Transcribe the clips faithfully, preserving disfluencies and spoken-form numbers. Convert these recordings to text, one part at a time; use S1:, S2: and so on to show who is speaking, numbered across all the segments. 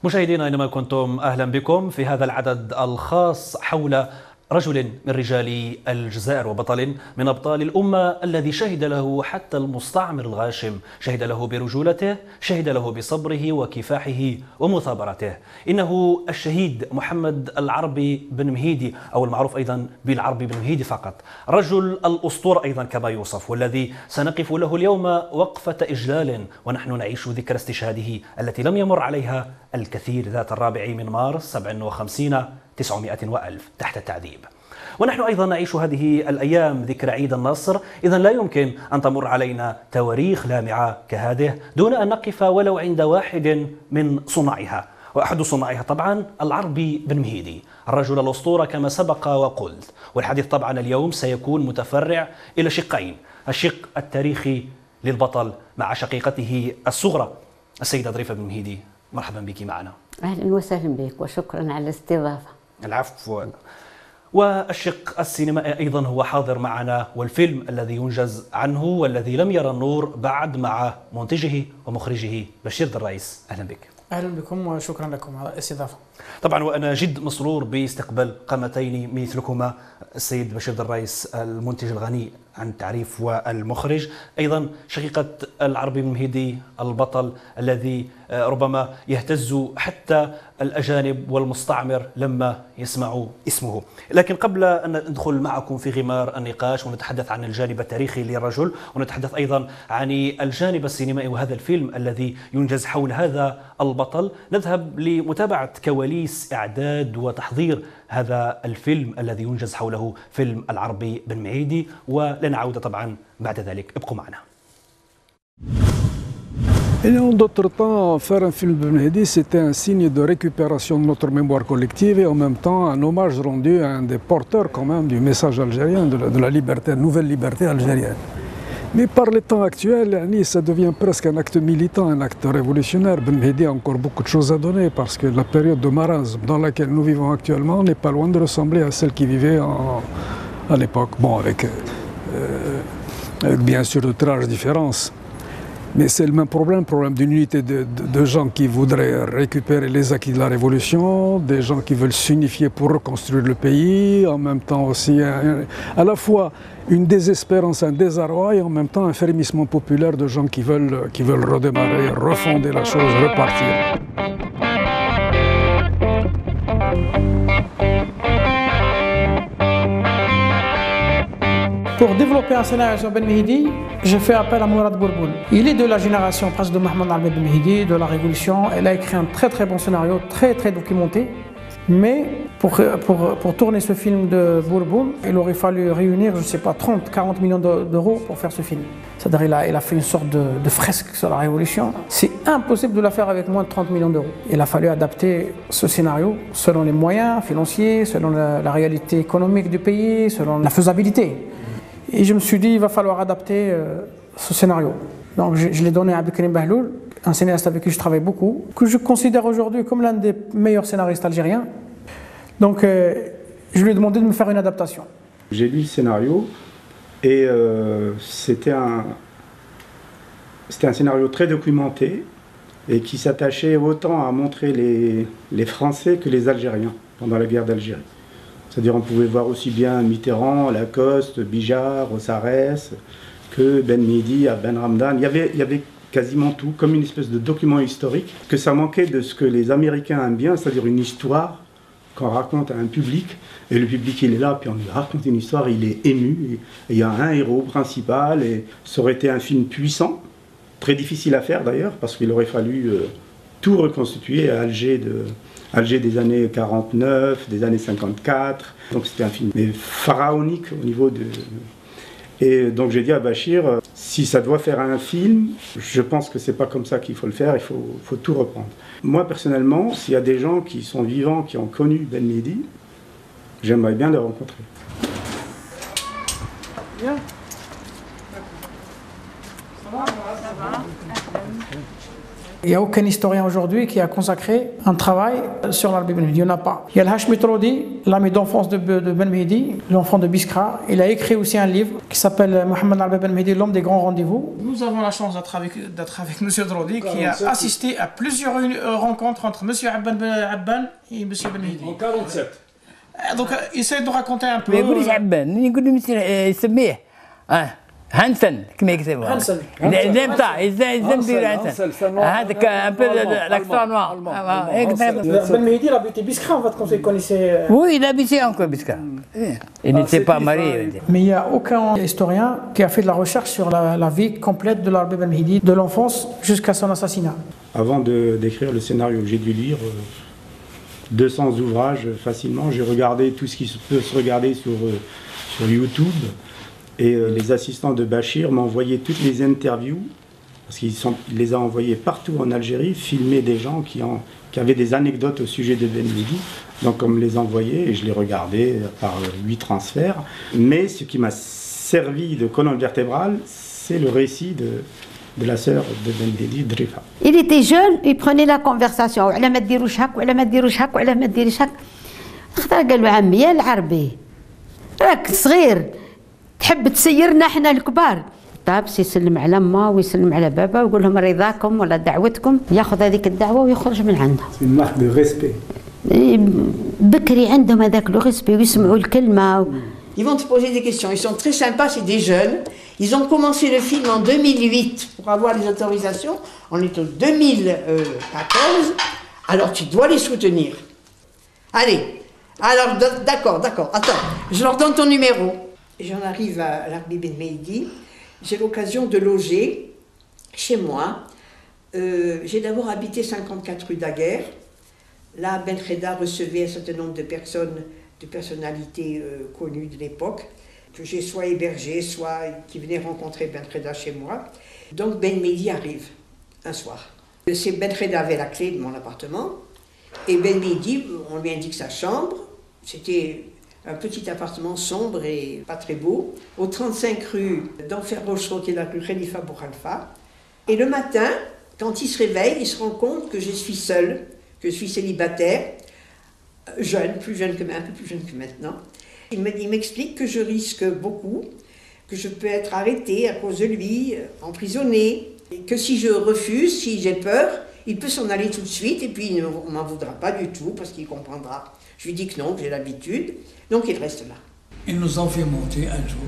S1: مشاهدينا أينما كنتم، أهلا بكم في هذا العدد الخاص حول رجل من رجال الجزائر وبطل من أبطال الأمة الذي شهد له حتى المستعمر الغاشم، شهد له برجولته، شهد له بصبره وكفاحه ومثابرته. إنه الشهيد محمد العربي بن مهيدي، أو المعروف أيضا بالعربي بن مهيدي فقط، رجل الأسطورة أيضا كما يوصف، والذي سنقف له اليوم وقفة إجلال ونحن نعيش ذكرى استشهاده التي لم يمر عليها الكثير ذات الرابع من مارس سبع وخمسين تسعمائة وألف تحت التعذيب. ونحن أيضا نعيش هذه الأيام ذكرى عيد النصر، إذن لا يمكن أن تمر علينا تواريخ لامعة كهذه دون أن نقف ولو عند واحد من صناعها، وأحد صناعها طبعا العربي بن مهيدي، الرجل الأسطورة كما سبق وقلت. والحديث طبعا اليوم سيكون متفرع إلى شقين: الشق التاريخي للبطل مع شقيقته الصغرى السيدة ظريفة بن مهيدي. مرحبا بك معنا.
S2: أهلا وسهلا بك وشكرا على الاستضافة.
S1: العفو. والشق السينمائي أيضا هو حاضر معنا، والفيلم الذي ينجز عنه والذي لم يرى النور بعد مع منتجه ومخرجه بشير درايس. أهلا بك.
S3: أهلا بكم وشكرا لكم على الاستضافة.
S1: طبعا وأنا جد مسرور باستقبال قامتين مثلكما، السيد بشير درايس المنتج الغني عن التعريف والمخرج، أيضا شقيقة العربي بن مهيدي البطل الذي ربما يهتز حتى الأجانب والمستعمر لما يسمعوا اسمه. لكن قبل أن ندخل معكم في غمار النقاش ونتحدث عن الجانب التاريخي للرجل، ونتحدث أيضا عن الجانب السينمائي وهذا الفيلم الذي ينجز حول هذا البطل، نذهب لمتابعة كواليس إعداد وتحضير هذا الفيلم الذي ينجز حوله فيلم العربي بن مهيدي، ولنعود طبعا بعد ذلك. ابقوا معنا.
S4: Et en d'autres temps, faire un film de Ben Mehidi, c'était un signe de récupération de notre mémoire collective et en même temps un hommage rendu à un des porteurs quand même du message algérien, de la, de la liberté, de nouvelle liberté algérienne. Mais par les temps actuels, ça devient presque un acte militant, un acte révolutionnaire. Ben Mehidi a encore beaucoup de choses à donner parce que la période de marasme dans laquelle nous vivons actuellement n'est pas loin de ressembler à celle qui vivait en, à l'époque. Bon, avec, euh, avec bien sûr de très larges différences. Mais c'est le même problème, problème d'une unité de, de, de gens qui voudraient récupérer les acquis de la Révolution, des gens qui veulent s'unifier pour reconstruire le pays, en même temps aussi un, à la fois une désespérance, un désarroi et en même temps un frémissement populaire de gens qui veulent, qui veulent redémarrer, refonder la chose, repartir.
S3: Pour développer un scénario sur Ben Mehidi, j'ai fait appel à Mourad Bourboul. Il est de la génération presque de Mohamed Al Ben Mehidi, de la Révolution. Il a écrit un très très bon scénario, très très documenté. Mais pour, pour, pour tourner ce film de Bourboul, il aurait fallu réunir, je ne sais pas, trente, quarante millions d'euros pour faire ce film. C'est-à-dire qu'il a, il a fait une sorte de, de fresque sur la Révolution. C'est impossible de la faire avec moins de trente millions d'euros. Il a fallu adapter ce scénario selon les moyens financiers, selon la, la réalité économique du pays, selon la faisabilité. Et je me suis dit, il va falloir adapter euh, ce scénario. Donc je, je l'ai donné à Abdelkrim Bahloul, un cinéaste avec qui je travaille beaucoup, que je considère aujourd'hui comme l'un des meilleurs scénaristes algériens. Donc euh, je lui ai demandé de me faire une adaptation.
S5: J'ai lu le scénario et euh, c'était un, c'était un scénario très documenté et qui s'attachait autant à montrer les, les Français que les Algériens pendant la guerre d'Algérie. C'est-à-dire on pouvait voir aussi bien Mitterrand, Lacoste, Bijard, Rosarès, que Ben Mehidi, Ben Ramdan. Il y avait, il y avait quasiment tout, comme une espèce de document historique, que ça manquait de ce que les Américains aiment bien, c'est-à-dire une histoire qu'on raconte à un public, et le public il est là, puis on lui raconte une histoire, il est ému, et il y a un héros principal, et ça aurait été un film puissant, très difficile à faire d'ailleurs, parce qu'il aurait fallu euh, tout reconstituer à Alger de... Alger des années quarante-neuf, des années cinquante-quatre, donc c'était un film mais pharaonique au niveau de... Et donc j'ai dit à Bachir, si ça doit faire un film, je pense que c'est pas comme ça qu'il faut le faire, il faut, faut tout reprendre. Moi personnellement, s'il y a des gens qui sont vivants, qui ont connu Ben Mehidi, j'aimerais bien les rencontrer. Bien. Ça va, ça va.
S3: Il n'y a aucun historien aujourd'hui qui a consacré un travail sur l'Arbi Ben Mehdi. Il n'y en a pas. Il y a Hashmi Troudi, l'ami d'enfance de, de Ben Mehdi, l'enfant de Biskra. Il a écrit aussi un livre qui s'appelle Mohamed Arbi Ben Mehdi, l'homme des grands rendez-vous. Nous avons la chance d'être avec, d'être avec M. Troudi qui a assisté à plusieurs rencontres entre M. Abban Ben Abban et M. Ben Mehdi.
S4: En quarante-sept.
S3: Donc, essaye de raconter un peu.
S6: ما يقولش عبان يقول مثل يسميه اه هانسن كما يكتبوا
S3: هانسن.
S6: الاسم تاع يلزم دير هانسن هذاك ان بو لاكسون نوار
S3: Ben Mehdi, il habitait Biskra, en fait, comme vous connaissez.
S6: Oui, il habitait encore Biskra. Il n'était pas marié.
S3: Mais il n'y a aucun historien qui a fait de la recherche sur la, la vie complète de l'Arbi Ben Mehdi, de l'enfance jusqu'à son assassinat.
S5: Avant de- d'écrire le scénario, j'ai dû lire euh, deux cents ouvrages facilement. J'ai regardé tout ce qui se- peut se regarder sur, euh, sur YouTube. Et euh, les assistants de Bachir m'ont envoyé toutes les interviews, parce qu'il sont- il les a envoyées partout en Algérie, filmer des gens qui, ont, qui avaient des anecdotes au sujet de Ben Mehdi. Donc on me les envoyait et je les regardais par euh, huit transferts. Mais ce qui m'a servi de colonne vertébrale, c'est le récit de, de la sœur de Ben Mehdi, Drifa.
S2: Il était jeune, il prenait la conversation. وعلى ما تديروش هك وعلى ما تديروش هك وعلى ما تديريش هك. خاطر قال له عمي يا العربي راك صغير تحب تسيرنا احنا الكبار. طابس يسلم على امه ويسلم على بابا ويقول لهم رضاكم ولا دعوتكم، ياخذ هذيك الدعوه ويخرج من عنده.
S5: C'est une marque de respect.
S2: بكري عندهم هذاك لو ريسبي ويسمعوا الكلمه.
S7: Ils vont te poser des questions. Ils sont très sympas, c'est des jeunes. Ils ont commencé le film en deux mille huit pour avoir les autorisations. On est en deux mille quatorze. Alors tu dois les soutenir. Allez. Alors d'accord, d'accord. Attends, je leur donne ton numéro. J'en arrive à l'Arbi Ben Mehdi. J'ai l'occasion de loger chez moi. Euh, j'ai d'abord habité cinquante-quatre rue Daguerre. Là, Ben Reda recevait un certain nombre de personnes, de personnalités euh, connues de l'époque, que j'ai soit hébergées, soit qui venaient rencontrer Ben Reda chez moi. Donc Ben Mehdi arrive un soir. C'est Ben Reda avait la clé de mon appartement, et Ben Mehdi, on lui indique sa chambre. C'était un petit appartement sombre et pas très beau, au trente-cinq rue d'Enfer Rochereau, qui est la rue Khalifa Bourhalfa. Et le matin, quand il se réveille, il se rend compte que je suis seule, que je suis célibataire, jeune, plus jeune que, un peu plus jeune que maintenant. Il me- il m'explique que je risque beaucoup, que je peux être arrêtée à cause de lui, emprisonnée, et que si je refuse, si j'ai peur, il peut s'en aller tout de suite et puis il ne m'en voudra pas du tout parce qu'il comprendra. Je lui dis que non, que j'ai l'habitude, donc il reste là.
S8: Ils nous ont fait monter un jour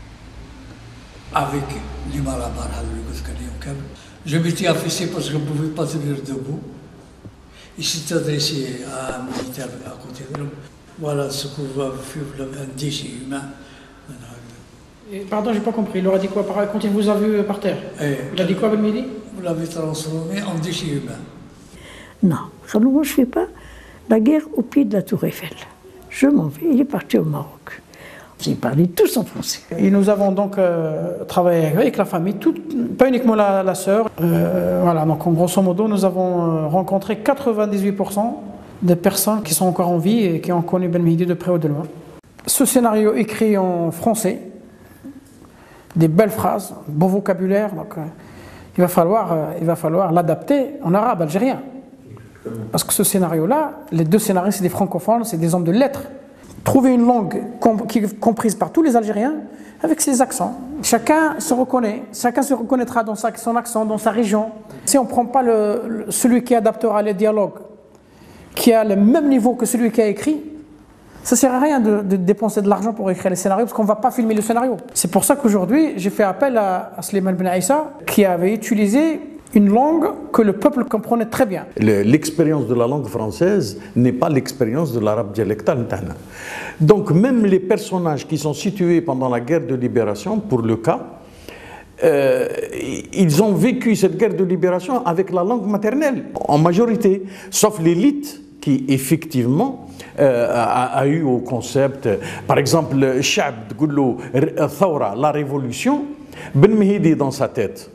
S8: avec les malabars. Je m'étais affaissé parce que je ne pouvais pas tenir debout. Il s'est adressé à un militaire à côté de nous. Voilà ce qu'on va faire, un déchet humain.
S3: Et, pardon, j'ai pas compris. Il leur a dit quoi par- quand il vous a vu par terre?
S8: Et
S3: Il a dit quoi Ben Mehdi?
S8: vous l'avez transformé en déchet humain.
S9: Non, Khalou, moi je ne fais pas la guerre au pied de la Tour Eiffel. Je m'en vais, il est parti au Maroc. Ils parlaient tous en français.
S3: Et nous avons donc euh, travaillé avec la famille, tout, pas uniquement la, la sœur. Euh, voilà, donc en grosso modo, nous avons euh, rencontré quatre-vingt-dix-huit pour cent des personnes qui sont encore en vie et qui ont connu Ben Mehdi de près ou de loin. Ce scénario écrit en français, des belles phrases, beau vocabulaire, donc euh, il va falloir, euh, il va falloir l'adapter en arabe algérien. Parce que ce scénario-là, les deux scénaristes, c'est des francophones, c'est des hommes de lettres. Trouver une langue com- qui est comprise par tous les Algériens avec ses accents. Chacun se reconnaît, chacun se reconnaîtra dans sa- son accent, dans sa région. Si on ne prend pas le- le- celui qui adaptera les dialogues, qui a le même niveau que celui qui a écrit, ça ne sert à rien de, de dépenser de l'argent pour écrire les scénarios parce qu'on ne va pas filmer le scénario. C'est pour ça qu'aujourd'hui, j'ai fait appel à, à Slimane Ben Aïssa qui avait utilisé une langue que le peuple comprenait très bien.
S10: Le- L'expérience de la langue française n'est pas l'expérience de l'arabe dialectal. Donc même les personnages qui sont situés pendant la guerre de libération, pour le cas, euh, ils ont vécu cette guerre de libération avec la langue maternelle, en majorité, sauf l'élite qui effectivement euh, a, a eu au concept, par exemple, Shab, la révolution, Ben Mehdi dans sa tête.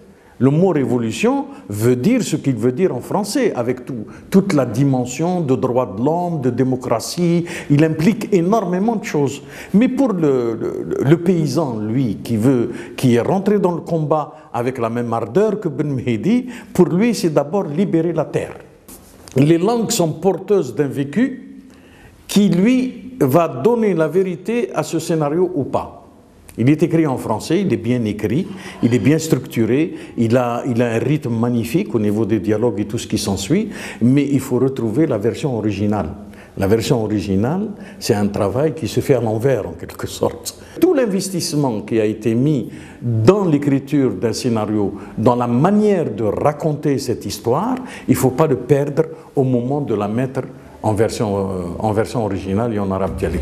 S10: Le mot révolution veut dire ce qu'il veut dire en français, avec tout, toute la dimension de droits de l'homme, de démocratie. Il implique énormément de choses. Mais pour le, le, le paysan, lui, qui, veut, qui est rentré dans le combat avec la même ardeur que Ben Mehdi, pour lui, c'est d'abord libérer la terre. Les langues sont porteuses d'un vécu qui, lui, va donner la vérité à ce scénario ou pas. Il est écrit en français, il est bien écrit, il est bien structuré, il a, il a un rythme magnifique au niveau des dialogues et tout ce qui s'ensuit, mais il faut retrouver la version originale. La version originale, c'est un travail qui se fait à l'envers en quelque sorte. Tout l'investissement qui a été mis dans l'écriture d'un scénario, dans la manière de raconter cette histoire, il ne faut pas le perdre au moment de la mettre en version, euh, en version originale et en arabe dialectal.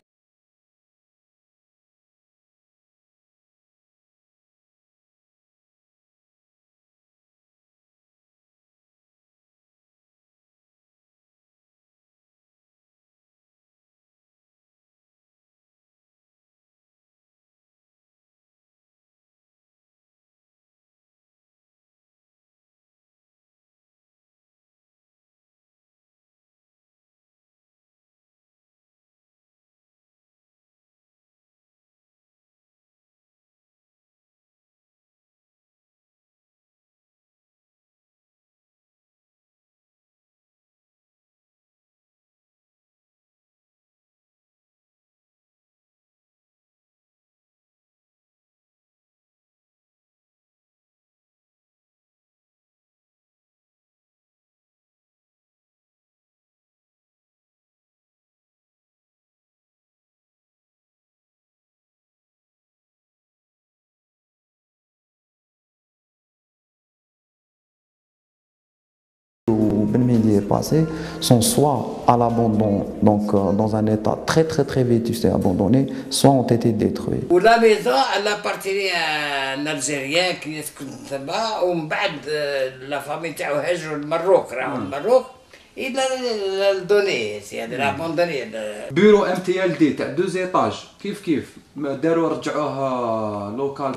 S11: Ben Mehdi est passé sont soit à l'abandon, donc euh, dans un état très très très vétuste et abandonné, soit ont été détruits.
S6: ولا maison elle appartenait à un Algérien qui يسكن تما ومن بعد la famille تاعو هاجروا للمروك راهو المروك il l'a donné c'est-à-dire l'a abandonné.
S12: بيرو ام تي ال دي تاع دوز ايطاج كيف كيف داروا رجعوه لوكال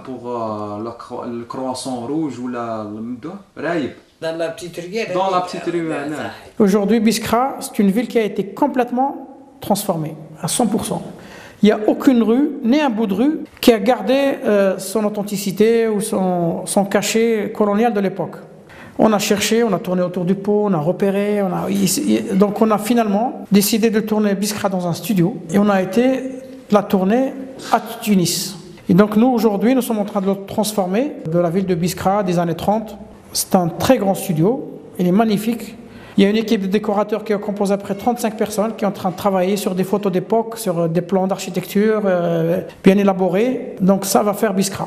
S12: بوغ الكرواسون روج ولا مدوه رايب.
S6: Dans la petite rivière.
S12: Dans la petite rivière.
S3: Aujourd'hui, Biskra, c'est une ville qui a été complètement transformée, à cent pour cent. Il n'y a aucune rue, ni un bout de rue, qui a gardé euh, son authenticité ou son, son cachet colonial de l'époque. On a cherché, on a tourné autour du pot, on a repéré, on a, donc on a finalement décidé de tourner Biskra dans un studio et on a été la tourner à Tunis. Et donc nous, aujourd'hui, nous sommes en train de le transformer de la ville de Biskra des années trente. C'est un très grand studio, il est magnifique. Il y a une équipe de décorateurs qui est composée à peu près trente-cinq personnes qui est en train de travailler sur des photos d'époque, sur des plans d'architecture euh, bien élaborés. Donc ça va faire Biskra.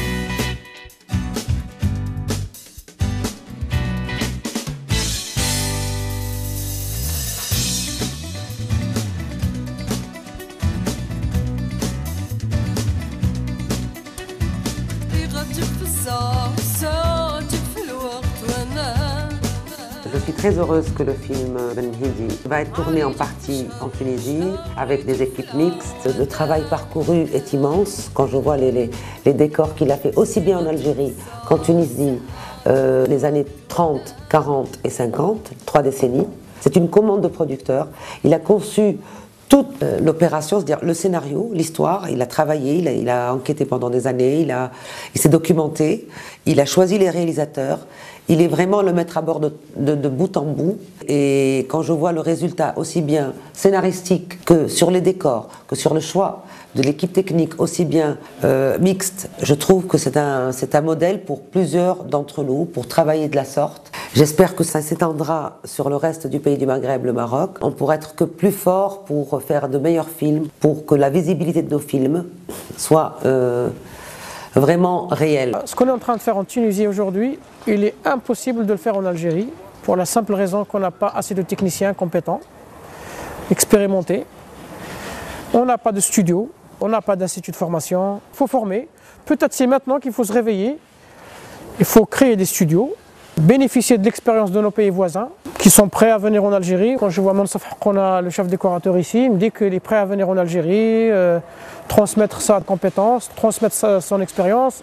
S13: Je suis très heureuse que le film Ben Mehdi va être tourné en partie en Tunisie avec des équipes mixtes. Le travail parcouru est immense. Quand je vois les, les, les décors qu'il a fait aussi bien en Algérie qu'en Tunisie, euh, les années trente, quarante et cinquante, trois décennies. C'est une commande de producteur. Il a conçu toute euh, l'opération, c'est-à-dire le scénario, l'histoire. Il a travaillé, il a, il a enquêté pendant des années, il, a, il s'est documenté, il a choisi les réalisateurs. Il est vraiment le maître à bord de, de, de bout en bout. Et quand je vois le résultat aussi bien scénaristique que sur les décors, que sur le choix de l'équipe technique aussi bien euh, mixte, je trouve que c'est un, c'est un modèle pour plusieurs d'entre nous, pour travailler de la sorte. J'espère que ça s'étendra sur le reste du pays du Maghreb, le Maroc. On pourra être que plus fort pour faire de meilleurs films, pour que la visibilité de nos films soit euh, vraiment réelle.
S3: Ce qu'on est en train de faire en Tunisie aujourd'hui, il est impossible de le faire en Algérie pour la simple raison qu'on n'a pas assez de techniciens compétents, expérimentés. On n'a pas de studio, on n'a pas d'institut de formation. Il faut former. Peut-être c'est maintenant qu'il faut se réveiller. Il faut créer des studios, bénéficier de l'expérience de nos pays voisins qui sont prêts à venir en Algérie. Quand je vois Mansaf Hakouna, le chef décorateur ici, il me dit qu'il est prêt à venir en Algérie, euh, transmettre sa compétence, transmettre sa, son expérience,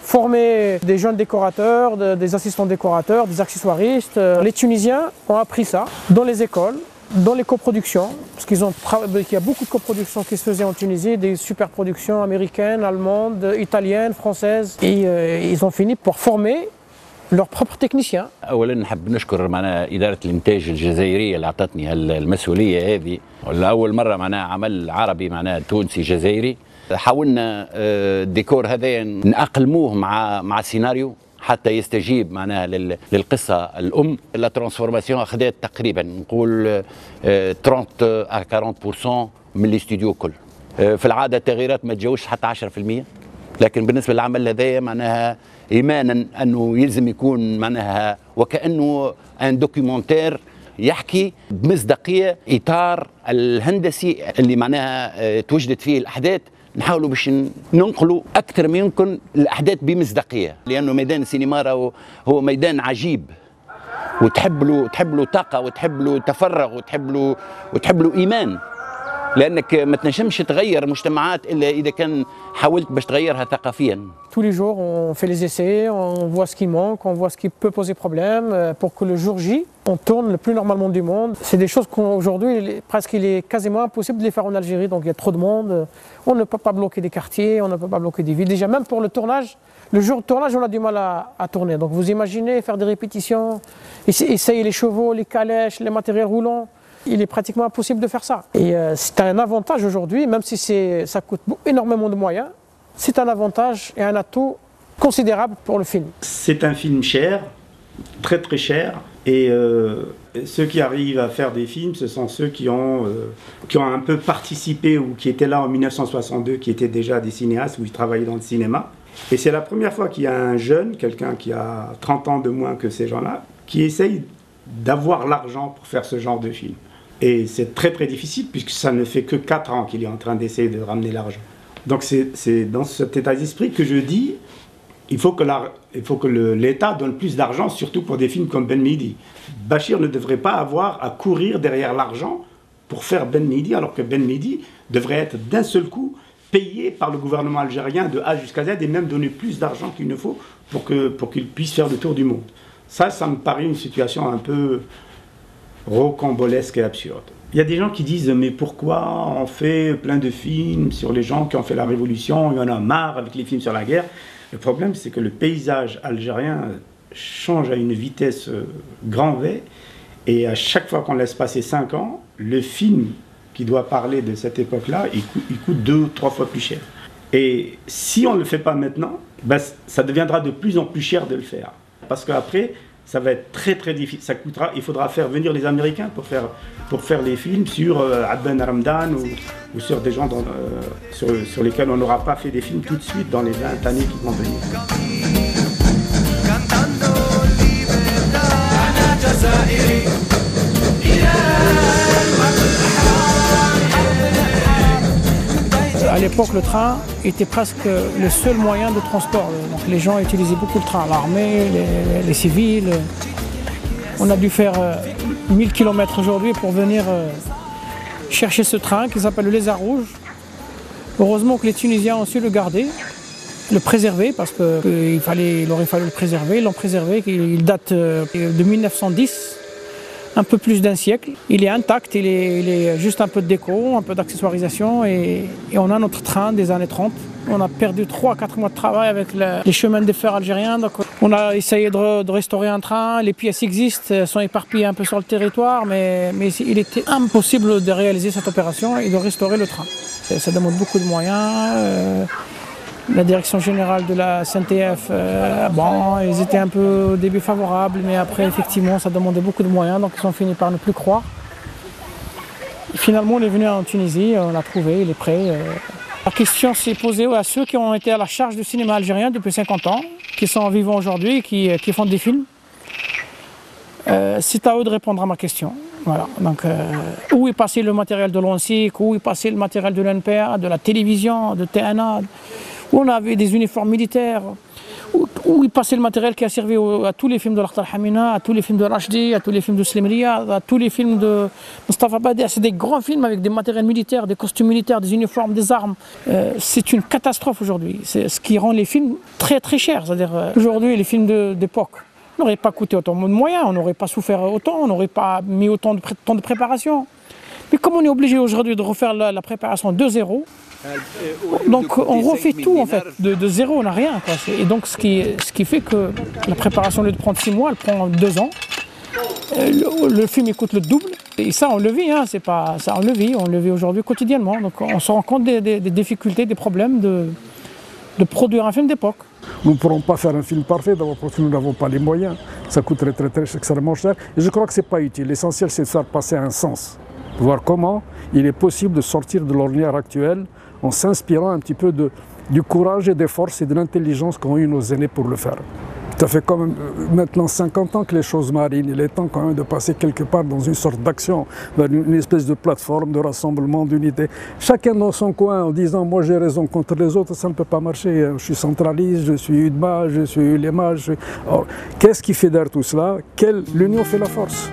S3: former des jeunes décorateurs, de, des assistants décorateurs, des accessoiristes. Les Tunisiens ont appris ça dans les écoles, dans les coproductions, parce qu'ils ont qu'il y a beaucoup de coproductions qui se faisaient en Tunisie, des super productions américaines, allemandes, italiennes, françaises, et euh, ils ont fini par former leurs propres techniciens.
S14: اولا نحب نشكر معناها اداره الانتاج الجزائريه اللي اعطتني المسؤوليه هذه. لاول مره معناها عمل عربي معناها تونسي جزائري. حاولنا الديكور هذا نأقلموه مع مع السيناريو حتى يستجيب معناها للقصه الام. لا ترانسفورماسيون اخذت تقريبا نقول ثلاثين إلى أربعين بالمئة من الاستوديو كل. في العاده التغييرات ما تجاوزش حتى عشرة في المئة، لكن بالنسبه للعمل هذايا معناها ايمانا انه يلزم يكون معناها وكانه ان دوكيومنتير يحكي بمصداقيه اطار الهندسي اللي معناها توجدت فيه الاحداث. نحاولوا باش ننقلوا اكثر ما يمكن الاحداث بمصداقيه، لانه ميدان السينما هو ميدان عجيب وتحب له تحب له طاقه وتحب له تفرغ وتحب له وتحب له ايمان، لانك ما تنجمش تغير مجتمعات الا اذا كان حاولت باش تغيرها ثقافيا.
S3: Tous les jours, on fait les essais, on voit ce qui manque, on voit ce qui peut poser problème pour que le jour J, on tourne le plus normalement du monde. C'est des choses qu'aujourd'hui, presque il est quasiment impossible de les faire en Algérie, donc il y a trop de monde. On ne peut pas bloquer des quartiers, on ne peut pas bloquer des villes. Déjà, même pour le tournage, le jour de tournage, on a du mal à, à tourner. Donc vous imaginez faire des répétitions, essayer les chevaux, les calèches, les matériels roulants. Il est pratiquement impossible de faire ça. Et euh, c'est un avantage aujourd'hui, même si ça coûte énormément de moyens, c'est un avantage et un atout considérable pour le film.
S5: C'est un film cher, très très cher, et euh, ceux qui arrivent à faire des films, ce sont ceux qui ont, euh, qui ont un peu participé ou qui étaient là en mille neuf cent soixante-deux, qui étaient déjà des cinéastes ou ils travaillaient dans le cinéma. Et c'est la première fois qu'il y a un jeune, quelqu'un qui a trente ans de moins que ces gens-là, qui essaye d'avoir l'argent pour faire ce genre de film. Et c'est très très difficile puisque ça ne fait que quatre ans qu'il est en train d'essayer de ramener l'argent. Donc c'est dans cet état d'esprit que je dis, il faut que l'État donne plus d'argent, surtout pour des films comme Ben Mehdi. Bachir ne devrait pas avoir à courir derrière l'argent pour faire Ben Mehdi, alors que Ben Mehdi devrait être d'un seul coup payé par le gouvernement algérien de A jusqu'à Z et même donner plus d'argent qu'il ne faut pour que, pour qu'il puisse faire le tour du monde. Ça, ça me paraît une situation un peu rocambolesque et absurde. Il y a des gens qui disent mais pourquoi on fait plein de films sur les gens qui ont fait la révolution, il y en a marre avec les films sur la guerre. Le problème c'est que le paysage algérien change à une vitesse grand V et à chaque fois qu'on laisse passer cinq ans, le film qui doit parler de cette époque-là, il coûte, il coûte deux ou trois fois plus cher. Et si on ne le fait pas maintenant, ben, ça deviendra de plus en plus cher de le faire. Parce qu'après, ça va être très très difficile. Ça coûtera, il faudra faire venir les Américains pour faire, pour faire les films sur euh, Abben Ramdan ou, ou sur des gens dans, euh, sur, sur lesquels on n'aura pas fait des films tout de suite dans les vingt années qui vont venir.
S3: À l'époque, le train était presque le seul moyen de transport. Donc, les gens utilisaient beaucoup le train, l'armée, les, les civils. On a dû faire euh, mille kilomètres aujourd'hui pour venir euh, chercher ce train qui s'appelle le Lézard Rouge. Heureusement que les Tunisiens ont su le garder, le préserver, parce qu'il fallait, il aurait fallu le préserver. Ils l'ont préservé, il date euh, de mille neuf cent dix. Un peu plus d'un siècle. Il est intact, il est, il est juste un peu de déco, un peu d'accessoirisation et, et on a notre train des années trente. On a perdu trois à quatre mois de travail avec la, les chemins de fer algériens. Donc on a essayé de, de restaurer un train, les pièces existent, sont éparpillées un peu sur le territoire, mais, mais il était impossible de réaliser cette opération et de restaurer le train. Ça, ça demande beaucoup de moyens. Euh, La direction générale de la S N T F, euh, bon, ils étaient un peu au début favorables, mais après, effectivement, ça demandait beaucoup de moyens, donc ils ont fini par ne plus croire. Et finalement, on est venu en Tunisie, on l'a trouvé, il est prêt. Euh. La question s'est posée à ceux qui ont été à la charge du cinéma algérien depuis cinquante ans, qui sont vivants aujourd'hui, qui, qui font des films. Euh, C'est à eux de répondre à ma question. Voilà. Donc, euh, où est passé le matériel de l'O N S I C, où est passé le matériel de l'N P A, de la télévision, de T N A, où on avait des uniformes militaires, où, où où il passait le matériel qui a servi au, à tous les films de l'Akhtar Hamina, à tous les films de Rachdi, à tous les films de Slimria, à tous les films de Mustafa Badi. C'est des grands films avec des matériels militaires, des costumes militaires, des uniformes, des armes. Euh, c'est une catastrophe aujourd'hui. C'est ce qui rend les films très très chers. C'est-à-dire euh, aujourd'hui les films d'époque n'auraient pas coûté autant de moyens, on n'aurait pas souffert autant, on n'aurait pas mis autant de, temps de préparation. Mais comme on est obligé aujourd'hui de refaire la, la préparation de zéro, donc on refait tout en fait, de, de zéro on n'a rien. Quoi. Et donc ce qui, ce qui fait que la préparation au lieu de prendre six mois, elle prend deux ans. Le, le film il coûte le double. Et ça on le vit, hein, c'est pas, ça on le vit, on le vit aujourd'hui quotidiennement. Donc on se rend compte des, des, des difficultés, des problèmes de, de produire un film d'époque.
S4: Nous ne pourrons pas faire un film parfait d'abord parce que nous n'avons pas les moyens. Ça coûterait très, très, très extrêmement cher. Et je crois que ce n'est pas utile. L'essentiel c'est de faire passer un sens. Voir comment il est possible de sortir de l'ornière actuelle en s'inspirant un petit peu de, du courage et des forces et de l'intelligence qu'ont eu nos aînés pour le faire. Ça fait quand même maintenant cinquante ans que les choses marinent. Il est temps quand même de passer quelque part dans une sorte d'action, dans une espèce de plateforme, de rassemblement, d'unité. Chacun dans son coin en disant « moi j'ai raison contre les autres », ça ne peut pas marcher. Je suis centraliste, je suis U D M A, je suis uléma. Je... Qu'est-ce qui fédère tout cela? Quelle... L'union fait la force.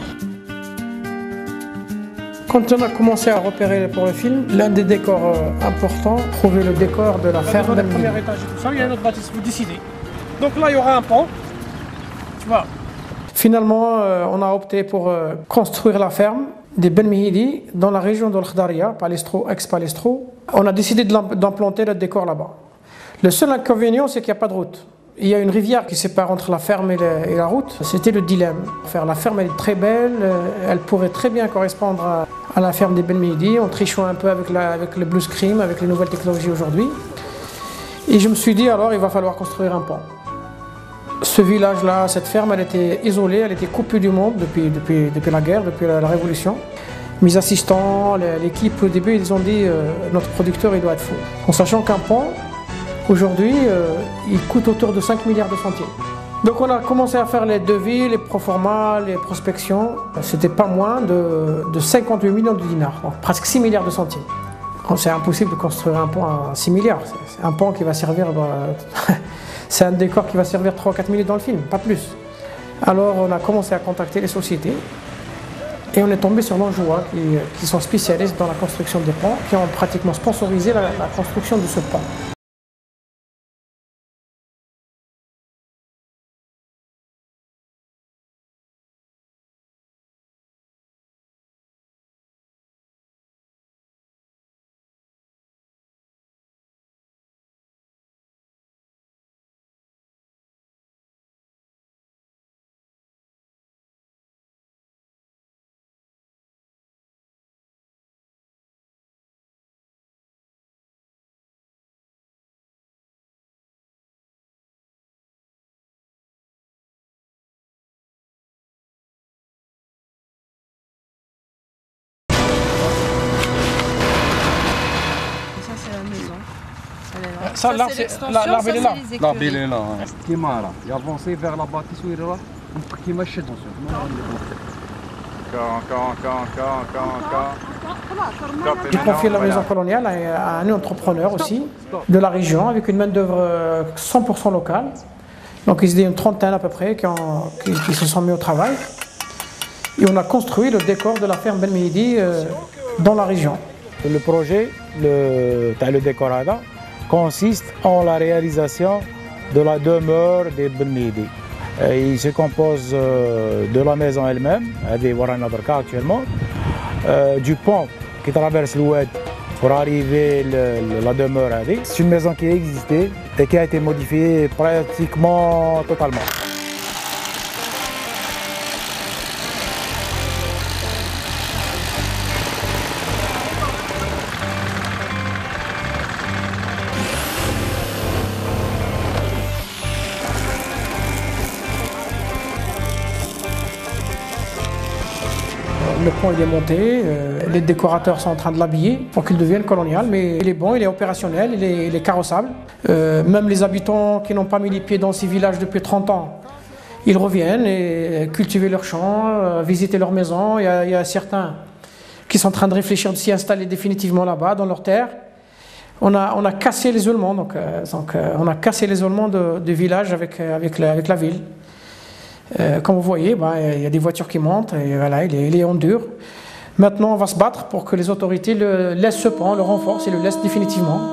S3: Quand on a commencé à repérer pour le film, l'un des décors euh, importants, trouver le décor de la ferme. Le premier étage et tout ça, il y a une autre bâtisse, vous décidez. Donc là, il y aura un pont, tu vois. Finalement, euh, on a opté pour euh, construire la ferme des Ben Mihidi dans la région de l'Khdaria, Palestro, ex-Palestro. On a décidé d'implanter le décor là-bas. Le seul inconvénient, c'est qu'il n'y a pas de route. Il y a une rivière qui sépare entre la ferme et la, et la route. C'était le dilemme. Faire la ferme, elle est très belle, elle pourrait très bien correspondre à, à la ferme des Ben Mihidi, en trichant un peu avec, la, avec le blue screen, avec les nouvelles technologies aujourd'hui. Et je me suis dit alors, il va falloir construire un pont. Ce village-là, cette ferme, elle était isolée, elle était coupée du monde depuis, depuis, depuis la guerre, depuis la, la Révolution. Mes assistants, l'équipe, au début, ils ont dit euh, notre producteur, il doit être fou. En sachant qu'un pont, aujourd'hui, euh, il coûte autour de cinq milliards de centimes. Donc on a commencé à faire les devis, les proformas, les prospections. C'était pas moins de, de cinquante-huit millions de dinars, donc presque six milliards de centimes. C'est impossible de construire un pont à six milliards. C'est un pont qui va servir... Bah, c'est un décor qui va servir trois à quatre minutes dans le film, pas plus. Alors on a commencé à contacter les sociétés et on est tombé sur l'Anjoua qui, qui sont spécialistes dans la construction des ponts, qui ont pratiquement sponsorisé la, la construction de ce pont.
S15: Ça, l'arbre,
S3: l'arbre, il est là.
S15: L'arbre, il est là. Qui m'a là. Il a avancé vers la bâtisse où il est là. Qui m'a acheté dans ce.
S3: J'ai confié la maison coloniale à un entrepreneur aussi, de la région, avec une main-d'œuvre cent pour cent locale. Donc, ils étaient une trentaine à peu près qui, ont, qui, qui se sont mis au travail. Et on a construit le décor de la ferme Ben Mihidi euh, dans la région.
S16: Le projet, le, le décor consiste en la réalisation de la demeure des Ben Mihidi. Il se compose de la maison elle-même, actuellement, euh, du pont qui traverse l'Oued pour arriver à la demeure. C'est une maison qui existait et qui a été modifiée pratiquement totalement.
S3: Le pont il est monté, euh, les décorateurs sont en train de l'habiller pour qu'il devienne colonial, mais il est bon, il est opérationnel, il est, il est carrossable. Euh, même les habitants qui n'ont pas mis les pieds dans ces villages depuis trente ans, ils reviennent et cultiver leurs champs, euh, visiter leurs maisons. Il y a, il y a certains qui sont en train de réfléchir de s'y installer définitivement là-bas, dans leurs terres. On a, on a cassé l'isolement, donc, euh, donc euh, on a cassé l'isolement du village avec, avec, la, avec la ville. Euh, comme vous voyez, bah, il y a des voitures qui montent, et voilà, il est, il est en dur. Maintenant, on va se battre pour que les autorités le laissent ce pont, le renforcent et le laissent définitivement.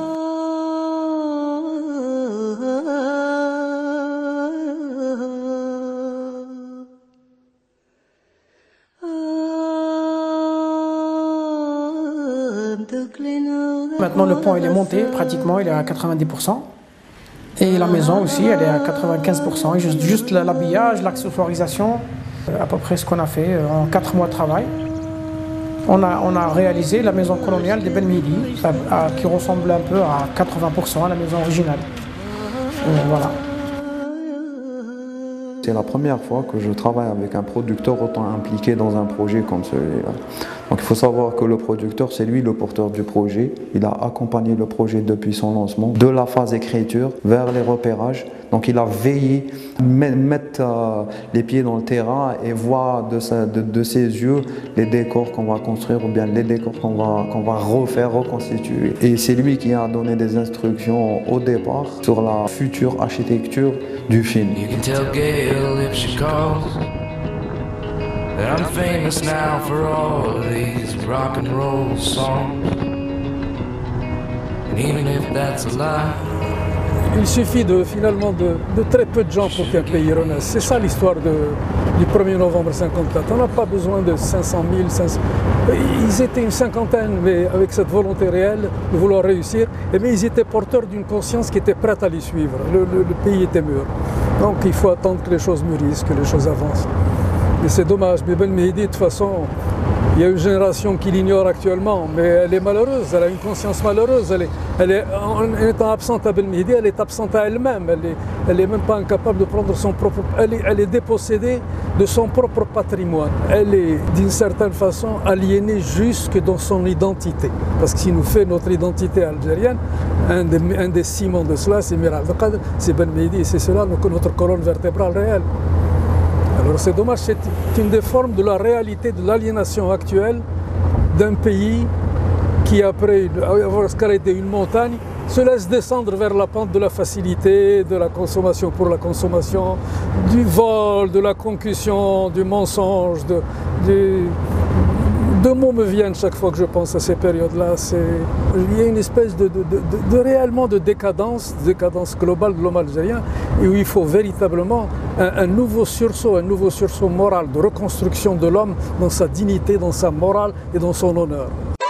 S3: Maintenant, le pont il est monté, pratiquement, il est à quatre-vingt-dix pour cent. Et la maison aussi, elle est à quatre-vingt-quinze pour cent. Et juste, juste l'habillage, l'accessoirisation, à peu près ce qu'on a fait en quatre mois de travail. On a, on a réalisé la maison coloniale des Ben Mehdi, à, à, qui ressemble un peu à quatre-vingts pour cent à la maison originale. Euh, voilà.
S11: C'est la première fois que je travaille avec un producteur autant impliqué dans un projet comme celui-là. Donc il faut savoir que le producteur, c'est lui le porteur du projet. Il a accompagné le projet depuis son lancement, de la phase écriture vers les repérages. Donc il a veillé, mettre euh, les pieds dans le terrain et voir de, sa, de, de ses yeux les décors qu'on va construire ou bien les décors qu'on va, qu'on va refaire, reconstituer. Et c'est lui qui a donné des instructions au départ sur la future architecture du film.
S17: I'm famous now for all these rock and roll songs. And even if that's a lie.
S4: Il suffit de, finalement de, de très peu de gens pour qu'un pays renaisse. C'est ça l'histoire du premier novembre cinquante-quatre. On n'a pas besoin de cinq cent mille, cinq cents. Ils étaient une cinquantaine, mais avec cette volonté réelle de vouloir réussir, et bien ils étaient porteurs d'une conscience qui était prête à les suivre. Le, le, le pays était mûr. Donc il faut attendre que les choses mûrissent, que les choses avancent. Et c'est dommage, mais Ben Mehdi, de toute façon, il y a une génération qui l'ignore actuellement, mais elle est malheureuse, elle a une conscience malheureuse. Elle est, elle est, en étant absente à Ben Mehdi, elle est absente à elle-même. Elle n'est elle est même pas incapable de prendre son propre... Elle est, elle est dépossédée de son propre patrimoine. Elle est, d'une certaine façon, aliénée jusque dans son identité. Parce que si nous fait notre identité algérienne, un des, un des ciments de cela, c'est Mir Abdel Qader, c'est Ben Mehdi, et c'est cela notre colonne vertébrale réelle. Alors c'est dommage, c'est une des formes de la réalité de l'aliénation actuelle d'un pays qui, après avoir escaladé une montagne, se laisse descendre vers la pente de la facilité, de la consommation pour la consommation, du vol, de la concussion, du mensonge, de, de, deux mots me viennent chaque fois que je pense à ces périodes-là. Il y a une espèce de, de, de, de réellement de décadence, décadence globale de l'homme algérien, et où il faut véritablement un, un nouveau sursaut, un nouveau sursaut moral, de reconstruction de l'homme dans sa dignité, dans sa morale et dans son honneur.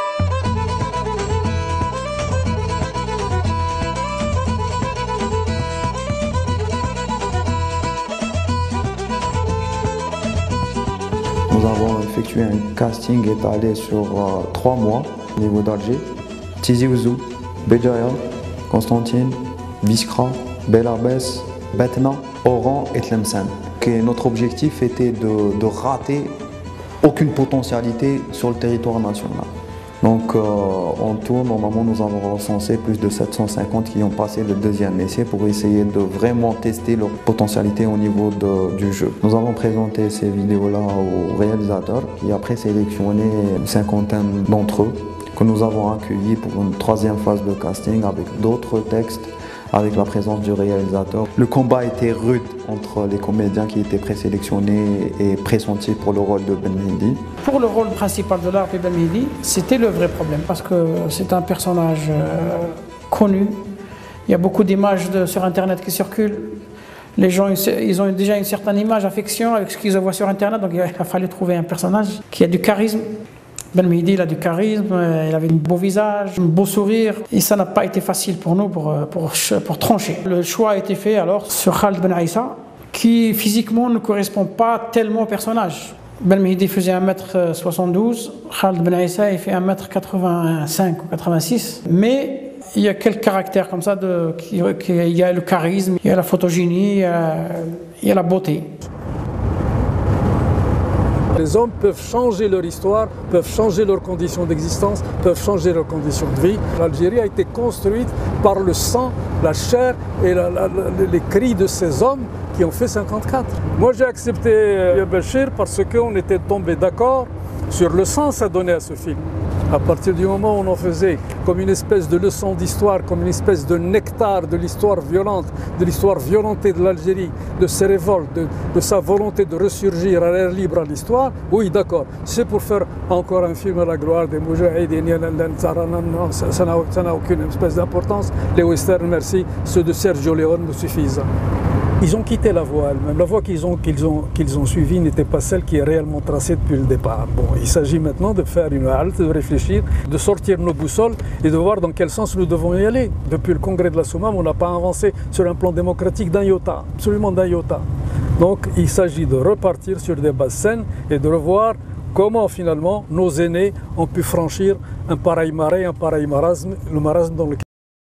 S11: Nous avons effectué un casting étalé sur euh, trois mois au niveau d'Alger. Tizi Ouzou, Béjaïa, Constantine, Biskra, Belarbès, Betna, Oran et Tlemcen. Et notre objectif était de, de rater aucune potentialité sur le territoire national. Donc euh, en tout, normalement, nous avons recensé plus de sept cent cinquante qui ont passé le deuxième essai pour essayer de vraiment tester leur potentialité au niveau de, du jeu. Nous avons présenté ces vidéos-là au réalisateur qui a présélectionné une cinquantaine d'entre eux que nous avons accueillis pour une troisième phase de casting avec d'autres textes, avec la présence du réalisateur. Le combat était rude entre les comédiens qui étaient présélectionnés et pressentis pour le rôle de Ben Mehdi.
S3: Pour le rôle principal de l'Arbi Ben Mehdi, c'était le vrai problème parce que c'est un personnage euh, connu. Il y a beaucoup d'images sur Internet qui circulent. Les gens ils ont déjà une certaine image, affection avec ce qu'ils voient sur Internet, donc il a fallu trouver un personnage qui a du charisme. Ben Mehdi, il a du charisme, il avait un beau visage, un beau sourire, et ça n'a pas été facile pour nous pour, pour, pour trancher. Le choix a été fait alors sur Khaled Ben Aïssa, qui physiquement ne correspond pas tellement au personnage. Ben Mehdi faisait un mètre soixante-douze, Khaled Ben Aïssa il fait un mètre quatre-vingt-cinq ou quatre-vingt-six, mais il y a quelques caractères comme ça, de, qui, qui, il y a le charisme, il y a la photogénie, il y a, il y a la beauté.
S4: Les hommes peuvent changer leur histoire, peuvent changer leurs conditions d'existence, peuvent changer leurs conditions de vie. L'Algérie a été construite par le sang, la chair et la, la, la, les cris de ces hommes qui ont fait cinquante-quatre. Moi j'ai accepté euh, Bachir parce qu'on était tombé d'accord sur le sens à donner à ce film. À partir du moment où on en faisait comme une espèce de leçon d'histoire, comme une espèce de nectar de l'histoire violente, de l'histoire violentée de l'Algérie, de ses révoltes, de, de sa volonté de ressurgir à l'air libre à l'histoire, oui d'accord, c'est pour faire encore un film à la gloire des Moujahidines, non, ça n'a aucune espèce d'importance. Les westerns, merci, ceux de Sergio Leone me suffisent. Ils ont quitté la voie elle-même. La voie qu'ils ont, qu'ils ont, qu'ils ont suivie n'était pas celle qui est réellement tracée depuis le départ. Bon, il s'agit maintenant de faire une halte, de réfléchir, de sortir nos boussoles et de voir dans quel sens nous devons y aller. Depuis le congrès de la Soumam, on n'a pas avancé sur un plan démocratique d'un iota, absolument d'un iota. Donc il s'agit de repartir sur des bases saines et de revoir comment finalement nos aînés ont pu franchir un pareil marais, un pareil marasme, le marasme dans lequel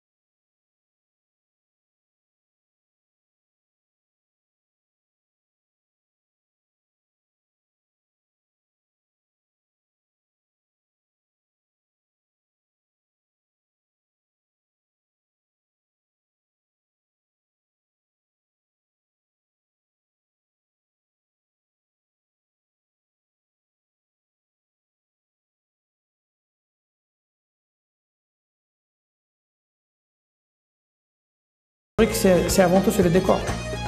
S3: c'est avant tout sur le décor.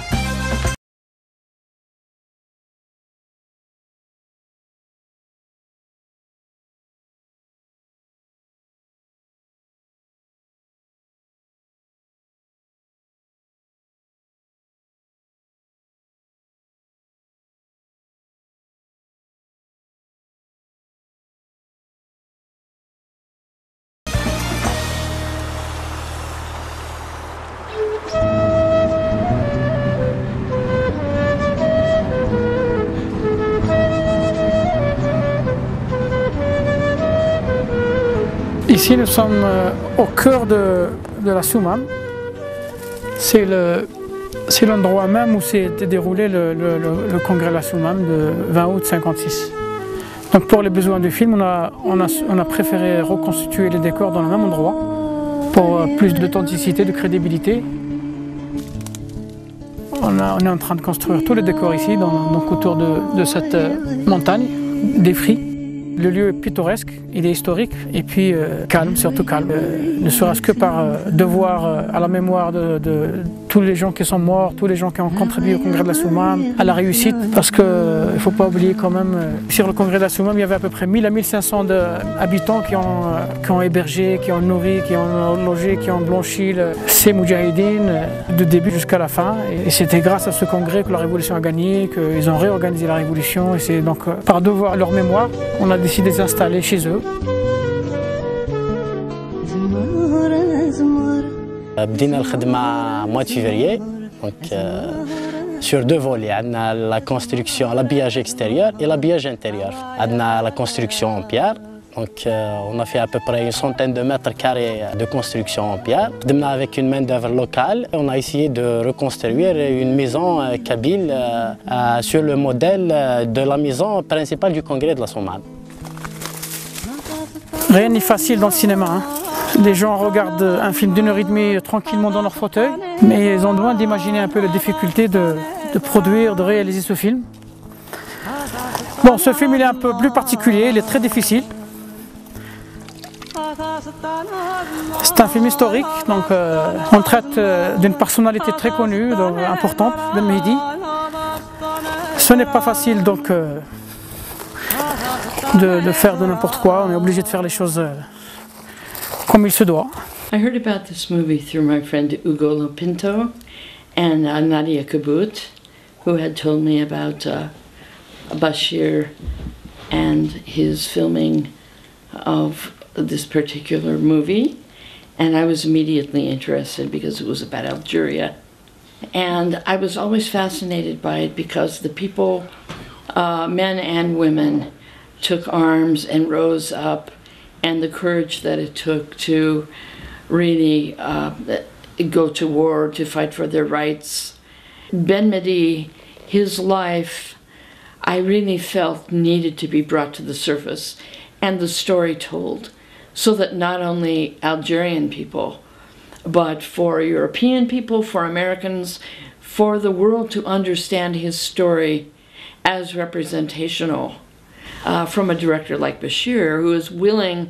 S3: Ici, nous sommes au cœur de, de la Soumam. C'est l'endroit même où s'est déroulé le, le, le, le congrès de la Soumam de vingt août cinquante-six. Donc pour les besoins du film, on a, on a, on a préféré reconstituer les décors dans le même endroit pour plus d'authenticité, de crédibilité. On, a, on est en train de construire tous les décors ici, dans, donc autour de, de cette montagne, des Fris. Le lieu est pittoresque, il est historique et puis euh, calme, surtout calme. Euh, ne serait-ce que par euh, devoir euh, à la mémoire de, de tous les gens qui sont morts, tous les gens qui ont contribué au congrès de la Soumam, à la réussite, parce qu'il euh, ne faut pas oublier quand même, euh, sur le congrès de la Soumam, il y avait à peu près mille à mille cinq cents habitants qui ont, euh, qui ont hébergé, qui ont nourri, qui ont logé, qui ont blanchi le, ces Moudjahidines euh, de début jusqu'à la fin. Et, et c'était grâce à ce congrès que la révolution a gagné, qu'ils ont réorganisé la révolution. Et c'est donc euh, par devoir à leur mémoire, on a décidé de les installer chez eux.
S18: بدينا الخدمة mois de février, donc euh, sur deux volets. On a la construction, l'habillage extérieur et l'habillage intérieur. On a la construction en pierre, donc euh, on a fait à peu près une centaine de mètres carrés de construction en pierre. On a avec une main d'œuvre locale, on a essayé de reconstruire une maison euh, kabyle euh, euh, sur le modèle de la maison principale du congrès de la Soumam.
S3: Rien n'est facile dans le cinéma. Hein. Les gens regardent un film d'une heure et demie tranquillement dans leur fauteuil, mais ils ont besoin d'imaginer un peu les difficultés de, de produire, de réaliser ce film. Bon, ce film il est un peu plus particulier, il est très difficile. C'est un film historique, donc euh, on traite euh, d'une personnalité très connue, donc, importante, Ben Mehdi. Ce n'est pas facile donc euh, de, de faire de n'importe quoi, on est obligé de faire les choses euh, comme il se doit.
S19: I heard about this movie through my friend Ugo Lopinto and uh, Nadia Kabut, who had told me about uh, Bashir and his filming of this particular movie. And I was immediately interested because it was about Algeria. And I was always fascinated by it because the people, uh, men and women, took arms and rose up, and the courage that it took to really uh, go to war, to fight for their rights. Ben Mehdi, his life, I really felt needed to be brought to the surface and the story told, so that not only Algerian people, but for European people, for Americans, for the world to understand his story as representational uh, from a director like Bashir, who is willing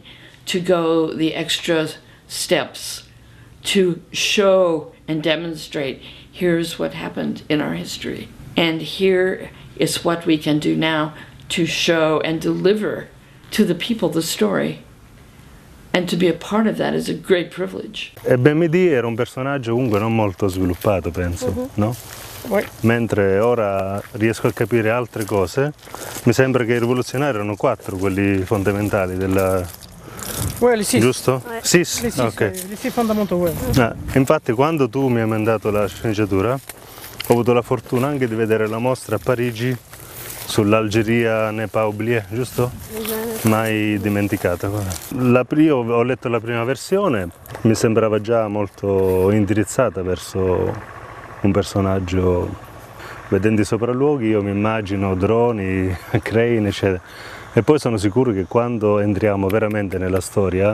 S19: to go the extra steps to show and demonstrate here's what happened in our history. And here is what we can do now to show and deliver to the people the story. And to be a part of that is a great privilege.
S20: E Ben Mehdi era un personaggio comunque non molto sviluppato, penso, mm-hmm. no?
S3: Oui.
S20: Mentre ora riesco a capire altre cose. Mi sembra che i rivoluzionari erano quattro, quelli fondamentali della...
S3: Ouais, les six.
S20: Giusto?
S3: Ouais.
S20: Six?
S3: Les six,
S20: Ok.
S3: les six fondamentaux, ouais.
S20: Ah, infatti quando tu mi hai mandato la sceneggiatura ho avuto la fortuna anche di vedere la mostra a Parigi sull'Algeria n'est pas oubliée, giusto? Esatto. Mai dimenticata. La, io ho letto la prima versione, mi sembrava già molto indirizzata verso un personaggio, vedendo i sopralluoghi io mi immagino droni, crane, eccetera. E poi sono sicuro che quando entriamo veramente nella storia,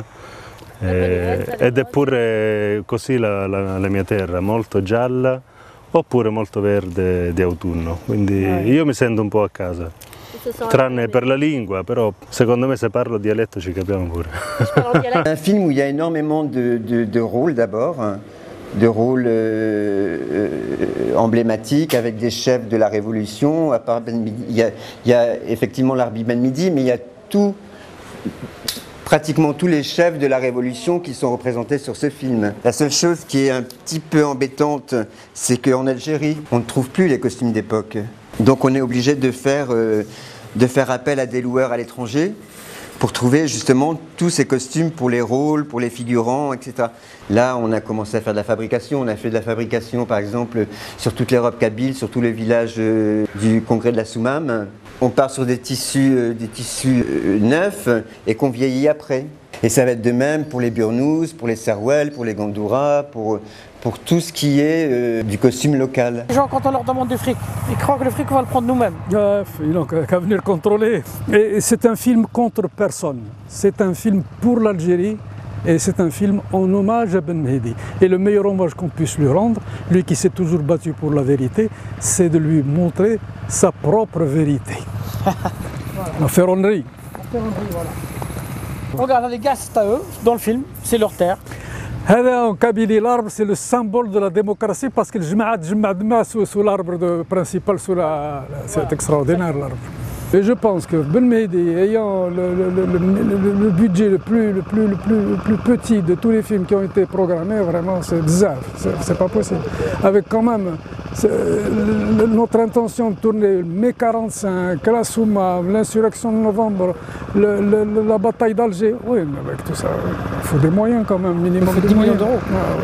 S20: eh, ed è pure così la, la, la mia terra, molto gialla, oppure molto verde di autunno, quindi io mi sento un po' a casa, tranne per la lingua, però secondo me se parlo dialetto ci capiamo pure.
S21: Un film où il y a énormément de, de, de rôles d'abord, de rôles euh, euh, emblématiques avec des chefs de la Révolution. À part Ben Mehdi, il y a, il y a effectivement l'Arbi Ben Mehdi, mais il y a tout... pratiquement tous les chefs de la Révolution qui sont représentés sur ce film. La seule chose qui est un petit peu embêtante, c'est qu'en Algérie, on ne trouve plus les costumes d'époque. Donc on est obligé de faire, euh, de faire appel à des loueurs à l'étranger pour trouver justement tous ces costumes pour les rôles, pour les figurants, et cetera. Là, on a commencé à faire de la fabrication. On a fait de la fabrication, par exemple, sur toute l'Europe kabyle, sur tous les villages euh, du congrès de la Soumam. On part sur des tissus, euh, des tissus euh, neufs et qu'on vieillit après. Et ça va être de même pour les burnous, pour les serwel, pour les gandouras, pour, pour tout ce qui est euh, du costume local.
S3: Les gens, quand on leur demande du fric, ils croient que le fric, on va le prendre nous-mêmes.
S4: Euh, ils n'ont qu'à venir contrôler. Et c'est un film contre personne. C'est un film pour l'Algérie. Et c'est un film en hommage à Ben Mehdi. Et le meilleur hommage qu'on puisse lui rendre, lui qui s'est toujours battu pour la vérité, c'est de lui montrer sa propre vérité. La ferronnerie.
S3: La ferronnerie, voilà. Regarde, les gars, c'est à eux, dans le film, c'est leur terre.
S4: En Kabylie, l'arbre, c'est le symbole de la démocratie parce que le sous l'arbre principal, c'est extraordinaire l'arbre. Et je pense que Ben Mehdi, ayant le, le, le, le, le budget le plus, le, plus, le, plus, le plus petit de tous les films qui ont été programmés, vraiment c'est bizarre, c'est pas possible. Avec quand même le, notre intention de tourner mai quarante-cinq, la Souma, l'insurrection de novembre, le, le, la bataille d'Alger, oui, mais avec tout ça, il faut des moyens quand même, minimum de
S3: dix millions d'euros.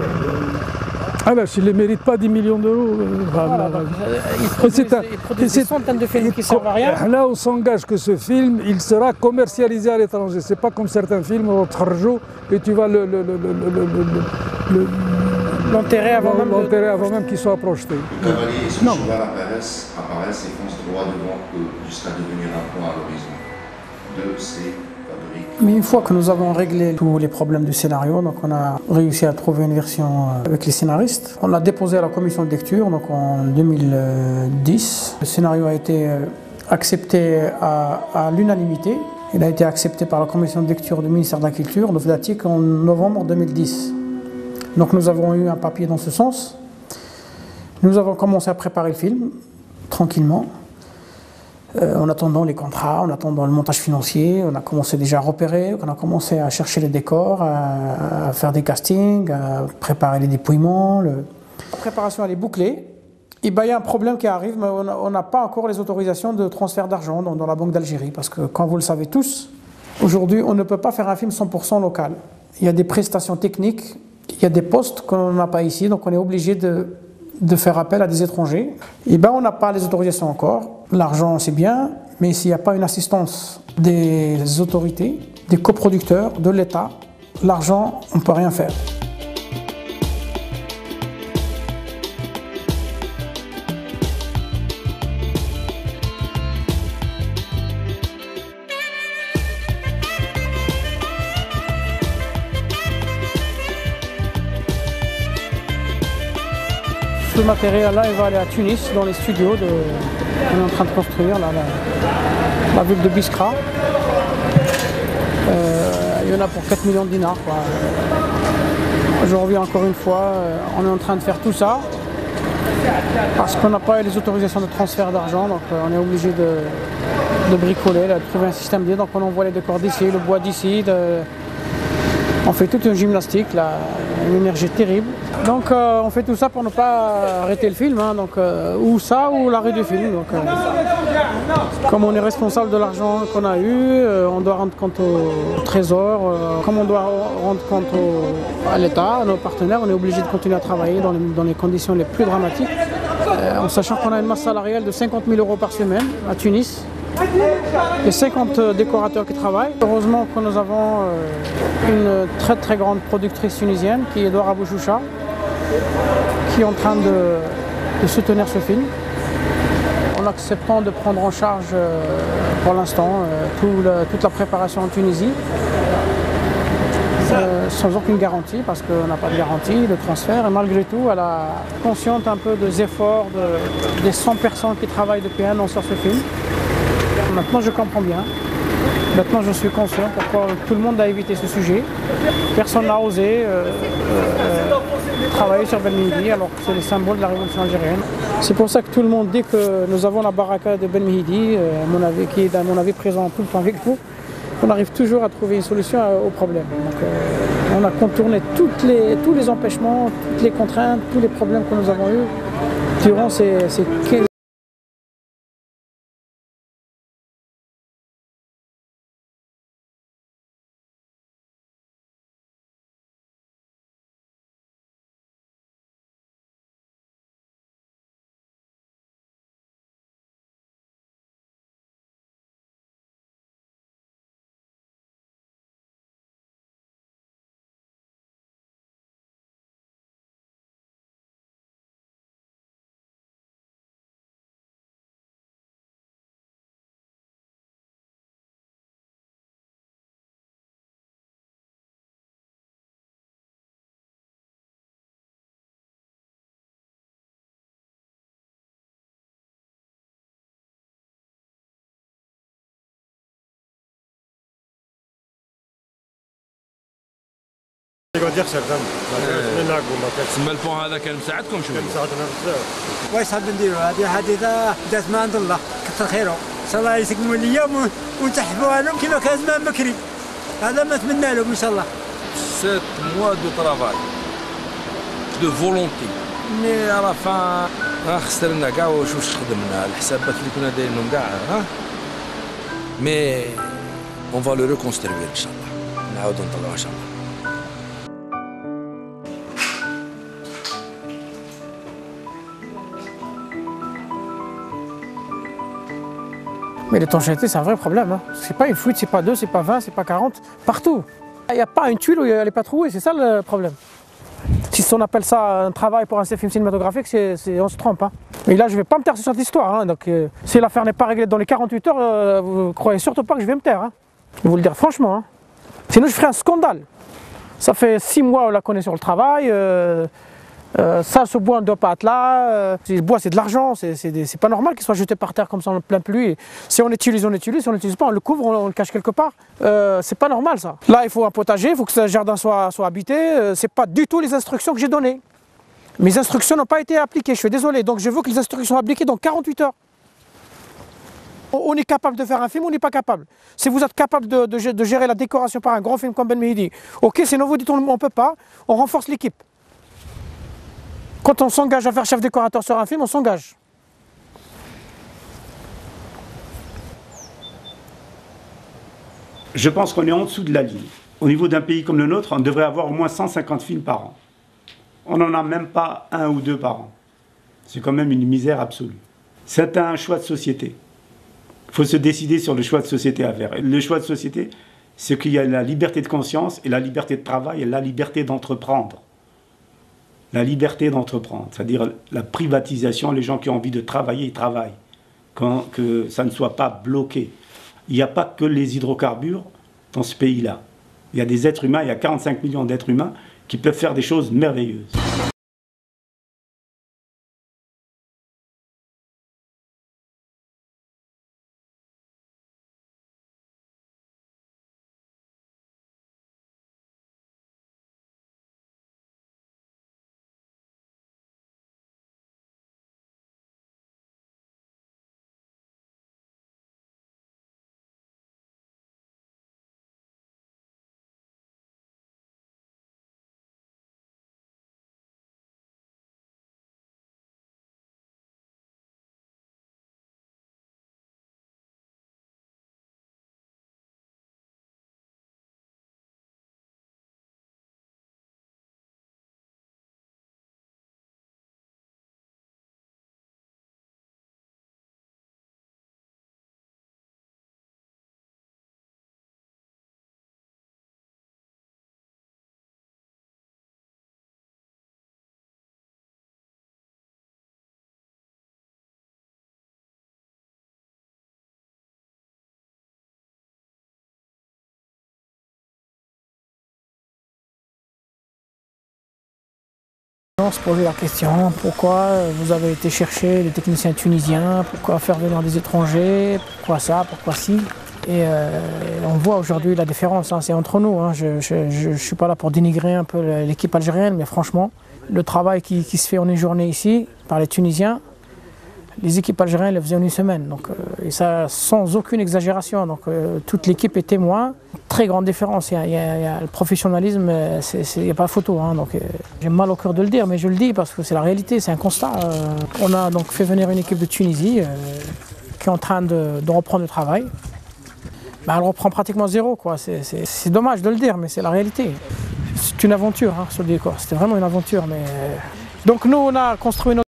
S4: Ah ben, s'il ne mérite pas dix millions d'euros,
S3: voilà, bah, il produit, il produit des centaines de films qui ne servent à rien.
S4: Là, on s'engage que ce film, il sera commercialisé à l'étranger. C'est pas comme certains films, et tu vas le, le, le, le, le,
S3: l'enterrer avant,
S4: avant même qu'il soit projeté.
S22: Le cavalier et son cheval apparaissent, apparaissent et foncent droit devant eux jusqu'à devenir un point à l'horizon. Deux, c'est...
S3: Mais une fois que nous avons réglé tous les problèmes du scénario, donc on a réussi à trouver une version avec les scénaristes. On l'a déposé à la commission de lecture donc en deux mille dix. Le scénario a été accepté à, à l'unanimité. Il a été accepté par la commission de lecture du ministère de la Culture, de Vdatik, en novembre deux mille dix. Donc nous avons eu un papier dans ce sens. Nous avons commencé à préparer le film, tranquillement. Euh, en attendant les contrats, en attendant le montage financier, on a commencé déjà à repérer, on a commencé à chercher les décors, à, à faire des castings, à préparer les dépouillements. Le... La préparation elle est bouclée. Et ben, il y a un problème qui arrive, mais on n'a pas encore les autorisations de transfert d'argent dans, dans la Banque d'Algérie. Parce que, comme vous le savez tous, aujourd'hui, on ne peut pas faire un film cent pour cent local. Il y a des prestations techniques, il y a des postes qu'on n'a pas ici, donc on est obligé de... de faire appel à des étrangers. Et ben on n'a pas les autorisations encore. L'argent c'est bien, mais s'il n'y a pas une assistance des autorités, des coproducteurs, de l'État, l'argent, on ne peut rien faire. Ce matériel-là, il va aller à Tunis, dans les studios de... qu'on est en train de construire, là, la, la ville de Biskra. Euh, il y en a pour quatre millions de dinars. Quoi. Aujourd'hui, encore une fois, on est en train de faire tout ça parce qu'on n'a pas eu les autorisations de transfert d'argent, donc on est obligé de, de bricoler, là, de trouver un système d'idée. Donc on envoie les décors d'ici, le bois d'ici. De... On fait toute une gymnastique, là, une énergie terrible. Donc euh, on fait tout ça pour ne pas arrêter le film, hein, donc, euh, ou ça ou l'arrêt du film. Donc, euh, comme on est responsable de l'argent qu'on a eu, euh, on doit rendre compte au trésor, euh, comme on doit rendre compte au, à l'État, à nos partenaires, on est obligé de continuer à travailler dans les, dans les conditions les plus dramatiques, euh, en sachant qu'on a une masse salariale de cinquante mille euros par semaine à Tunis. Il y a cinquante décorateurs qui travaillent. Heureusement que nous avons une très très grande productrice tunisienne qui est Dora Bouchoucha, qui est en train de, de soutenir ce film, en acceptant de prendre en charge pour l'instant tout le, toute la préparation en Tunisie, euh, sans aucune garantie, parce qu'on n'a pas de garantie de transfert, et malgré tout elle est consciente un peu des efforts de, des cent personnes qui travaillent depuis un an sur ce film. Maintenant je comprends bien, maintenant je suis conscient pourquoi tout le monde a évité ce sujet. Personne n'a osé euh, euh, travailler sur Ben Mehidi alors que c'est le symbole de la révolution algérienne. C'est pour ça que tout le monde dit que nous avons la baraka de Ben Mehidi, euh, mon avis, qui est à mon avis présent tout le temps avec nous. On arrive toujours à trouver une solution au problème. Donc, euh, on a contourné toutes les, tous les empêchements, toutes les contraintes, tous les problèmes que nous avons eus durant ces, ces quinze
S1: يقعد يخسر دم من ناقول
S17: تسمى البون هذا كان مساعدكم شويه؟
S1: كان مساعدنا بزاف.
S2: واش حاب نديروا هذه حادثه دات من عند الله كثر خيره ان شاء الله يسقموا ليا ونتحفوها لهم كما كان زمان بكري هذا ما نتمنى لهم ان شاء الله.
S17: سيت موا دو طرافاي دو فولونتي مي على فان راه خسرنا كاع واش واش خدمنا الحسابات اللي كنا دايرينهم كاع ها مي اون فا لو ريكونستروير ان شاء الله نعاودو نطلعوها ان شاء الله.
S3: Mais l'étanchéité, c'est un vrai problème. Hein. C'est pas une fuite, c'est pas deux, c'est pas vingt, c'est pas quarante, partout. Il n'y a pas une tuile où elle n'est pas trouée, c'est ça le problème. Si on appelle ça un travail pour un film cinématographique, c'est, c'est, on se trompe. Hein. Mais là, je ne vais pas me taire sur cette histoire. Hein. Donc, euh, si l'affaire n'est pas réglée dans les quarante-huit heures, euh, vous ne croyez surtout pas que je vais me taire. Hein. Je vais vous le dire franchement. Hein. Sinon, je ferai un scandale. Ça fait six mois qu'on la connaît sur le travail. Euh, Euh, ça, ce bois ne doit pas être là. Euh, le bois, c'est de l'argent. C'est pas normal qu'il soit jeté par terre comme ça en pleine pluie. Si on utilise, on utilise. Si on n'utilise pas, on le couvre, on, on le cache quelque part. Euh, c'est pas normal ça. Là, il faut un potager, il faut que ce jardin soit, soit habité. Euh, c'est pas du tout les instructions que j'ai données. Mes instructions n'ont pas été appliquées. Je suis désolé. Donc, je veux que les instructions soient appliquées dans quarante-huit heures. On est capable de faire un film, on n'est pas capable. Si vous êtes capable de, de, de gérer la décoration par un grand film comme Ben Mehidi, ok, sinon vous dites on ne peut pas, on renforce l'équipe. Quand on s'engage à faire chef décorateur sur un film, on s'engage.
S5: Je pense qu'on est en dessous de la ligne. Au niveau d'un pays comme le nôtre, on devrait avoir au moins cent cinquante films par an. On n'en a même pas un ou deux par an. C'est quand même une misère absolue. C'est un choix de société. Il faut se décider sur le choix de société à faire. Le choix de société, c'est qu'il y a la liberté de conscience et la liberté de travail et la liberté d'entreprendre. La liberté d'entreprendre, c'est-à-dire la privatisation, les gens qui ont envie de travailler, ils travaillent. Quand, que ça ne soit pas bloqué. Il n'y a pas que les hydrocarbures dans ce pays-là. Il y a des êtres humains, il y a quarante-cinq millions d'êtres humains qui peuvent faire des choses merveilleuses.
S3: On se posait la question, pourquoi vous avez été chercher des techniciens tunisiens, pourquoi faire venir des étrangers, pourquoi ça, pourquoi ci. Et euh, on voit aujourd'hui la différence, hein, c'est entre nous. Hein. Je ne suis pas là pour dénigrer un peu l'équipe algérienne, mais franchement, le travail qui, qui se fait en une journée ici par les Tunisiens, les équipes algériennes le faisaient en une semaine. Donc, euh, et ça sans aucune exagération. Donc, euh, toute l'équipe est témoin. Très grande différence. Il y a, il y a, il y a le professionnalisme, il n'y a pas photo. Hein. Donc, euh, j'ai mal au cœur de le dire, mais je le dis parce que c'est la réalité, c'est un constat. Euh, on a donc fait venir une équipe de Tunisie euh, qui est en train de, de reprendre le travail. Ben, elle reprend pratiquement zéro. C'est dommage de le dire, mais c'est la réalité. C'est une aventure hein, sur le décor. C'était vraiment une aventure. Mais... Donc nous, on a construit notre...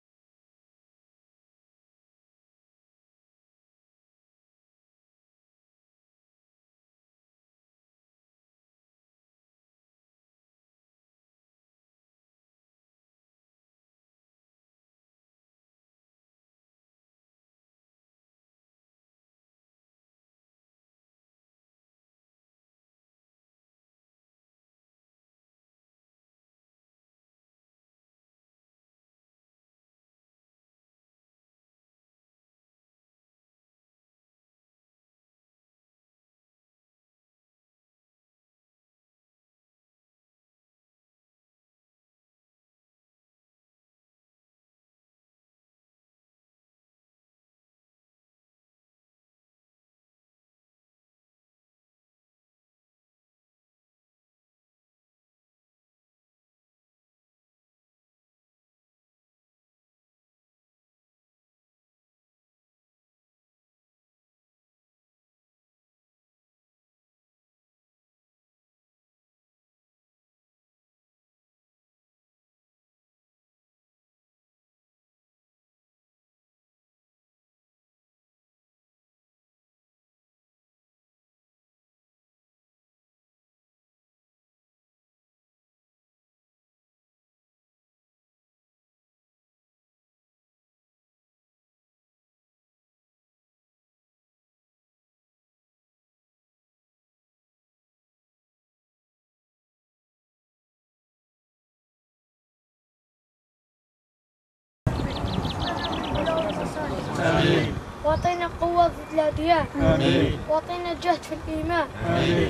S7: آمين. واعطينا قوة ضد الأديان. آمين. واعطينا جهد في الإيمان. آمين.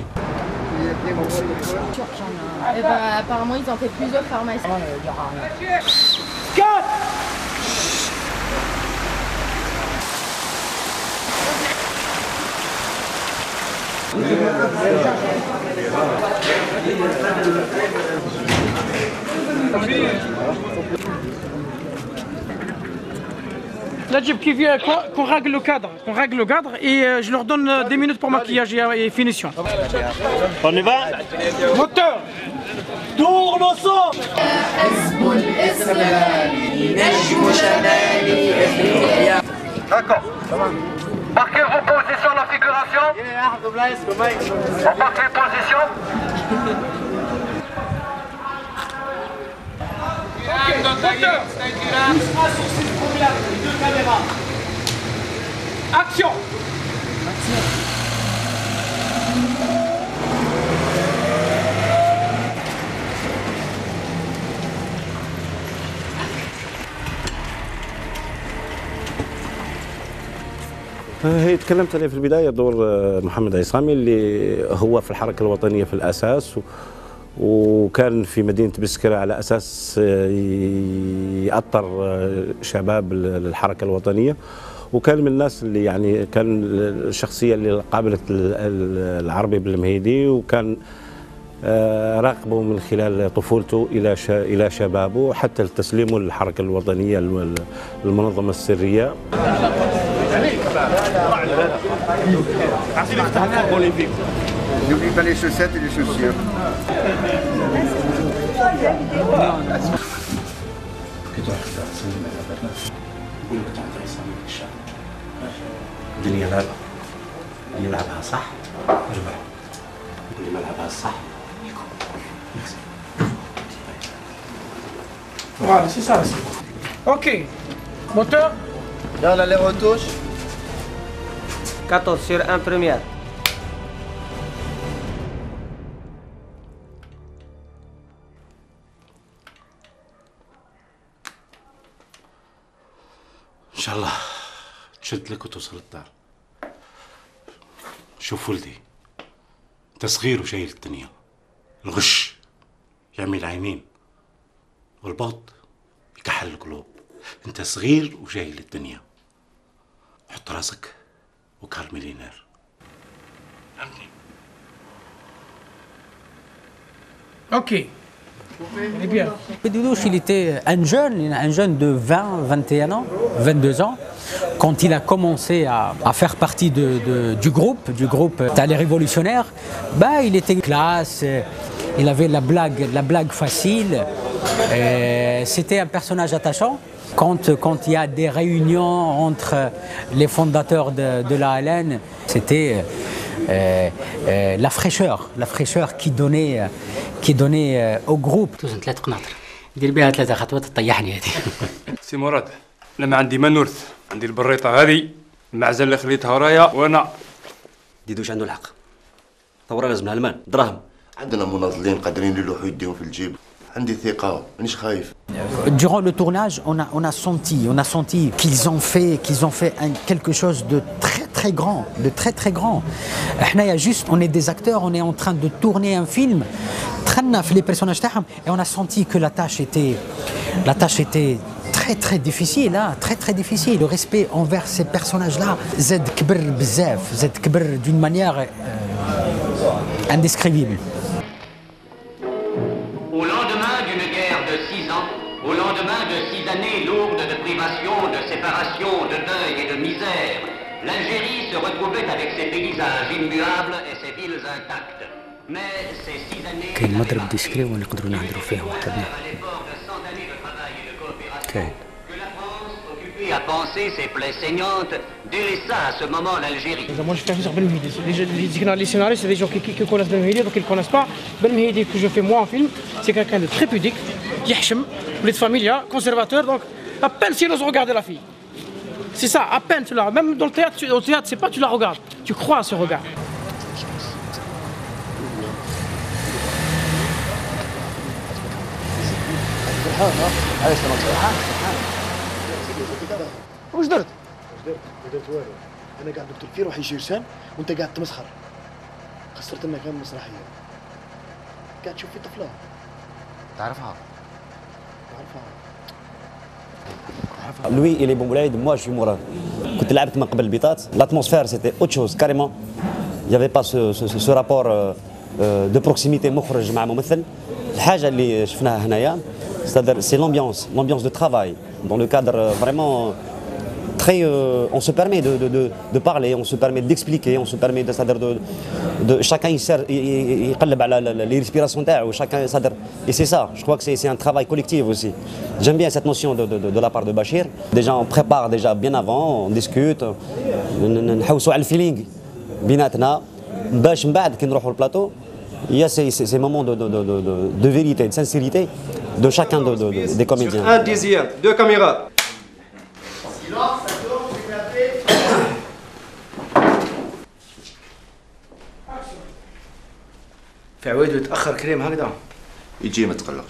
S8: Et bah, apparemment, ils ont fait plusieurs pharmacies.
S3: Là, qui vient qu'on règle le cadre, qu'on règle le cadre et euh, je leur donne euh, des minutes pour maquillage et, et finition.
S1: On y va?
S3: Moteur!
S1: Tourne au son!
S23: D'accord. Marquez vos positions de la figuration. On marque les positions.
S3: Ok, moteur! Deux caméras. Action!
S1: هي تكلمت عليه في البداية دور محمد عصامي اللي هو في الحركة الوطنية في الأساس، وكان في مدينة بسكرة على أساس يأطر شباب الحركة الوطنية، وكان من الناس اللي يعني كان الشخصية اللي قابلت العربي بالمهيدي، وكان راقبه من خلال طفولته إلى إلى شبابه حتى تسليمه للحركة الوطنية المنظمة السرية.
S21: N'oublie pas les chaussettes et les chaussures.
S1: الدنيا لعبة اللي يلعبها صح ربح، واللي ما لعبها صح
S3: Voilà, c'est ça. Ok. Moteur.
S24: Dans les retouches. quatorze sur un première.
S1: شاء الله تشد لك وتوصل الدار. شوف ولدي، انت صغير وشايل الدنيا. الغش يعمي العينين والبغض يكحل القلوب. انت صغير وشايل الدنيا. حط راسك وكار مليونير. فهمتني؟
S3: اوكي.
S6: Doudouche, il était un jeune, un jeune de vingt, vingt et un ans, vingt-deux ans, quand il a commencé à, à faire partie de, de, du groupe, du groupe Les Révolutionnaires. Bah, il était classe, il avait la blague, la blague facile. C'était un personnage attachant. Quand, quand il y a des réunions entre les fondateurs de, de l'A L N, c'était euh, euh, la fraîcheur, la fraîcheur qui donnait, qui donnait euh, au groupe.
S9: ثلاث قناطر دير بها ثلاثة خطوات تطيحني هذه.
S10: سي مراد، لما عندي ما نورث، عندي البريطة هذه، المعزة اللي خليتها ورايا وأنا.
S12: ديدوش عنده الحق. ثورة لازم لها المال، دراهم.
S22: عندنا مناضلين قادرين يلوحوا يديهم في الجيب. عندي ثقة، مانيش خايف.
S6: Durant le tournage, on a, on a senti, on a senti qu'ils ont fait, qu'ils ont fait un, quelque chose de très très grand, de très très grand. احنا juste, on est des acteurs, on est en train de tourner un film. دخلنا في les personnages تاعهم et on a senti que la tâche était, la tâche était très très difficile, hein, très très difficile. Le respect envers ces personnages-là, زاد كبر بزاف, زاد كبر d'une manière euh, indescriptible.
S23: Au lendemain d'une guerre de six ans, au lendemain de six années lourdes de privations, de séparations, de deuil et de misère, l'Algérie se retrouvait avec ses paysages immuables et ses villes intactes. Mais ces six années...
S9: كاين مضرب ديسكري ونقدروا نهضروا فيه وحدنا. كاين.
S23: à penser ses plaies saignantes, délaissa à ce moment l'Algérie.
S3: Moi je fais sur Ben Mehidi. Les scénaristes, c'est des gens qui, qui, qui connaissent Ben Mehidi, donc ils ne connaissent pas. Ben Mehidi que je fais moi en film, c'est quelqu'un de très pudique, yahchem, de famille, conservateur, donc à peine si on regarde la fille. C'est ça, à peine tu la même dans le théâtre, tu, au théâtre, c'est pas tu la regardes, tu crois à ce regard.
S25: وش درت؟ وش درت؟ ما درت والو. انا قاعد نكتب فيه روح يشير شان وانت قاعد تمسخر. خسرت لنا كم مسرحيه. قاعد تشوف في طفله. تعرفها؟ تعرفها.
S12: Lui, il est Boumboulaïd, moi je suis Mourad. Quand il a été قبل البيطات, l'atmosphère c'était autre chose, carrément. Il n'y avait pas ce, ce, ce rapport euh, euh, de proximité مخرج مع ممثل. الحاجة اللي شفناها هنايا, c'est-à-dire c'est l'ambiance, l'ambiance de travail, dans le cadre euh, vraiment très, euh, on se permet de, de, de, de parler, on se permet d'expliquer, on se permet de, c'est-à-dire de, de chacun يقلب على les respirations تاعو, chacun, c'est-à-dire, et c'est ça, je crois que c'est, c'est un travail collectif aussi. J'aime bien cette notion de, de, de, de la part de Bachir. Déjà on prépare déjà bien avant, on discute, نحوسوا على الفيلينغ بيناتنا باش من بعد كي نروحوا البلاطو il y a ces, ces, ces moments de, de, de, de, de vérité, de sincérité de chacun de, de, de, des comédiens.
S23: Un dixième, deux caméras.
S25: في عوايد يتاخر كريم هكذا
S22: يجي ما تقلقش.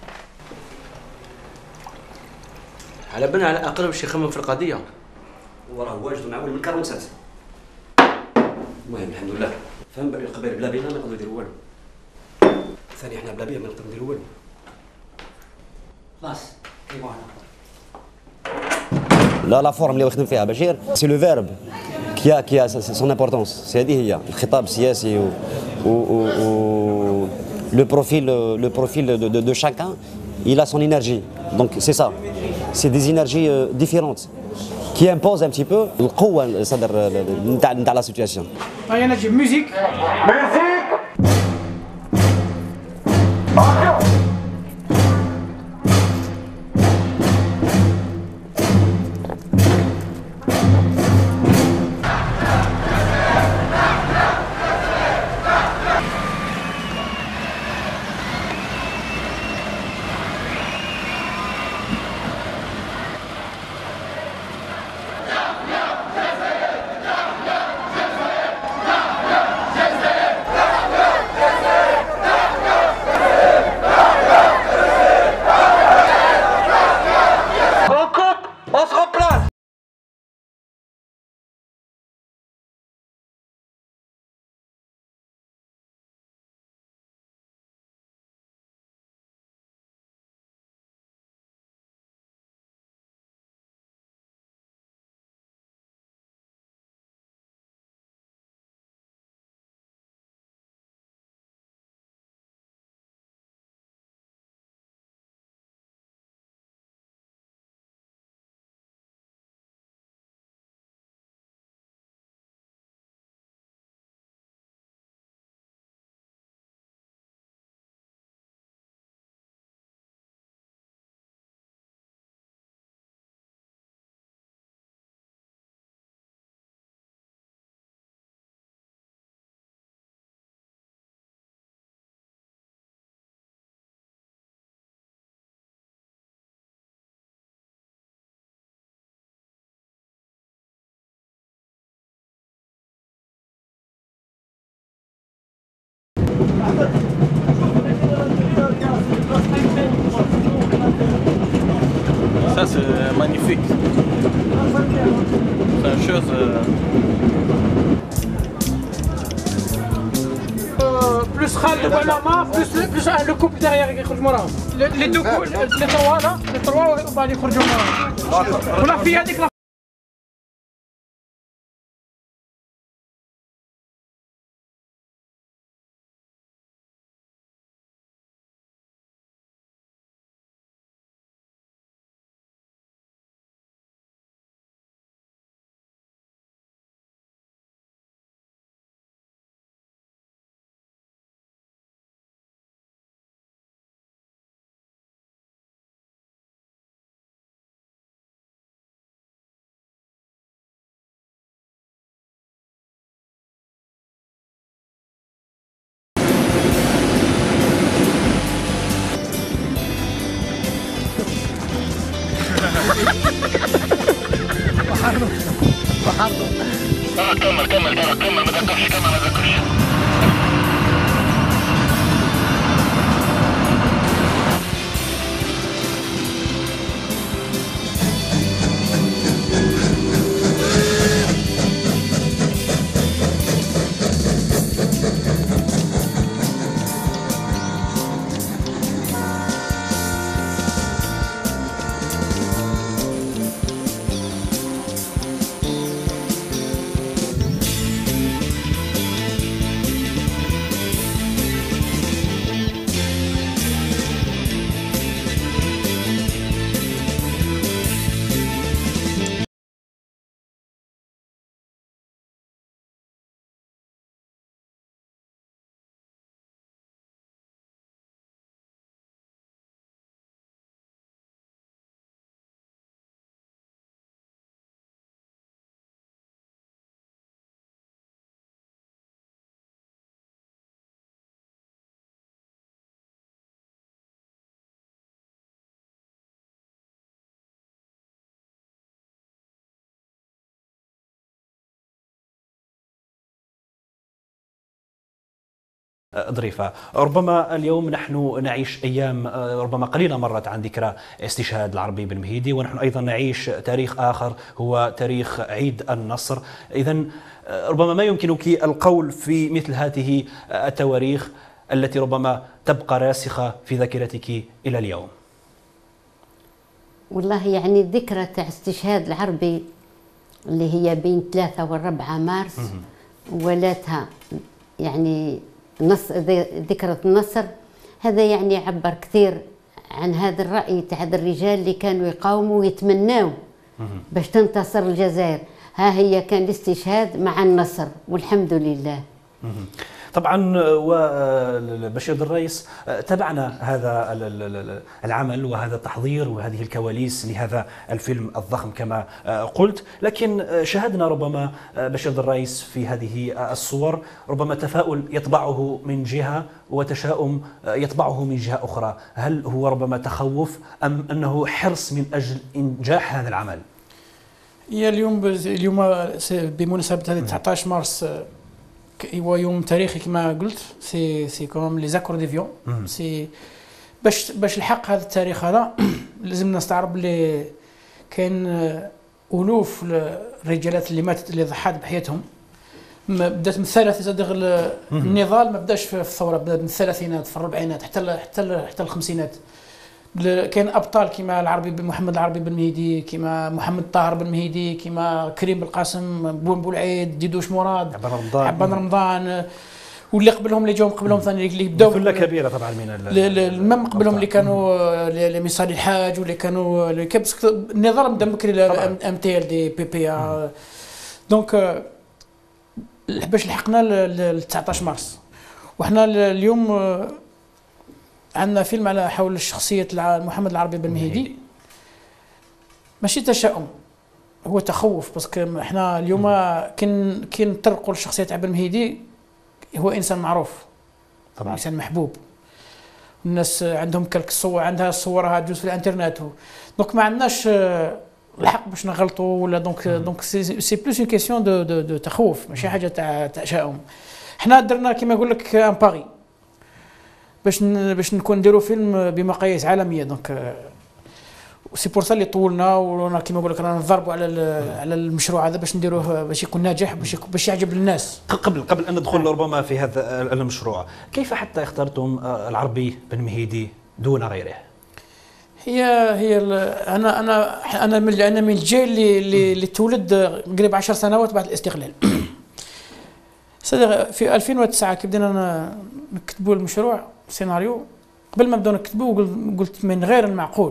S25: على بالنا على الاقل باش يخمم في القضيه.
S12: وراه واجد معول من كرمسات. المهم الحمد لله. فهم قبل بلا بينا ما نقدروا نديروا والو. ثاني احنا بلا بينا ما نقدروا نديروا والو. خلاص كيما لا لا فورم اللي واخدين فيها بشير سي لو فيرب كي a qui a son importance. سي هذه هي الخطاب السياسي و و le profil le profil de, de, de chacun, il a son énergie. Donc c'est ça. C'est des énergies euh, différentes qui imposent un petit peu القوة صدر نتاع نتاع la situation.
S3: هيا نجيب ميوزيك.
S23: ميوزيك.
S3: Voilà, ma plus plus le couple derrière qui يخرج موراهم. Les deux les trois là, les trois وبعد يخرجوا موراهم. ولا في هذيك
S23: كمل كمل ترى كمل ما تذكرش كمل ما تذكرش
S11: ظريفة. ربما اليوم نحن نعيش أيام ربما قليلة مرت عن ذكرى استشهاد العربي بن مهيدي، ونحن أيضا نعيش تاريخ آخر هو تاريخ عيد النصر. إذا ربما ما يمكنك القول في مثل هذه التواريخ التي ربما تبقى راسخة في ذاكرتك إلى اليوم؟
S13: والله يعني الذكرى تاع استشهاد العربي اللي هي بين ثلاثة والربعة مارس ولاتها يعني نص ذكرى النصر، هذا يعني يعبر كثير عن هذا الرأي تاع الرجال اللي كانوا يقاوموا ويتمناوا باش تنتصر الجزائر. ها هي كان الاستشهاد مع النصر والحمد لله.
S11: طبعا وبشير الرئيس تابعنا هذا العمل وهذا التحضير وهذه الكواليس لهذا الفيلم الضخم كما قلت، لكن شاهدنا ربما بشير الرئيس في هذه الصور ربما تفاؤل يطبعه من جهة وتشاؤم يطبعه من جهة أخرى. هل هو ربما تخوف أم أنه حرص من أجل إنجاح هذا العمل؟
S3: هي اليوم اليوم بمناسبة هذه تسعة عشر مارس هو يوم تاريخي كما قلت، سي سي كوم لي زاكور ديفيون. سي باش باش الحق هذا التاريخ هذا لازم نستعرب اللي كاين الوف الرجالات اللي ماتت اللي ضحات بحياتهم. بدات من الثلاثينات النضال ما بداش في الثوره، بدا من الثلاثينات في الربعينات حتى حتى حتى الخمسينات. كاين ابطال كيما العربي بن محمد العربي بن مهيدي، كيما محمد طاهر بن مهيدي، كيما كريم بالقاسم، بون بولعيد، ديدوش مراد،
S11: عبان رمضان
S3: عبان رمضان واللي قبلهم اللي جاوا قبلهم ثاني اللي بداو
S11: ثله كبيره طبعا من
S3: المام قبلهم اللي كانوا اللي مصالي الحاج واللي كانوا النظام بدا بكري ام تي ال دي بي بي. دونك باش لحقنا ل تسعة عشر مارس، وحنا اليوم عندنا فيلم على حول شخصية محمد العربي بن مهيدي. ماشي تشاؤم، هو تخوف، باسكو احنا اليوم كي كي نطرقوا لشخصية بن مهيدي هو انسان معروف طبعا، انسان محبوب، الناس عندهم كلك الصور، عندها صورها تجوز في الانترنت. دونك ما عندناش الحق باش نغلطوا ولا دونك دونك سي بلوس اون كيسيون دو دو دو تخوف، ماشي حاجه تاع تشاؤم. حنا درنا كيما نقول لك ان باري باش باش نكون نديروا فيلم بمقاييس عالميه. دونك وسي بور سا اللي طولنا ورانا كيما نقول لك رانا نضربوا على على المشروع هذا باش نديروه باش يكون ناجح باش باش يعجب الناس.
S11: قبل قبل ان ندخل ربما في هذا المشروع، كيف حتى اخترتم العربي بن مهيدي دون غيره؟
S3: هي هي انا انا انا من انا من الجيل اللي اللي, اللي تولد قريب عشر سنوات بعد الاستقلال. في ألفين وتسعة كي بدينا نكتبوا المشروع سيناريو، قبل ما نبداو نكتبوا قلت من غير المعقول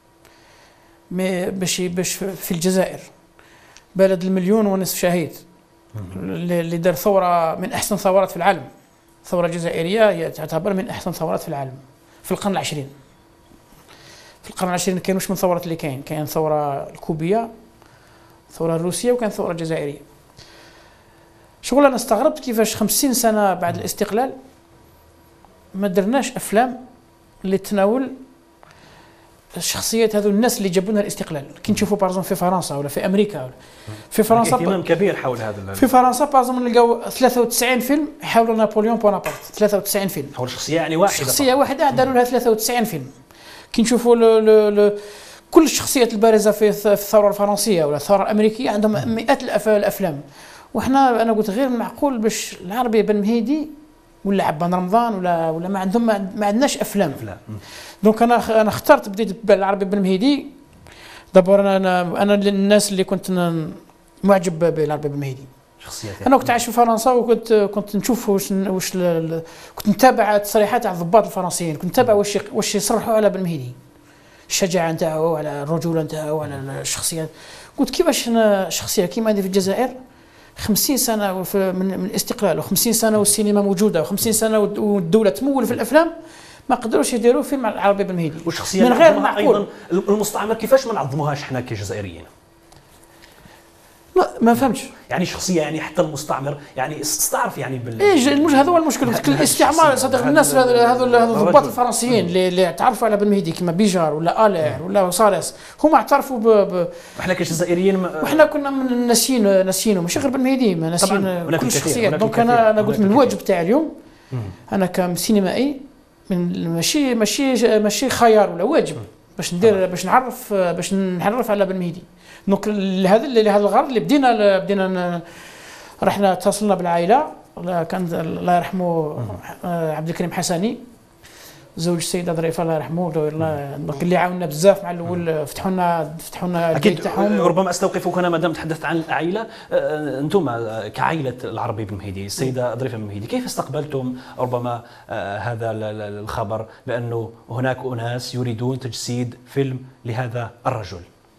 S3: باش باش في الجزائر بلد المليون ونصف شهيد اللي دار ثوره من احسن ثورات في العالم، ثوره جزائريه هي تعتبر من احسن ثورات في العالم في القرن العشرين. في القرن العشرين كاينوش من ثورات اللي كاين، كاين ثوره الكوبيه، الثوره الروسيه، وكان ثوره جزائريه. شغل انا استغربت كيفاش خمسين سنه بعد الاستقلال ما درناش افلام اللي تناول الشخصيات هذو الناس اللي جابوا لنا الاستقلال. كي نشوفوا بارزون في فرنسا ولا في امريكا ولا في فرنسا
S11: اهتمام كبير حول هذا.
S3: في فرنسا بارزون نلقاو ثلاثة وتسعين فيلم حول نابليون بونابرت، ثلاثة وتسعين فيلم
S11: حول شخصيه يعني واحده،
S3: شخصيه واحده داروا لها ثلاثة وتسعين فيلم. كي نشوفوا كل الشخصيات البارزه في الثوره الفرنسيه ولا الثوره الامريكيه عندهم مئات الافلام. وحنا انا قلت غير معقول باش العربي بن مهيدي ولا عبان رمضان ولا ولا ما عندهم ما عندناش افلام. دونك انا انا اخترت بديت بالعربي بن مهيدي. دابا انا انا انا الناس اللي كنت معجب بالعربي بن مهيدي
S11: شخصيات.
S3: انا كنت عايش في فرنسا وكنت كنت نشوف واش واش كنت نتابع تصريحات على الضباط الفرنسيين، كنت نتابع واش واش يصرحوا على بن مهيدي، الشجاعه نتاعو، على الرجوله نتاعو، على الشخصيات. قلت كيفاش انا شخصيه كيما هذه في الجزائر خمسين سنه من الاستقلال وخمسين سنه والسينما موجوده وخمسين سنه والدوله تمول في الافلام ما قدروش يديروا فيلم على العربي بن مهيدي.
S11: والشخصيه
S3: من غير معقول.
S11: ايضا المستعمر كيفاش ما نعظموهاش احنا كجزائريين؟
S3: ما, ما فهمتش.
S11: يعني شخصيه يعني حتى المستعمر يعني استعرف يعني بال
S3: ايه هذا هو المشكل. الاستعمار صدق الناس هذو الضباط الفرنسيين اللي, اللي تعرفوا على بن مهيدي كما بيجار ولا الير ولا صالح هما اعترفوا ب
S11: احنا كجزائريين م...
S3: وحنا كنا ناسيين ناسيينه ماشي غير بن مهيدي ما ناسيين كل الشخصيات. دونك انا انا قلت من الواجب تاعي اليوم انا كسينمائي من ماشي ماشي ماشي خيار ولا واجب باش ندير باش نعرف باش نعرف على بن مهيدي. دونك لهذا لهذا الغرض اللي بدينا بدينا رحنا اتصلنا بالعائله. كان الله يرحمه عبد الكريم حسني زوج السيده ظريفه الله يرحمه اللي عاوننا بزاف مع الاول فتحوا لنا فتحوا لنا
S11: اكيد تاعهم. ربما استوقفك هنا ما دام تحدثت عن العائله، انتم كعائله العربي بن مهيدي السيده ظريفه بن مهيدي كيف استقبلتم ربما هذا الخبر بانه هناك اناس يريدون تجسيد فيلم لهذا الرجل؟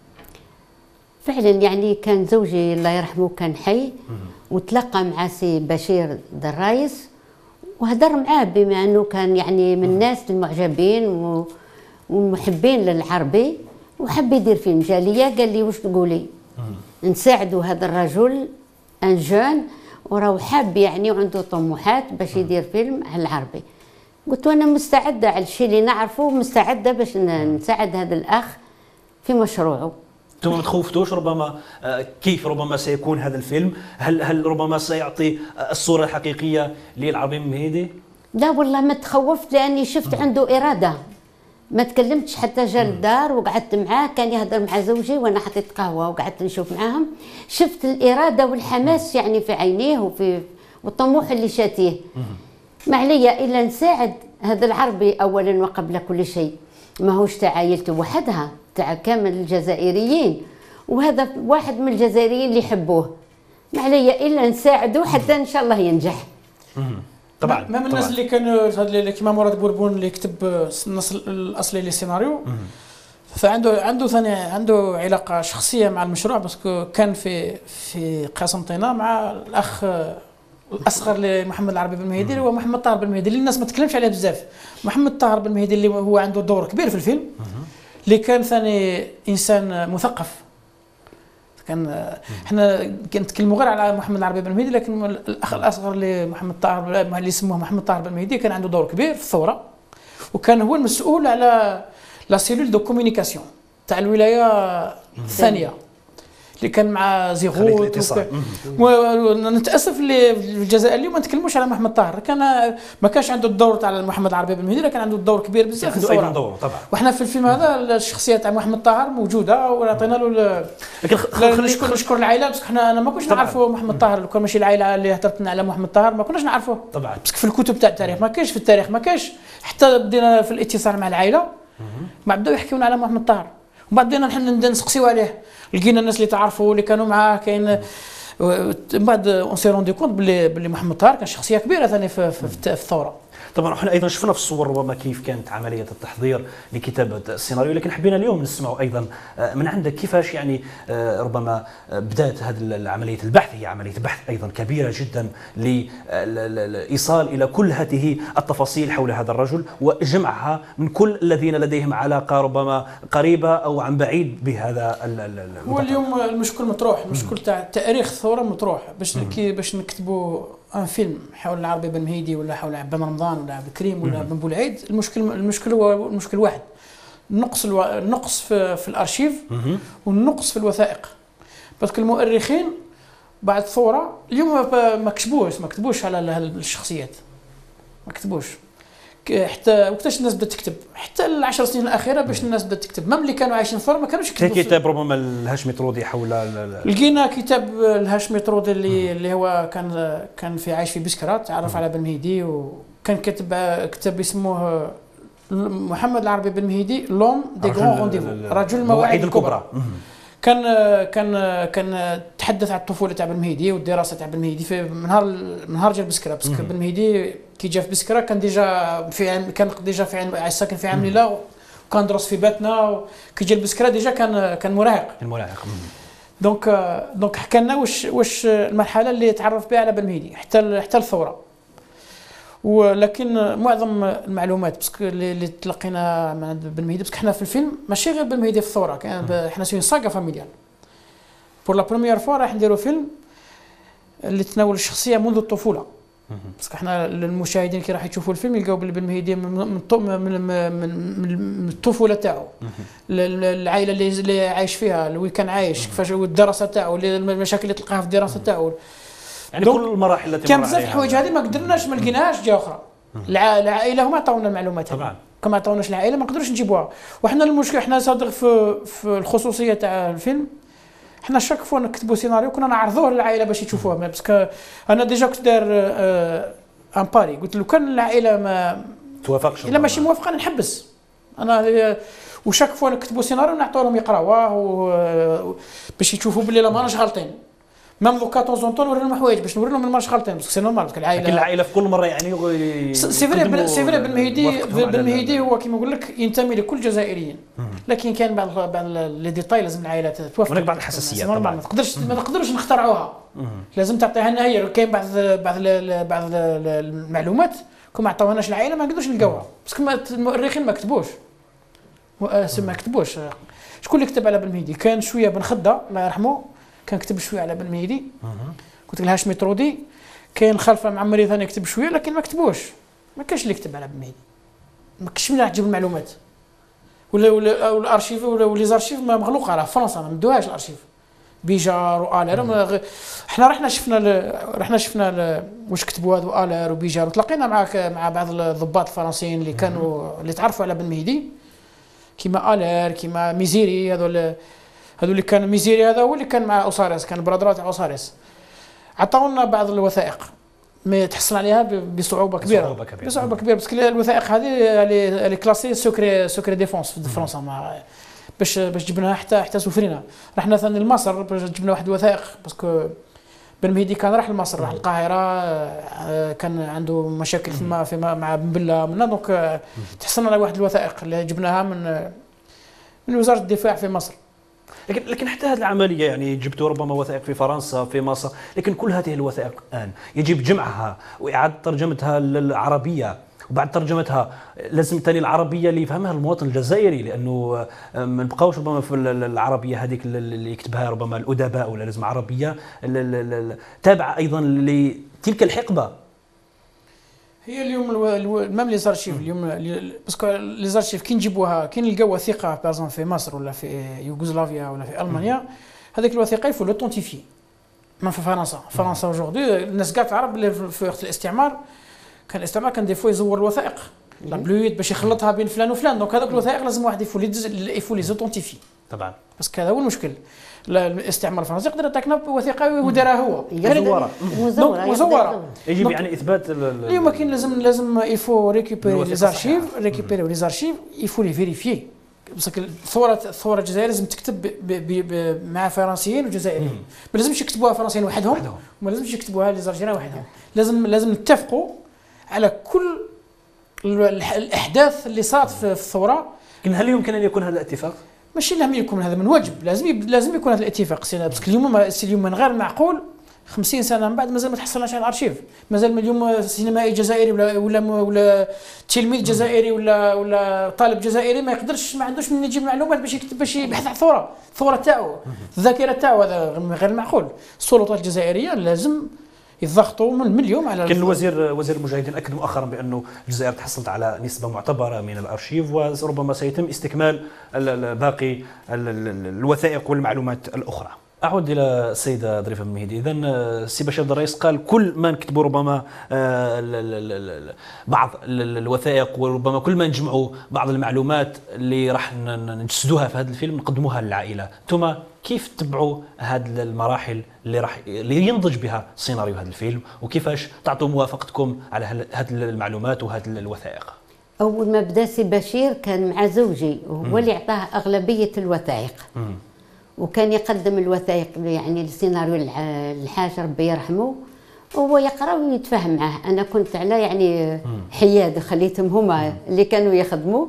S13: فعلا يعني كان زوجي الله يرحمه كان حي وتلقى مع سي بشير درايس وهدر معاه بما انه كان يعني من الناس المعجبين والمحبين للعربي وحب يدير فيلم. جاليه قال لي واش تقولي نساعدوا هذا الرجل ان جون وراه حاب يعني وعنده طموحات باش يدير فيلم على العربي. قلت انا مستعده على الشيء اللي نعرفه، مستعده باش نساعد هذا الاخ في مشروعه.
S11: انتم ما تخوفتوش ربما كيف ربما سيكون هذا الفيلم؟ هل هل ربما سيعطي الصوره الحقيقيه للعربي بن مهيدي؟
S13: لا والله ما تخوفت لاني شفت عنده اراده. ما تكلمتش حتى جا للدار وقعدت معاه، كان يهضر مع زوجي وانا حطيت قهوه وقعدت نشوف معاهم، شفت الاراده والحماس يعني في عينيه وفي والطموح اللي شاتيه. ما عليا الا نساعد هذا العربي اولا وقبل كل شيء، ماهوش تاع عائلته وحدها، تاع كامل الجزائريين، وهذا واحد من الجزائريين اللي يحبوه. ما عليا الا نساعده حتى ان شاء الله ينجح.
S11: طبعا
S3: ما من الناس اللي كانوا كيما مراد بوربون اللي كتب النص الاصلي للسيناريو، فعنده عنده ثاني عنده علاقه شخصيه مع المشروع باسكو كان في في قسنطينه مع الاخ الاصغر لمحمد العربي بن مهيدي هو محمد طاهر بن مهيدي اللي الناس ما تكلمش عليه بزاف. محمد طاهر بن مهيدي اللي هو عنده دور كبير في الفيلم، اللي كان ثاني انسان مثقف. كان احنا كنتكلموا غير على محمد العربي بن مهيدي، لكن الاخ الاصغر لمحمد طاهر اللي يسموه محمد طاهر بن مهيدي كان عنده دور كبير في الثوره، وكان هو المسؤول على لا سيلول دو كومونيكاسيون تاع الولايه الثانيه. اللي كان مع زيغوت. ونتاسف اللي في الجزائر اليوم ما نتكلموش على محمد طاهر، كان ما كانش عنده الدور تاع محمد العربي بن مهدي، كان عنده الدور كبير بزاف في الثوره.
S11: دور طبعا.
S3: وحنا في الفيلم هذا الشخصيه تاع محمد طاهر موجوده وعطينا له. لكن خلينا نشكر نشكر العائله، بس حنا انا ما كناش نعرفوا محمد طاهر، لو كان ماشي العائله اللي هدرت لنا على محمد طاهر ما كناش نعرفوه
S11: طبعا.
S3: بس في الكتب تاع التاريخ ما كاينش، في التاريخ ما كاينش، حتى بدينا في الاتصال مع العائله ما بداو يحكيونا على محمد طاهر، ومن بعد بدينا نحن نسقسيو عليه، لقينا الناس اللي تعرفوا اللي كانوا معاه كاين. من بعد اون سي روندي كونت باللي باللي محمد طاهر كان شخصيه كبيره ثاني في, في, في الثوره.
S11: طبعا احنا ايضا شفنا في الصور ربما كيف كانت عمليه التحضير لكتابه السيناريو، لكن حبينا اليوم نسمعوا ايضا من عندك كيفاش يعني ربما بدات هذه عمليه البحث، هي عمليه بحث ايضا كبيره جدا لايصال الى كل هذه التفاصيل حول هذا الرجل وجمعها من كل الذين لديهم علاقه ربما قريبه او عن بعيد بهذا.
S3: هو اليوم المشكل مطروح، المشكل تاع تاريخ الثوره مطروح باش باش نكتبوا ان فيلم حول العربي بن مهيدي ولا حول بن رمضان ولا عبد الكريم ولا بن بولعيد. المشكل المشكل هو المشكل واحد، النقص الو... النقص في, في الارشيف والنقص في الوثائق. باسكو المؤرخين بعد الثوره اليوم ما كتبوش ما كتبوش على الشخصيات، ما كتبوش حتى وقتاش الناس بدات تكتب، حتى العشر سنين الاخيره باش الناس بدات تكتب، مام اللي كانوا عايشين الثوره ما كانوش يكتبوا.
S11: كتاب ربما الهاشمي طرودي حول
S3: لقينا كتاب الهاشمي طرودي اللي اللي هو كان كان في عايش في بسكرة، تعرف على بن مهيدي، وكان كتب كتاب اسمه محمد العربي بن مهيدي لوم دي غران رونديفو، رجل المواعيد الكبرى. كان كان كان تحدث عن الطفوله تاع بن مهيدي والدراسه تاع بن مهيدي في نهار نهار جا بسكرة، باسكو بن مهيدي كي جا في بسكرة كان ديجا في عام كان ديجا في عام ساكن في عام ليله، وكان درس في باتنا، كي جا بسكرة ديجا كان كان مراهق
S11: المراهق.
S3: دونك دونك حكى لنا واش واش المرحله اللي تعرف بها على بن مهيدي حتى حتى الثوره. ولكن معظم المعلومات باسكو اللي تلقينا مع بن مهيدي، باسكو حنا في الفيلم ماشي غير بن مهيدي في الثوره، كان حنا سوين ساغا فاميليال بور لا بروميير فوا راح نديرو فيلم اللي تناول الشخصيه منذ الطفوله، باسكو حنا المشاهدين كي راح يشوفوا الفيلم يلقاو بن مهيدي من من من, من الطفوله تاعو، العائله اللي, اللي عايش فيها، اللي كان عايش كيفاش، والدراسه تاعو، المشاكل اللي تلقاها في الدراسه تاعو،
S11: يعني كل المراحل التي
S3: كان بزاف الحوايج هذه ما قدرناش ما لقيناهاش جهه اخرى. العائله هما عطاونا المعلومات
S11: طبعا،
S3: كما عطاوناش العائله ما نقدروش نجيبوها. وحنا المشكل حنا صادق في في الخصوصيه تاع الفيلم، حنا شاك فوا نكتبوا سيناريو كنا نعرضوه للعائله باش يشوفوه، باسكو انا ديجا كنت داير ان باري، قلت له كان العائله ما
S11: توافقش
S3: الا ماشي موافقه نحبس انا، وشاك فوا نكتبوا سيناريو نعطوا لهم يقراوه باش يشوفوا باللي لا ماناش غالطين. مام دوكا طون طون نوري لهم حوايج باش نوري لهم ماناش غالطين، باسكو سي نورمال، باسكو العائله
S11: لكن العائله في كل مره يعني
S3: سي فري سي فري بن مهيدي بن مهيدي هو كيما نقول لك ينتمي لكل الجزائريين، لكن كان بعض بعض لي ديتاي لازم العائله توافق،
S11: هناك بعض الحساسيات
S3: نورمال، ما تقدرش ما تقدرش نخترعوها، لازم تعطيها لنا هي. كاين بعض بعض بعض المعلومات كون ما عطاوهاش العائله ما نقدروش نلقاوها، باسكو المؤرخين ما كتبوش ما كتبوش. شكون اللي كتب على بن مهيدي؟ كان شويه بن خده الله يرحمه كان كتب شويه على بن مهيدي، قلت لك الهاشمي طرودي، كاين خلفه معمري ثاني كتب شويه لكن ما كتبوش، ما كاينش اللي كتب على بن مهيدي، ما كاينش من تجيب المعلومات، ولا ولا الارشيف ولا لي زارشيف مغلوقه على فرنسا ما ندوهاش الارشيف بيجار والير. احنا رحنا شفنا رحنا شفنا واش كتبوا هذو الير وبيجار، وتلاقينا مع مع بعض الضباط الفرنسيين اللي كانوا اللي تعرفوا على بن مهيدي كيما الير كيما ميزيري، هذول هذو اللي كان ميزيري هذا هو اللي كان مع اوساريس، كان برادرات تاع اوساريس، عطاونا بعض الوثائق ما تحصل عليها بصعوبه كبيره
S11: بصعوبه كبيره
S3: بصعوبه كبيره باسكو الوثائق هذه اللي كلاسي سوكري سوكري ديفونس في فرنسا، ما باش باش جبناها حتى حتى سفرينا. رحنا ثاني لمصر باش جبنا واحد الوثائق، باسكو بن مهيدي كان راح لمصر، راح القاهره، كان عنده مشاكل فيما فيما مع بن بله منا، دونك تحصلنا على واحد الوثائق اللي جبناها من من وزاره الدفاع في مصر.
S11: لكن لكن حتى هذه العمليه يعني جبتوا ربما وثائق في فرنسا في مصر، لكن كل هذه الوثائق الان يجب جمعها واعاده ترجمتها للعربيه، وبعد ترجمتها لازم ثاني العربيه اللي يفهمها المواطن الجزائري، لانه ما نبقاوش ربما في العربيه هذيك اللي يكتبها ربما الادباء، ولا لازم عربيه تابعه ايضا لتلك الحقبه.
S3: هي اليوم مام لي زارشيف اليوم باسكو لي زارشيف كي نجيبوها كي نلقاو وثيقه بارزون في مصر ولا في يوغوسلافيا ولا في المانيا، هذيك الوثيقه يفو لوتونتيفي ما في فرنسا. فرنسا اوجوردي الناس كاع تعرف اللي في وقت الاستعمار كان الاستعمار كان دي فوا يزور الوثائق لا بلويد باش يخلطها بين فلان وفلان. دونك هذوك الوثائق لازم واحد يفو لي يفو لي زوتونتيفي
S11: طبعا
S3: باسكو هذا هو المشكل. الاستعمار الفرنسي يقدر يعطينا وثيقه ودارها هو
S11: مزوره
S3: مزوره مزوره
S11: يجب يعني اثبات
S3: اليوم كاين لازم لازم يفو ريكوبيري لي زارشيف ريكوبيري لي زارشيف يفو لي فيريفيي باسكو الثوره الثوره الجزائريه لازم تكتب ب ب ب مع فرنسيين وجزائريين. ما لازمش يكتبوها فرنسيين وحدهم وما لازمش يكتبوها لي زارجيريين وحدهم. لازم لازم نتفقوا على كل الاحداث اللي صارت في الثوره.
S11: لكن هل يمكن ان يكون هذا الاتفاق؟
S3: ماشي لازم يكون هذا من واجب، لازم لازم يكون هذا الاتفاق سينا باسكو اليوم اليوم من غير معقول خمسين سنه من بعد مازال ما تحصلناش على الارشيف. مازال اليوم سينمائي جزائري ولا ولا ولا تلميذ جزائري ولا ولا طالب جزائري ما يقدرش ما عندوش من يجيب معلومات باش يكتب باش يبحث على الثوره، الثوره تاعو الذاكره تاعو هذا غير معقول. السلطات الجزائريه لازم يضغطوا من اليوم على
S11: كان الوزير وزير المجاهدين اكد مؤخرا بانه الجزائر تحصلت على نسبه معتبره من الارشيف وربما سيتم استكمال باقي الوثائق والمعلومات الاخرى. اعود الى السيده ظريفه بن مهدي. اذا سي بشير الرئيس قال كل ما نكتبوا ربما بعض الوثائق وربما كل ما نجمعوا بعض المعلومات اللي راح نجسدوها في هذا الفيلم نقدموها للعائله. انتم كيف تتبعوا هذه المراحل اللي راح اللي ينضج بها سيناريو هذا الفيلم وكيفاش تعطوا موافقتكم على هذه المعلومات وهذه الوثائق؟
S13: اول ما بدا سي بشير كان مع زوجي وهو اللي اعطاه اغلبيه الوثائق. مم. وكان يقدم الوثائق يعني السيناريو الحاج ربي يرحمه وهو يقرا ويتفاهم معاه. انا كنت على يعني حياد خليتهم هما اللي كانوا يخدموا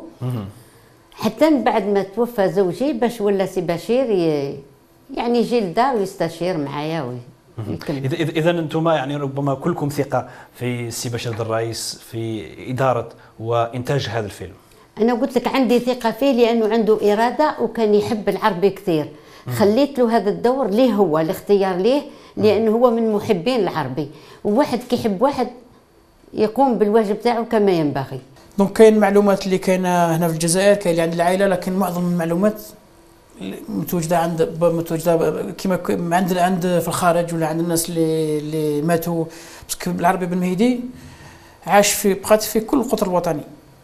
S13: حتى من بعد ما توفى زوجي باش ولا سي بشير يعني يجي للدار ويستشير معايا.
S11: اذا اذا انتم يعني ربما كلكم ثقه في سي بشير الرئيس في اداره وانتاج هذا الفيلم.
S13: انا قلت لك عندي ثقه فيه لانه عنده اراده وكان يحب العربي كثير. خليت له هذا الدور ليه هو الاختيار ليه لانه هو من محبين العربي وواحد كيحب واحد يقوم بالواجب تاعو كما ينبغي.
S3: دونك كاين معلومات اللي كاينه هنا في الجزائر كاين اللي عند العائله لكن معظم المعلومات متواجده عند متواجده كما عند عند في الخارج ولا عند الناس اللي اللي ماتوا. باسكو العربي بن مهدي عاش في بقات في كل القطر الوطني.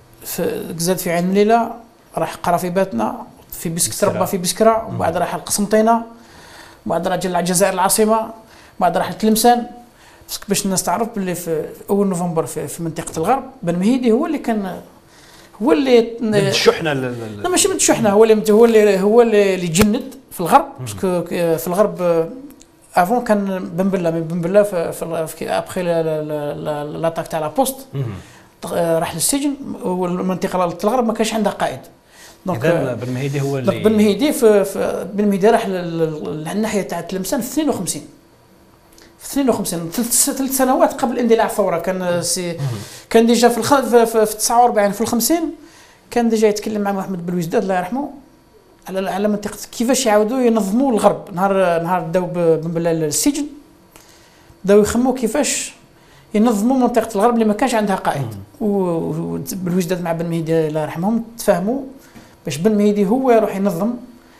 S3: زاد في عين مليله راح قرا في باتنا في بسك تربى في بسكره ومن بعد راح القسنطينه ومن بعد راح جا الجزائر العاصمه ومن بعد راح لتلمسان. باسكو باش الناس تعرف باللي في اول نوفمبر في, في منطقه الغرب بن مهيدي هو اللي كان هو اللي
S11: ضد الشحنه.
S3: لا ماشي ضد الشحنه هو اللي هو اللي هو اللي جند في الغرب. باسكو في الغرب افون كان بن بله بن بله في في ابخي لاطاك تاع لا بوست راح للسجن والمنطقه الغرب ما كانش عندها قائد.
S11: دونك بن مهيدي هو اللي
S3: بن مهيدي في, في بن مهيدي راح للناحيه تاع تلمسان في اثنين وخمسين في اثنين وخمسين ثلاث سنوات قبل اندلاع الثوره. كان سي كان ديجا في الخ... في, في, في تسعة وأربعين في الخمسين كان ديجا يتكلم مع محمد بلويزداد الله يرحمه على على منطقه كيفاش يعاودوا ينظموا الغرب. نهار نهار داو بن بله للسجن بداو يخموا كيفاش ينظموا منطقه الغرب اللي ما كانش عندها قائد. وبالوجداد مع بن مهدي الله يرحمهم تفاهموا باش بن مهدي هو يروح ينظم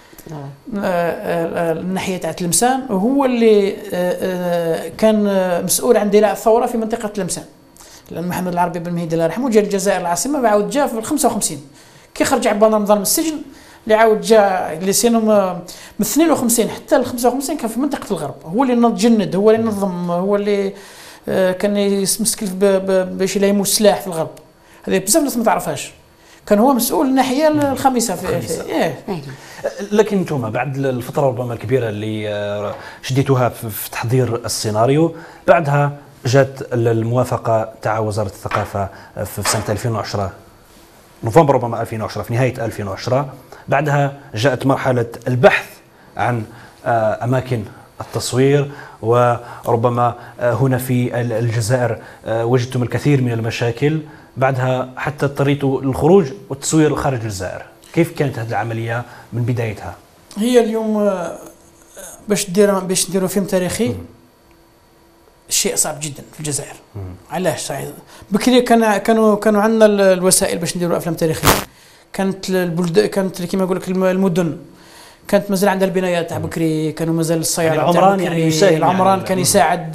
S3: الناحيه تاع تلمسان وهو اللي كان مسؤول عن اندلاع الثوره في منطقه تلمسان. لان محمد العربي بن مهدي الله يرحمه جا الجزائر العاصمه وعاود جا في خمسة وخمسين كي خرج عبان رمضان من السجن اللي عاود جا اللي سينو من اثنين وخمسين حتى ل خمسة وخمسين كان في منطقه الغرب. هو اللي جند هو اللي نظم هو اللي كان يمسك باش يلايموا السلاح في الغرب. هذه بزاف الناس ما تعرفهاش. كان هو مسؤول الناحيه الخامسه في, في إيه.
S11: لكن انتم بعد الفتره ربما الكبيره اللي شديتوها في تحضير السيناريو بعدها جات الموافقه تاع وزاره الثقافه في سنه ألفين وعشرة نوفمبر ربما ألفين وعشرة في نهايه ألفين وعشرة. بعدها جاءت مرحله البحث عن اماكن التصوير وربما هنا في الجزائر وجدتم الكثير من المشاكل. بعدها حتى اضطريتوا للخروج والتصوير خارج الجزائر. كيف كانت هذه العمليه من بدايتها؟
S3: هي اليوم باش دير باش نديروا فيلم تاريخي شيء صعب جدا في الجزائر. مم. علاش صعيب؟ بكري كان كانوا كانوا عندنا الوسائل باش نديروا افلام تاريخيه. كانت البلد كانت كما نقول لك المدن كانت مازال عندها البنايات تاع بكري، كانوا مازال السيارات
S11: يعني العمران يعني يساهم،
S3: العمران
S11: يعني
S3: كان يساعد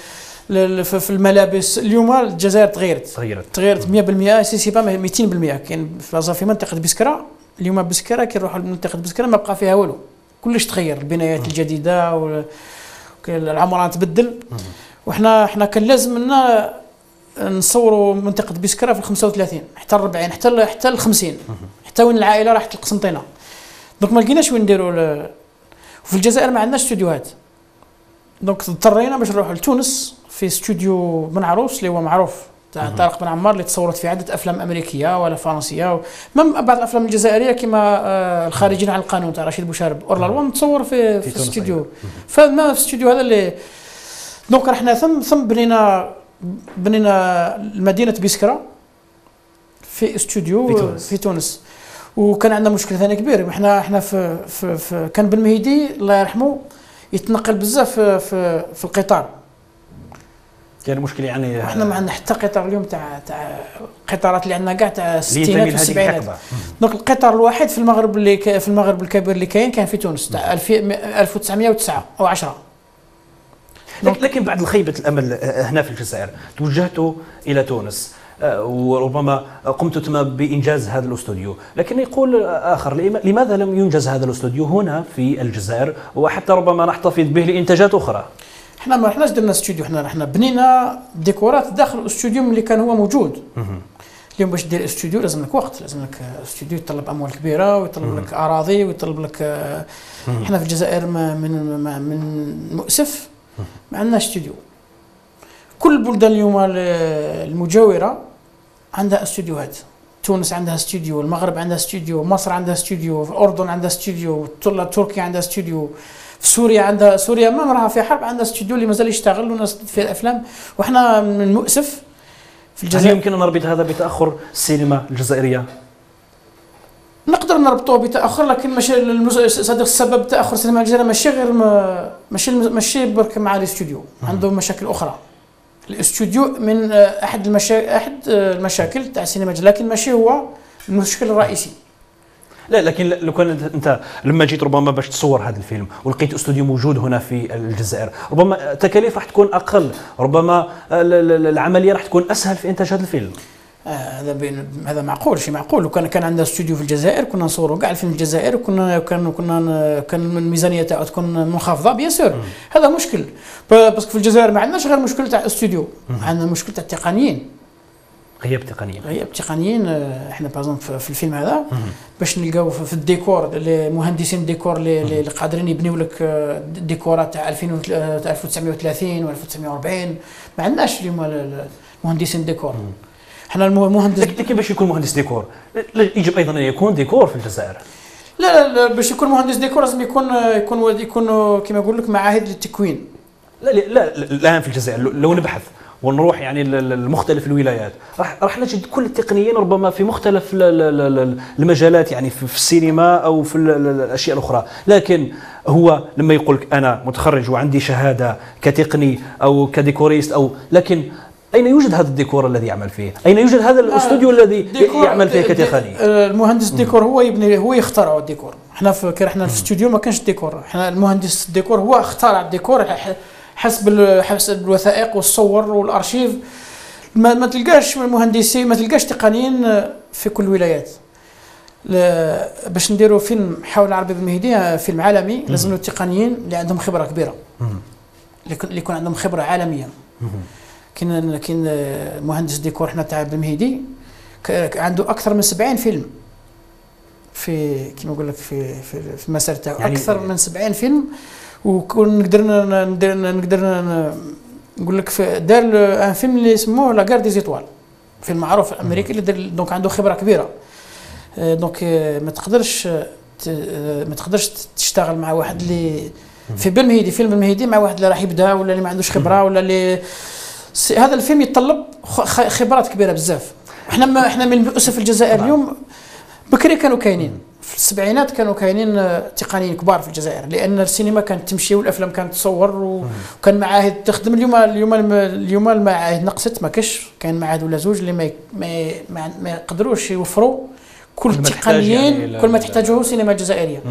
S3: في الملابس. اليوم الجزائر تغيرت
S11: تغيرت
S3: تغيرت مية بالمية، سي سي با مئتين بالمية. كاين في منطقه بسكره اليوم، بسكره كي نروحوا لمنطقه بسكره ما بقى فيها والو، كلش تغير، البنايات الجديده والعمران تبدل. وحنا احنا كان لازم لنا نصوروا منطقه بسكره في الخمسة وثلاثين حتى الأربعين حتى حتى الخمسين، حتى وين العائله راحت القسنطينه. دونك ما لقيناش وين نديروا ل... وفي الجزائر ما عندناش استوديوهات، دونك اضطرينا باش نروحوا لتونس في استوديو بن عروس اللي هو معروف تاع طارق بن عمار، اللي تصورت في عده افلام امريكيه ولا فرنسيه و... من بعض الافلام الجزائريه كما آه الخارجين عن القانون تاع رشيد بوشارب اورلا لوا متصور في في, في الاستوديو. فما في الاستوديو هذا اللي دونك رحنا ثم ثم بنينا بنينا مدينه بسكره في استوديو في تونس, في تونس. وكان عندنا مشكل ثاني كبير، احنا احنا في, في, في كان بن مهيدي الله يرحمه يتنقل بزاف في, في, في القطار.
S11: كان مشكل يعني
S3: احنا ما عندنا حتى قطار اليوم تاع تاع القطارات اللي عندنا كاع تاع الستينات والسبعينات. دونك القطار الواحد في المغرب اللي في المغرب الكبير اللي كاين كان في تونس تاع ألف وتسعمائة وتسعة او عشرة.
S11: لكن بعد خيبة الأمل هنا في الجزائر توجهتوا إلى تونس وربما قمت تما بإنجاز هذا الاستوديو، لكن يقول آخر لماذا لم ينجز هذا الاستوديو هنا في الجزائر وحتى ربما نحتفظ به لإنتاجات أخرى؟
S3: احنا ما رحناش درنا استوديو، احنا احنا بنينا ديكورات داخل الاستوديو اللي كان هو موجود. اليوم باش دير استوديو لازم لك وقت، لازم لك استوديو يتطلب اموال كبيره ويطلب لك اراضي ويطلب لك. احنا في الجزائر من من مؤسف ما عندناش استوديو. كل البلدان اليوم المجاوره عندها استوديوهات، تونس عندها استوديو، المغرب عندها استوديو، مصر عندها استوديو، الاردن عندها استوديو، تركيا عندها استوديو، في سوريا عندها سوريا ما راها في حرب عندها استوديو اللي مازال يشتغل وناس في الافلام. وحنا من المؤسف
S11: في الجزائر. هل يمكن ان نربط هذا بتاخر السينما الجزائريه؟
S3: نقدر نربطوه بتاخر، لكن ماشي صدق السبب تاخر السينما الجزائريه ماشي غير ماشي ماشي برك مع الاستوديو، عندهم مشاكل اخرى. الاستوديو من احد المشاكل احد المشاكل تاع السينما، لكن ماشي هو المشكل الرئيسي.
S11: لا لكن لو كان انت لما جيت ربما باش تصور هذا الفيلم ولقيت استوديو موجود هنا في الجزائر، ربما التكاليف راح تكون اقل، ربما العمليه راح تكون اسهل في انتاج هذا الفيلم.
S3: هذا بين هذا معقول، شيء معقول. لو كان كان عندنا استوديو في الجزائر كنا نصوروا كاع الفيلم في الجزائر، وكنا كنا كنا كان الميزانيه تاعو تكون منخفضه بيان سور. هذا مشكل باسكو في الجزائر ما عندناش غير مشكل تاع استوديو، عندنا مشكل تاع التقنيين،
S11: غياب تقنيين
S3: غياب تقنيين. احنا بازون في الفيلم هذا باش نلقاو في الديكور مهندسين الديكور اللي قادرين يبنيو لك ديكورات تاع ألف وتسعمائة وثلاثين و ألف وتسعمائة وأربعين، ما عندناش اليوم مهندسين ديكور. احنا المهندس
S11: لكن باش يكون مهندس ديكور يجب ايضا ان يكون ديكور في الجزائر.
S3: لا لا باش يكون مهندس ديكور لازم يكون يكون يكون كما نقول لك معاهد للتكوين.
S11: لا لا الان في الجزائر لو نبحث ونروح يعني لمختلف الولايات راح راح نجد كل التقنيين ربما في مختلف المجالات، يعني في السينما او في الاشياء الاخرى. لكن هو لما يقول لك انا متخرج وعندي شهاده كتقني او كديكوريست او، لكن اين يوجد هذا الديكور الذي يعمل فيه؟ اين يوجد هذا الاستوديو الذي يعمل فيه كتقني؟
S3: المهندس الديكور هو يبني، هو يخترع الديكور. احنا في احنا في الاستوديو ما كانش ديكور، احنا المهندس الديكور هو اخترع الديكور حسب حسب الوثائق والصور والارشيف. ما, ما تلقاش مهندسين، ما تلقاش تقنيين في كل الولايات. باش نديروا فيلم حول العربي بن مهيدي فيلم عالمي لازم له تقنيين اللي عندهم خبره كبيره، اللي يكون عندهم خبره عالميه. كاين كاين مهندس ديكور حنا تاع بن مهيدي عنده اكثر من سبعين فيلم في كيما نقول لك في في, في المسار تاعو، يعني اكثر من سبعين فيلم. ونقدر نقدر نقدر نقول لك دار ان فيلم اللي يسموه لا غار دي زيتوال، فيلم معروف امريكي اللي دار، دونك عنده خبره كبيره. دونك ما تقدرش ما تقدرش تشتغل مع واحد اللي في بن مهيدي فيلم بن مهيدي مع واحد اللي راح يبدا ولا اللي ما عندوش خبره ولا اللي هذا الفيلم يتطلب خبرات كبيره بزاف. احنا ما احنا من اسف الجزائر اليوم، بكري كانوا كاينين في السبعينات كانوا كاينين تقنيين كبار في الجزائر، لان السينما كانت تمشي والافلام كانت تصور وكان معاهد تخدم. اليوم اليوم اليوم المعاهد نقصت، ما كاش كاين معهد ولا زوج اللي ما ما ما يقدروش يوفروا كل التقنيين يعني كل ما تحتاجه السينما الجزائريه.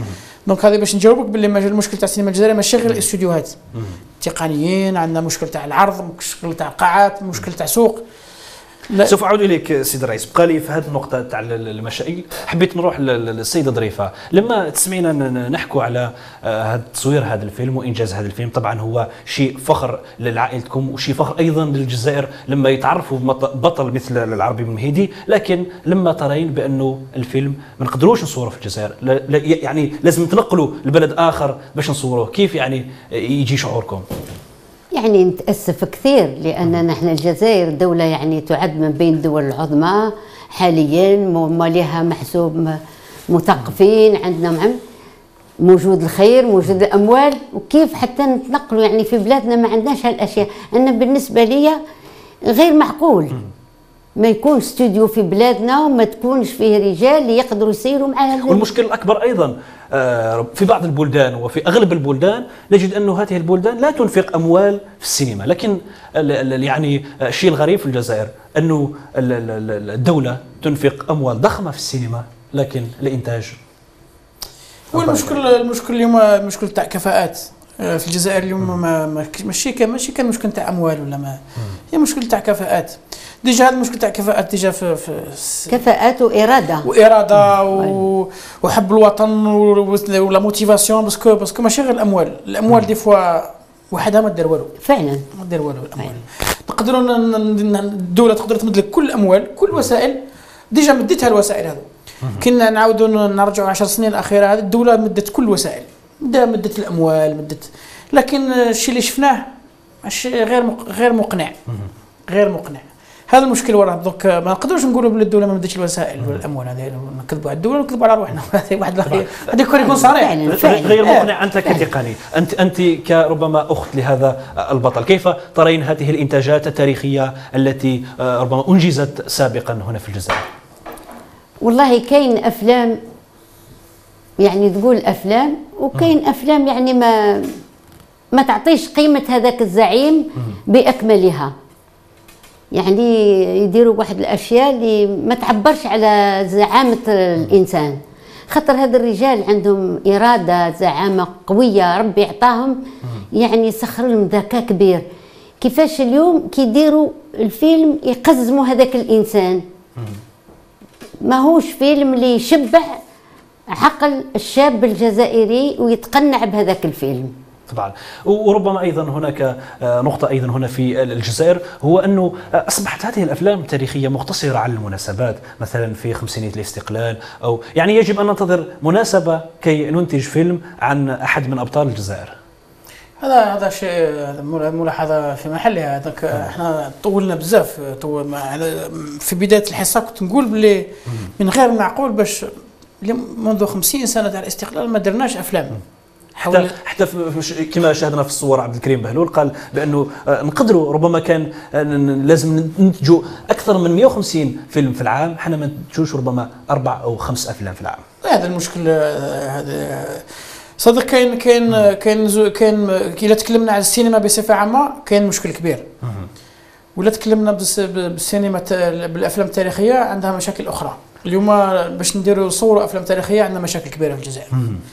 S3: دونك هذه باش نجاوبك باللي المشكل تاع السينما الجزائريه ماشي غير الاستوديوهات تقنيين، عندنا مشكل تاع العرض، مشكل تاع قاعات، مشكل تاع سوق.
S11: سوف اعود اليك سيد الرئيس. بقى لي في هذه النقطه تاع المشاكل حبيت نروح للسيده ظريفه. لما تسمعينا نحكوا على هذا تصوير هذا الفيلم وانجاز هذا الفيلم، طبعا هو شيء فخر لعائلتكم وشيء فخر ايضا للجزائر لما يتعرفوا ببطل مثل العربي بن مهيدي، لكن لما ترين بانه الفيلم ما نقدروش نصوره في الجزائر، يعني لازم نتنقلوا لبلد اخر باش نصوروه، كيف يعني يجي شعوركم؟
S13: يعني نتأسف كثير لأن نحن الجزائر دولة يعني تعد من بين الدول العظمى حاليا، ما لها محسوب مثقفين، عندنا معم موجود الخير، موجود الأموال، وكيف حتى نتنقلوا يعني في بلادنا ما عندناش هالأشياء. أنا بالنسبة لي غير معقول ما يكون استوديو في بلادنا وما تكونش فيه رجال اللي يقدروا يسيروا معاه.
S11: والمشكل الأكبر أيضا في بعض البلدان وفي أغلب البلدان نجد أن هذه البلدان لا تنفق أموال في السينما، لكن يعني الشيء الغريب في الجزائر أنه الدولة تنفق أموال ضخمة في السينما لكن الإنتاج.
S3: والمشكل المشكل اليوم المشكل تاع كفاءات في الجزائر اليوم ما ماشي كان ماشي كان مشكل تاع اموال ولا ما، هي مشكل تاع كفاءات. ديجا هذا المشكل تاع كفاءات ديجا في, في
S13: كفاءات واراده
S3: واراده و... وحب الوطن ولا موتيفاسيون، باسكو باسكو ماشي غير الاموال، الاموال دي فوا وحدها ما دير والو
S13: فعلا،
S3: ما دير والو الاموال. نقدروا الدوله تقدر تمد لك كل الاموال كل الوسائل، ديجا مديتها الوسائل هذو. كنا نعاودوا نرجعوا عشر سنين الاخيره هذه الدوله مدت كل الوسائل، مدت الاموال مدت، لكن الشيء اللي شفناه ماشي غير غير مقنع غير مقنع. هذا المشكل وراه. دوك ما نقدروش نقولوا بلي الدوله ما مدتش الوسائل والاموال، هذه نكذبوا على الدوله ونكذبوا على روحنا. هذه واحد هذا يكون صريح
S11: غير مقنع. انت كتقني، انت انت كربما اخت لهذا البطل، كيف ترين هذه الانتاجات التاريخيه التي ربما انجزت سابقا هنا في الجزائر؟
S13: والله كاين افلام يعني تقول افلام، وكاين افلام يعني ما ما تعطيش قيمه هذاك الزعيم باكملها، يعني يديروا واحد الاشياء اللي ما تعبرش على زعامه الانسان. خاطر هذا الرجال عندهم اراده، زعامه قويه ربي يعطاهم، يعني يسخر لهم ذكاء كبير. كيفاش اليوم كيديروا الفيلم يقزموا هذاك الانسان، ماهوش فيلم اللي يشبع عقل الشاب الجزائري ويتقنع بهذاك الفيلم.
S11: طبعا. وربما ايضا هناك نقطه ايضا هنا في الجزائر، هو انه اصبحت هذه الافلام التاريخيه مقتصره على المناسبات، مثلا في خمسينيه الاستقلال، او يعني يجب ان ننتظر مناسبه كي ننتج فيلم عن احد من ابطال الجزائر.
S3: هذا هذا شيء ملاحظه في محلها. هذاك احنا طولنا بزاف طول في بدايه الحصه كنت نقول بلي من غير معقول باش منذ خمسين سنه تاع الاستقلال ما درناش افلام.
S11: حتى حتى كما شاهدنا في الصور عبد الكريم بهلول قال بانه نقدروا ربما كان لازم ننتجوا اكثر من مئة وخمسين فيلم في العام، حنا ما ننتجوش ربما اربع او خمس افلام في العام.
S3: هذا المشكل. هذا صدق كاين كاين كاين كاين اذا تكلمنا على السينما بصفه عامه كاين مشكل كبير، ولا تكلمنا بالسينما بالافلام التاريخيه عندها مشاكل اخرى. اليوم باش نديروا نصوروا افلام تاريخيه عندنا مشاكل كبيره في الجزائر.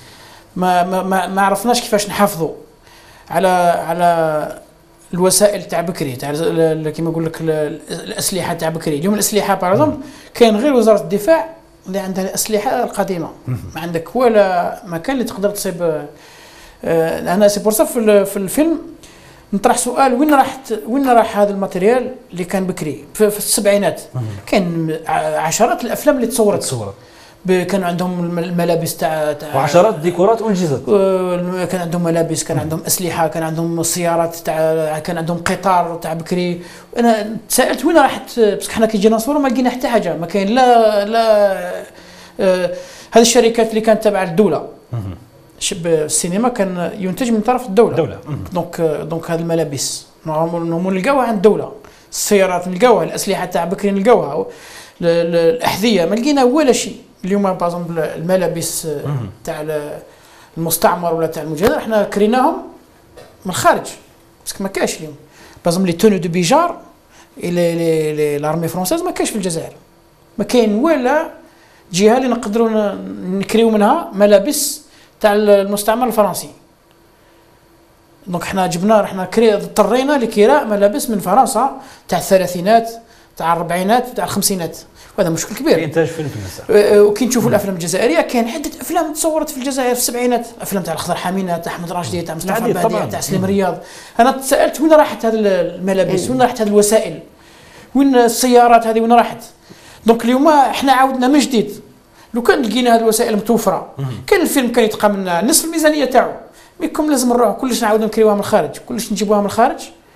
S3: ما ما ما, ما عرفناش كيفاش نحافظوا على على الوسائل تاع بكري، تاع كيما نقول لك الاسلحه تاع بكري. اليوم الاسلحه بارزوم كاين غير وزاره الدفاع اللي عندها الاسلحه القديمه، ما عندك ولا مكان اللي تقدر تصيب. انا سي بور في, في الفيلم نطرح سؤال، وين راحت وين راح هذا الماتيريال اللي كان بكري في, في السبعينات؟ كان عشرات الافلام اللي تصورت تصورت كانوا عندهم الملابس تاع
S11: وعشرات ديكورات انجزت،
S3: كان عندهم ملابس، كان عندهم اسلحه، كان عندهم سيارات تاع، كان عندهم قطار تاع بكري. انا تسالت وين راحت، باسكو حنا كي جينا نصوروا ما لقينا حتى حاجه، ما كاين لا لا آه هذه الشركات اللي كانت تابعه للدوله. شب السينما كان ينتج من طرف الدوله دولة. دونك دونك هذه الملابس نورمال نلقاوها عند الدوله، السيارات نلقاوها، الاسلحه تاع بكري نلقاوها، الاحذيه ما لقينا ولا شيء. اليوم بازومبل الملابس تاع المستعمر ولا تاع المجاهد احنا كريناهم من الخارج، باسكو ما كاش اليوم. بازومبل لي تونو دو بيجار لي لارمي فرونسيز ما كاش في الجزائر، ما كاين ولا جهه اللي نقدروا نكريو منها ملابس تاع المستعمر الفرنسي. دونك حنا جبنا رحنا كري اضطرينا لكراء ملابس من فرنسا تاع الثلاثينات تاع الاربعينات تاع الخمسينات، وهذا مشكل كبير.
S11: في انتاج فيلم في المساء.
S3: وكي نشوفوا الافلام الجزائريه كاين عده افلام تصورت في الجزائر في السبعينات، افلام تاع الخضر حمينه تاع احمد راشدي تاع مصطفى البادية تاع سليم رياض. انا تسالت وين راحت هذه الملابس؟ وين راحت هذه الوسائل؟ وين السيارات هذه وين راحت؟ دونك اليوم احنا عاودنا من جديد. لو كان لقينا هذه الوسائل متوفره كان الفيلم كان يتقى من نصف الميزانيه تاعو. ميكم لازم نروحوا كلش نعاودوا نكريوها من الخارج، كلش نجيبوها من الخارج.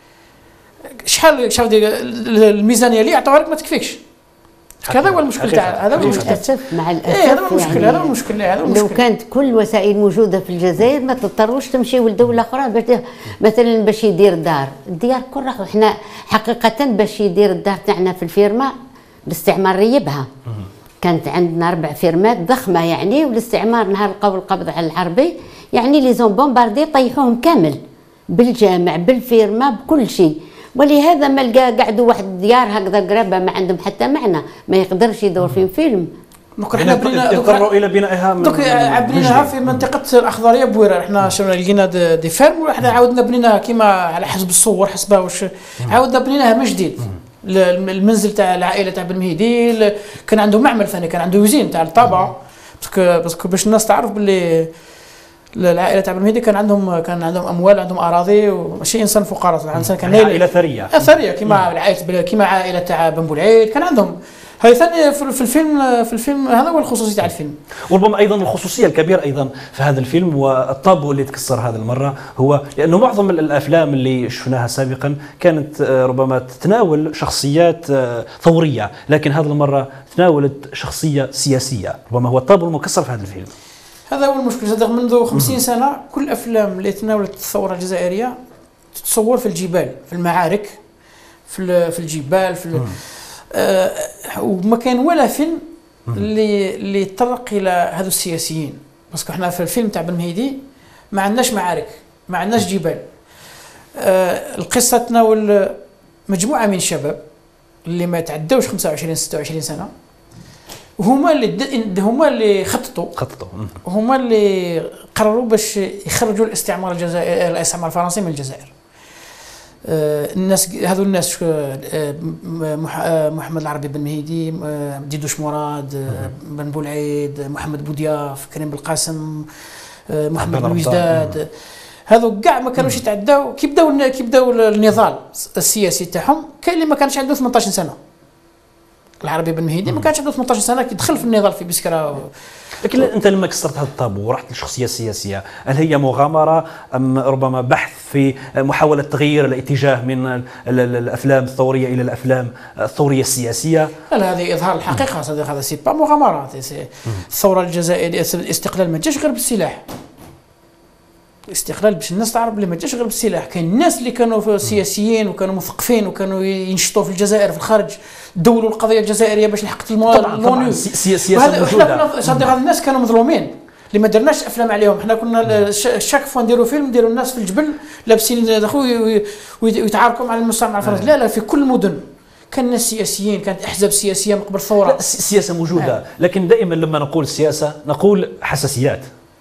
S3: شحال شحال الميزانيه اللي يعطوها لك ما تكفيكش. هذا هو المشكل تاع هذا هو المشكل
S13: للاسف مع الاسف.
S3: إيه هذا هو المشكل هذا هو المشكل هذا هو المشكل.
S13: لو كانت كل الوسائل موجوده في الجزائر ما تضطروش تمشيو لدوله اخرى باش مثلا باش يدير دار، الديار كل راحوا. احنا حقيقه باش يدير الدار تاعنا في الفيرما الاستعمار ريبها. كانت عندنا اربع فيرمات ضخمه يعني، والاستعمار نهار لقاو القبض على الحربي يعني لي زون بومباردي طيحوهم كامل بالجامع بالفيرما بكل شيء. ولهذا ما لقى قعدوا واحد ديار هكذا قرابه ما عندهم حتى معنى، ما يقدرش يدور فيهم فيلم.
S11: دوك احنا بنينا اضطروا الى بنائها من
S3: دوك بنيناها في منطقه الاخضريه بويره. احنا شفنا لقينا دي, دي فيرم وحنا عاودنا بنيناها كيما على حسب الصور حسبها واش عاودنا بنيناها من جديد. المنزل تاع العائله تاع بن مهدي كان عنده معمل ثاني، كان عنده يوزين تاع الطابعه، باسكو باسكو باش الناس تعرف باللي العائله تاع بن مهدي كان عندهم كان عندهم اموال، عندهم اراضي، وماشي انسان فقراء، انسان كان
S11: عائله ثريه
S3: ثريه كيما عائله كيما عائله تاع بن بولعيد كان عندهم. هاي ثاني في الفيلم في الفيلم هذا هو الخصوصيه تاع الفيلم.
S11: وربما ايضا الخصوصيه الكبيره ايضا في هذا الفيلم والطابو اللي تكسر هذه المره هو لانه معظم الافلام اللي شفناها سابقا كانت ربما تتناول شخصيات ثوريه، لكن هذه المره تناولت شخصيه سياسيه، ربما هو الطابو المكسر في هذا الفيلم.
S3: هذا هو المشكل. صدق منذ خمسين سنه كل الافلام اللي تناولت الثوره الجزائريه تتصور في الجبال، في المعارك، في في الجبال، في آه وما كان ولا فيلم اللي اللي يتطرق الى هذو السياسيين. باسكو احنا في الفيلم تاع بن مهدي ما عندناش معارك، ما عندناش جبال. آه القصه تناول مجموعه من الشباب اللي ما تعداوش خمسة وعشرين ستة وعشرين سنه، وهما اللي هما اللي خططوا
S11: خططوا
S3: هما اللي قرروا باش يخرجوا الاستعمار الجزائري الاستعمار الفرنسي من الجزائر. آه الناس هذو الناس آه محمد العربي بن مهدي، آه ديدوش مراد، آه بن بولعيد، محمد بودياف، كريم بالقاسم، آه محمد بن وزداد، هذو كاع ما كانوش يتعداو. كي بداو كي بداو النضال السياسي تاعهم كاين اللي ما كانش عنده ثمانية عشر سنه. العربي بن مهدي ما كانش عنده ثمانية عشر سنه كي دخل في النضال في بسكره. و...
S11: لكن انت لما كسرت هذا الطابو ورحت للشخصيه السياسيه، هل هي مغامره ام ربما بحث في محاوله تغيير الاتجاه من الافلام الثوريه الى الافلام الثوريه السياسيه؟
S3: لا هذه اظهار الحقيقه صديق، هذا سي با مغامره. الثوره الجزائريه الاستقلال ما جاش غير بالسلاح. الاستقلال باش الناس تعرف بلي ما جاش غير بالسلاح، كاين الناس اللي كانوا سياسيين وكانوا مثقفين وكانوا ينشطوا في الجزائر في الخارج، دولوا القضيه الجزائريه باش لحقت
S11: طبعا سياسه
S3: موجوده. صدق هذا الناس كانوا مظلومين اللي ما درناش افلام عليهم. احنا كنا شاك فوا نديروا فيلم نديروا الناس في الجبل لابسين اخوي ويتعاركوا مع المستعمر الفرنسي. لا لا في كل المدن كان ناس سياسيين، كانت احزاب سياسيه من قبل الثوره.
S11: السياسه موجوده، لكن دائما لما نقول السياسه نقول حساسيات.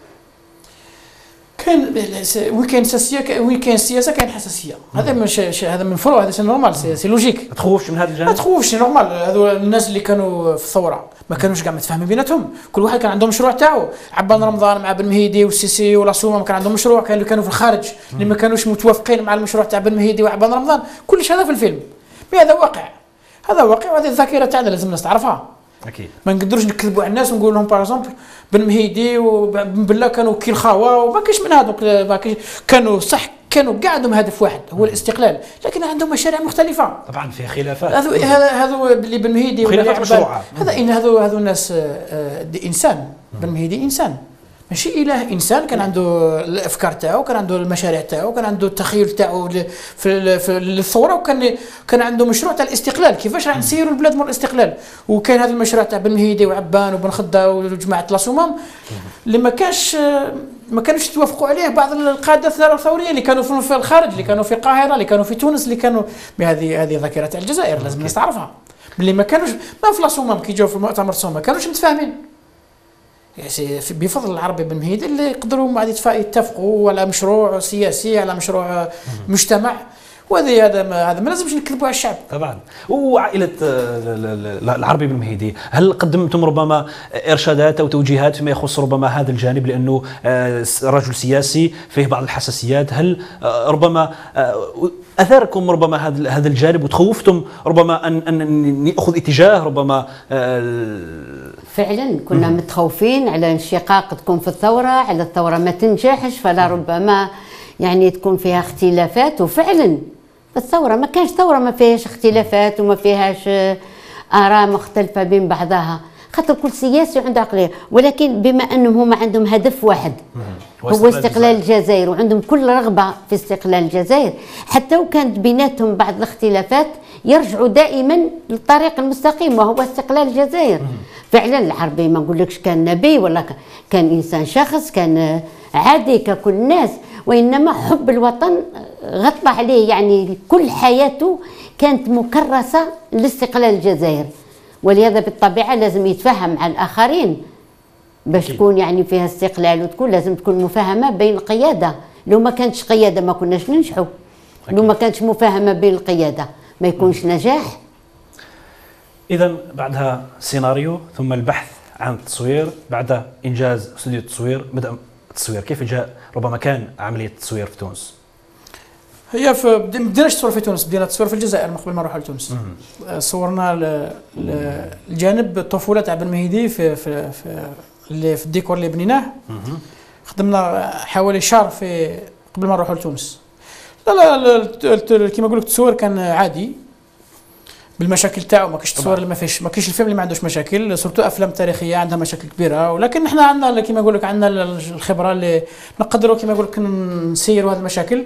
S3: كاين وين كاين حساسيه وين كاين السياسه كاين حساسيه. هذا مش هذا من فروع، هذا سي نورمال، سي لوجيك.
S11: ما تخوفش من هذا الجانب؟
S3: ما تخوفش، نورمال. هذو الناس اللي كانوا في الثوره ما كانوش كاع متفاهمين بيناتهم، كل واحد كان عنده مشروع تاعو. عبان رمضان مع بن مهدي والسيسي والعصومه كان عندهم مشروع، كانوا اللي كانوا في الخارج اللي ما كانوش متوافقين مع المشروع تاع بن مهدي وعبان رمضان. كلش هذا في الفيلم، هذا واقع، هذا واقع، وهذه الذاكره تاعنا لازم الناس تعرفها.
S11: اكيد ما
S3: نقدروش نكذبوا على الناس ونقول لهم باغ بن مهدي وبن بلا كانوا كي الخاوه وما كاينش من هذوك، كانوا صح كانوا كاع عندهم هدف واحد هو الاستقلال، لكن عندهم مشاريع مختلفه.
S11: طبعا فيها خلافات.
S3: هذو هذا هذو اللي بن مهدي
S11: خلافات مشروعه.
S3: هذا ان هذو هذو الناس انسان. بن مهدي انسان ماشي اله، انسان كان عنده الافكار تاعو، كان عنده المشاريع تاعو، كان عنده التخيل تاعو في في الثوره، وكان كان عنده مشروع تاع الاستقلال، كيفاش راح نسيروا البلاد من الاستقلال. وكان هذا المشروع تاع بن مهدي وعبان وبن خده وجماعه لاصومام اللي ما كانش ما كانوش يتوافقوا عليه بعض القاده الثوريه اللي كانوا في الخارج، اللي كانوا في القاهره، اللي كانوا في تونس، اللي كانوا بهذه هذه ذاكره تاع الجزائر لازم الناس تعرفها، باللي ما كانوش ما في لاصومام كي جاوا في المؤتمر الصومال ما كانوش متفاهمين. بفضل العربي بن مهيدي اللي يقدروا بعد يتفقوا على مشروع سياسي، على مشروع مجتمع. وهذا هذا هذا ما لازمش نكذبوا على الشعب.
S11: طبعا. وعائله العربي بن مهيدي، هل قدمتم ربما ارشادات او توجيهات فيما يخص ربما هذا الجانب، لانه رجل سياسي فيه بعض الحساسيات، هل ربما اثاركم ربما هذا هذا الجانب وتخوفتم ربما ان ان ياخذ اتجاه ربما؟
S13: فعلا كنا متخوفين على انشقاق تكون في الثوره، على الثوره ما تنجحش، فلا ربما يعني تكون فيها اختلافات. وفعلا الثوره ما كانش ثوره ما فيهاش اختلافات وما فيهاش اراء مختلفه بين بعضها، خاطر كل سياسي عنده عقليه، ولكن بما انهم هما عندهم هدف واحد هو استقلال الجزائر، وعندهم كل رغبه في استقلال الجزائر، حتى وكانت بيناتهم بعض الاختلافات يرجعوا دائما للطريق المستقيم وهو استقلال الجزائر. فعلا العربي ما نقولكش كان نبي ولا كان انسان شخص، كان عادي ككل الناس، وانما حب الوطن غطى عليه، يعني كل حياته كانت مكرسه لاستقلال الجزائر، ولهذا بالطبيعه لازم يتفاهم مع الاخرين باش تكون يعني فيها استقلال، وتكون لازم تكون مفاهمه بين القياده. لو ما كانتش قياده ما كناش ننجحوا، لو ما كانتش مفاهمه بين القياده ما يكونش نجاح.
S11: اذا بعدها سيناريو، ثم البحث عن التصوير، بعد انجاز استوديو التصوير بدأ التصوير. كيف جاء ربما كان عمليه التصوير في تونس؟
S3: هي في ما بديناش تصوير في تونس، بدينا تصوير في الجزائر من قبل ما نروح لتونس. صورنا الجانب الطفوله تاع بن مهيدي في في في, اللي في الديكور اللي بنيناه. خدمنا حوالي شهر في قبل ما نروحوا لتونس. لا لا كيما نقول لك التصوير كان عادي بالمشاكل تاعو، ما كاينش تصوير اللي ما فيش، ما كاينش الفيلم اللي ما عندوش مشاكل، سورتو افلام تاريخيه عندها مشاكل كبيره، ولكن احنا عندنا كيما نقول لك عندنا الخبره اللي نقدروا كيما نقول لك نسيروا هذه المشاكل.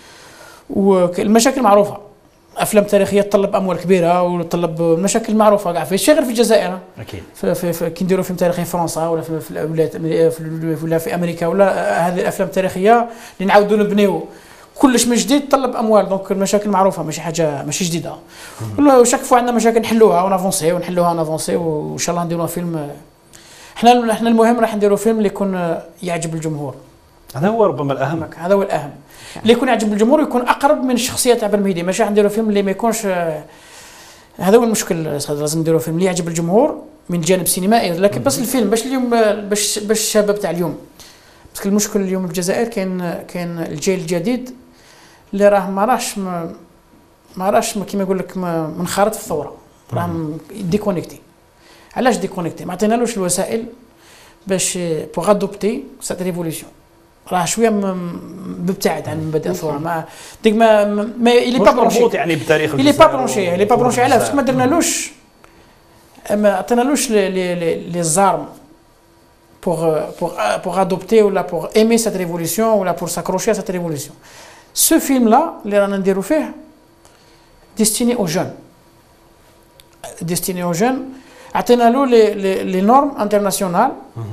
S3: والمشاكل معروفه، افلام تاريخيه تطلب اموال كبيره وتطلب مشاكل معروفه كاع في الشيء، غير في الجزائر
S11: اكيد.
S3: في, في, في كي نديروا فيلم تاريخي في فرنسا ولا في في الولايات ولا في امريكا، ولا هذه الافلام التاريخيه اللي نعاودوا نبنيو كلش من جديد تطلب اموال، دونك المشاكل معروفه ماشي حاجه ماشي جديده. وشاك فوا عندنا مشاكل نحلوها ونافونسي ونحلوها ونافونسي، وان شاء الله نديروا فيلم. احنا احنا المهم راح نديروا فيلم اللي يكون يعجب الجمهور،
S11: هذا هو ربما الاهم،
S3: هذا هو الاهم، اللي يكون يعجب الجمهور ويكون اقرب من الشخصيه تاع بن مهيدي. ماشي نديروا فيلم اللي ما يكونش، هذا هو المشكل. لازم نديروا فيلم اللي يعجب الجمهور من جانب سينمائي، لكن بس الفيلم باش اليوم باش باش الشباب تاع اليوم، بس المشكل اليوم في الجزائر كاين كاين الجيل الجديد اللي راه ما راهش ما راهش كيما يقول لك منخرط في الثوره، راه ديكونيكتي. علاش ديكونيكتي؟ ما عطينالوش الوسائل باش بوغ ادوبتي سات ريفوليسيون، راه شويه مبتعد عن مبادئ الثوره، ما ديك ما ما الي با برونشي
S11: يعني بالتاريخ،
S3: الي با برونشي الي با برونشي علاش ما درنالوش، ما عطينالوش لي لي لي زارم بوغ بوغ بوغ ادوبتي ولا بوغ ايمي سات ريفوليسيون ولا بوغ ساكروشي سات ريفوليسيون. Ce film là اللي رانا نديرو فيه ديستيني او جون، ديستيني او جون، عطينا له لي لي لي نورم انترناسيونال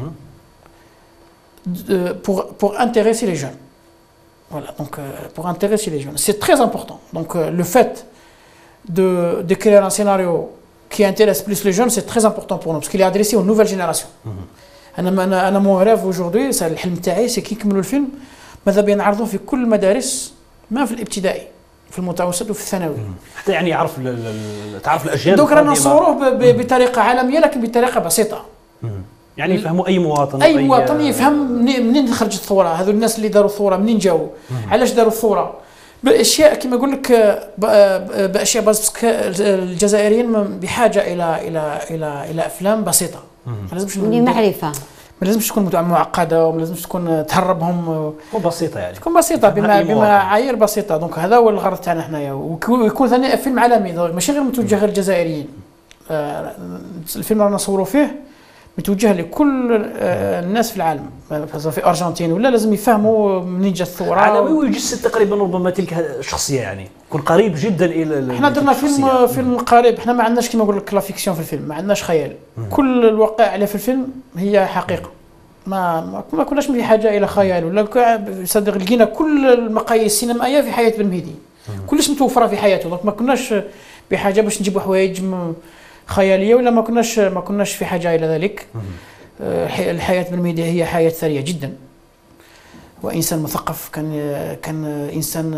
S3: pour pour intéresser les jeunes. Voilà, donc euh, pour intéresser les jeunes, c'est très important. Donc euh, le fait de d'écrire un scénario qui intéresse plus les jeunes, c'est très important pour nous parce qu'il est adressé aux nouvelles générations. انا انا انا mon rêve aujourd'hui, c'est الحلم تاعي سي كي نكملوا الفيلم ماذا بيا نعرضوه في كل المدارس، ما في الابتدائي، في المتوسط وفي الثانوي،
S11: حتى يعني يعرف تعرف الاجيال.
S3: دوك رانا نصوروه بطريقه عالميه لكن بطريقه بسيطه،
S11: يعني يفهموا اي مواطن،
S3: اي مواطن يفهم منين خرجت الثوره، هذو الناس اللي داروا الثوره منين جاوا، علاش داروا الثوره، باشياء كما نقول لك باشياء بس الجزائريين بحاجه الى الى الى الى افلام بسيطه،
S13: ما لازمش معرفه،
S3: ما لازمش تكون معقده وما لازمش تكون تهربهم،
S11: تكون بسيطه يعني
S3: تكون بسيطه بما بمعايير بسيطه. دونك هذا هو الغرض تاعنا حنايا، ويكون ثاني فيلم عالمي ماشي غير متوجه غير للجزائريين. آه الفيلم اللي نصوروا فيه متوجه لكل آه الناس في العالم، في الارجنتين ولا لازم يفهموا منين جات الثوره،
S11: عالمي ويجسد تقريبا ربما تلك الشخصيه، يعني يكون قريب جدا الى.
S3: احنا درنا فيلم فيلم قريب، احنا ما عندناش كيما نقول لك لا فيكسيون في الفيلم، ما عندناش خيال، كل الوقائع اللي في الفيلم هي حقيقه، ما ما كناش في حاجه الى خيال ولا صدق. لقينا كل المقاييس السينمائيه في حياه بن مهيدي، كلش متوفره في حياته، دونك ما كناش بحاجه باش نجيبوا حوايج خياليه ولا ما كناش ما كناش في حاجه الى ذلك. الحياة بن مهدي هي حياة ثرية جدا، وإنسان مثقف، كان كان إنسان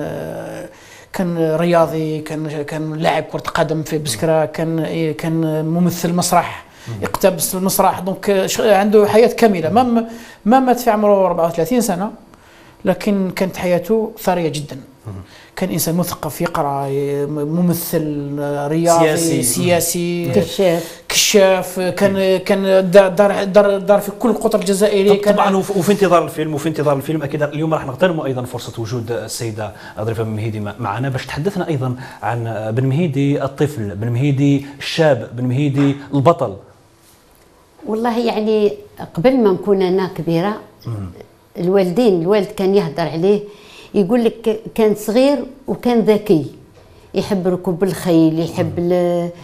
S3: كان رياضي، كان كان لاعب كرة قدم في بسكرة، كان كان ممثل مسرح، اقتبس المسرح، دونك عنده حياة كاملة. ما ما مات في عمره أربعة وثلاثين سنة، لكن كانت حياته ثرية جدا. كان انسان مثقف، يقرا، ممثل، رياضي، سياسي, سياسي
S13: كشاف
S3: كشاف كان كان دار دار دار في كل القطر الجزائري.
S11: كان طبعا وفي انتظار الفيلم وفي انتظار الفيلم اكيد اليوم راح نغتنموا ايضا فرصه وجود السيده ظريفه بن مهيدي معنا باش تحدثنا ايضا عن بن مهيدي الطفل، بن مهيدي الشاب، بن مهيدي البطل.
S13: والله يعني قبل ما نكون انا كبيره، الوالدين الوالد كان يهدر عليه، يقول لك كان صغير وكان ذكي، يحب ركوب الخيل، يحب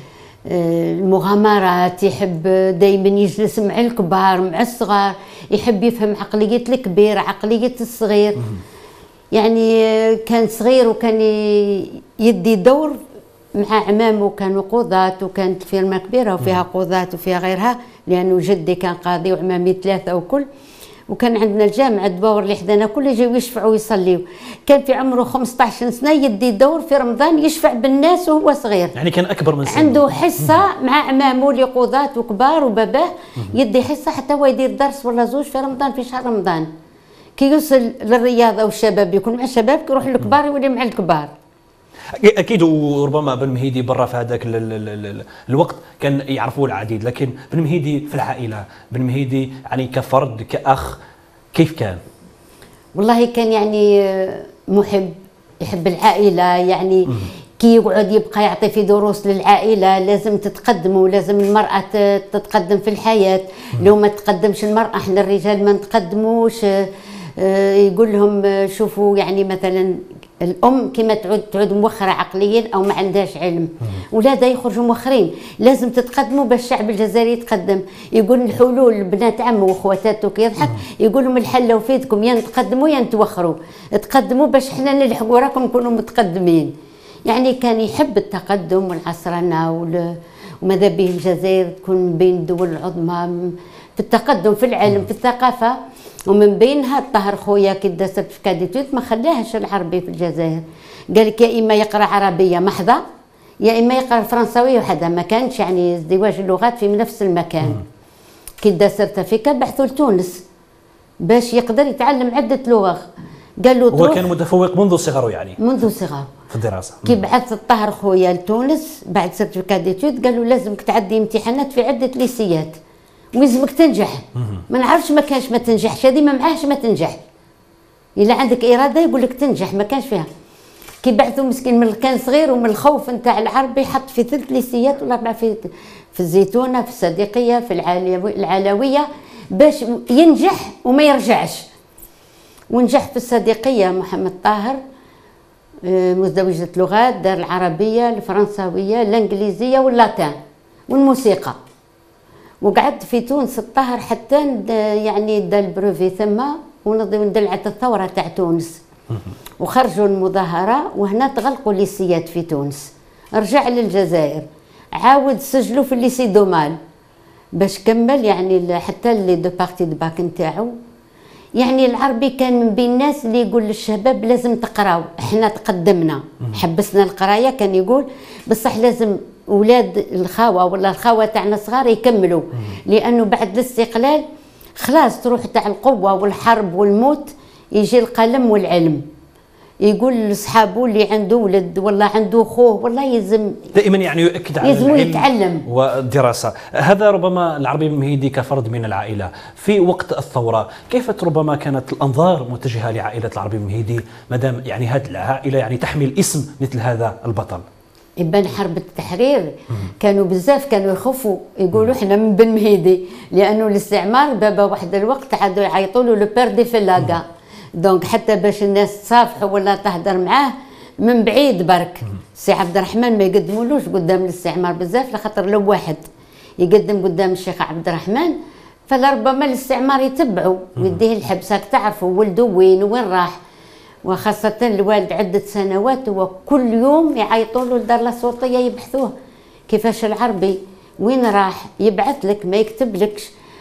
S13: المغامرات، يحب دائما يجلس مع الكبار مع الصغار، يحب يفهم عقلية الكبير عقلية الصغير. يعني كان صغير وكان يدي دور مع عمامه، كانوا قضاة، وكانت فيرما كبيرة وفيها قضاة وفيها غيرها، لأنه جدي كان قاضي وعمامي ثلاثة وكل، وكان عندنا الجامعة دباور اللي حدانا كل يجيو يشفعوا ويصليوا. كان في عمره خمسطاش سنة يدي دور في رمضان يشفع بالناس وهو صغير،
S11: يعني كان أكبر من سنه،
S13: عنده حصة مع عمامه اللي قضاة وكبار وباباه، يدي حصة حتى هو يدير درس ولا زوج في رمضان، في شهر رمضان. كي يوصل للرياضة والشباب يكون مع الشباب، كي يروح للكبار يولي مع الكبار.
S11: اكيد، وربما بن مهيدي برا في هذاك الوقت كان يعرفوه العديد، لكن بن مهيدي في العائله، بن مهيدي يعني كفرد كاخ كيف كان؟
S13: والله كان يعني محب، يحب العائله، يعني كي يقعد يبقى يعطي في دروس للعائله، لازم تتقدموا، لازم المراه تتقدم في الحياه، لو ما تقدمش المراه احنا الرجال ما نتقدموش. يقول لهم شوفوا يعني مثلا الام كما تعود تعود موخره عقليا او ما عندهاش علم، ولادها يخرجوا موخرين، لازم تتقدموا باش الشعب الجزائري يتقدم. يقول الحلول بنات عمه واخواتاته كي يضحك، يقول لهم الحل لو في يدكم، يا نتقدموا يا نتوخروا، تقدموا باش حنا نلحقوا راكم نكونوا متقدمين. يعني كان يحب التقدم والعصرنه، وماذا به الجزائر تكون بين الدول العظمى في التقدم في العلم في الثقافه. ومن بينها الطاهر خويا كي دا سيرتيفيكا ديتود ما خلاهش العربي في الجزائر، قال لك يا اما يقرا عربيه محضه يا اما يقرا فرنساويه وحده، ما كانش يعني ازدواج اللغات في نفس المكان. كي دا سيرتيفيكا بعثوا لتونس باش يقدر يتعلم عده لغات. قال له
S11: هو كان متفوق منذ صغره، يعني
S13: منذ صغره
S11: في الدراسه.
S13: كي بعث الطاهر خويا لتونس بعد سيرتيفيكا ديتود، قالوا لازمك تعدي امتحانات في عده ليسيات ولازمك تنجح. ما نعرفش ما كانش ما تنجحش، هذه ما معاهش ما تنجح، الا عندك اراده يقول لك تنجح، ما كانش فيها. كي بعثوا مسكين من كان صغير ومن الخوف نتاع العربي حط في ثلاث ليسيات ولا اربعه، في في الزيتونه، في الصديقيه، في العلويه، باش ينجح وما يرجعش. ونجح في الصديقيه محمد طاهر، مزدوجه لغات، دار العربيه الفرنساويه الانجليزيه واللاتان والموسيقى. وقعدت في تونس الطاهر حتى يعني دا البروفي ثم وندلعت الثوره تاع تونس، وخرجوا المظاهره وهنا تغلقوا ليسيات في تونس. رجع للجزائر، عاود سجلوا في الليسي دومال باش كمل يعني حتى لي دو بارتي دو باك نتاعو. يعني العربي كان من بين الناس اللي يقول للشباب لازم تقراو، احنا تقدمنا حبسنا القرايه، كان يقول بصح لازم اولاد الخاوه ولا الخاوه تاعنا صغار يكملوا، لانه بعد الاستقلال خلاص تروح تاع القوه والحرب والموت، يجي القلم والعلم. يقول لاصحابه اللي عنده ولد ولا عنده خوه والله يلزم
S11: دائما يعني يؤكد على
S13: يلزم يتعلم
S11: والدراسه. هذا ربما العربي بن مهيدي كفرد من العائله في وقت الثوره، كيف ربما كانت الانظار متجهه لعائله العربي بن مهيدي مادام يعني هذه العائله يعني تحمل اسم مثل هذا البطل؟
S13: يبان حرب التحرير كانوا بزاف كانوا يخافوا يقولوا احنا من بن مهيدي، لانه الاستعمار بابا واحد الوقت عادوا يعيطوا له لو بير دي فلاكا، دونك حتى باش الناس تصافحوا ولا تهدر معاه من بعيد برك. سي عبد الرحمن ما يقدمولوش قدام الاستعمار بزاف، لخاطر لو واحد يقدم قدام الشيخ عبد الرحمن فلربما الاستعمار يتبعوا ويديه الحبس. راك تعرفوا ولده وين وين راح، وخاصة الوالد عدة سنوات هو كل يوم يعيطوا له لدار الشرطية يبحثوه كيفاش العربي وين راح، يبعث لك ما يكتب لكش.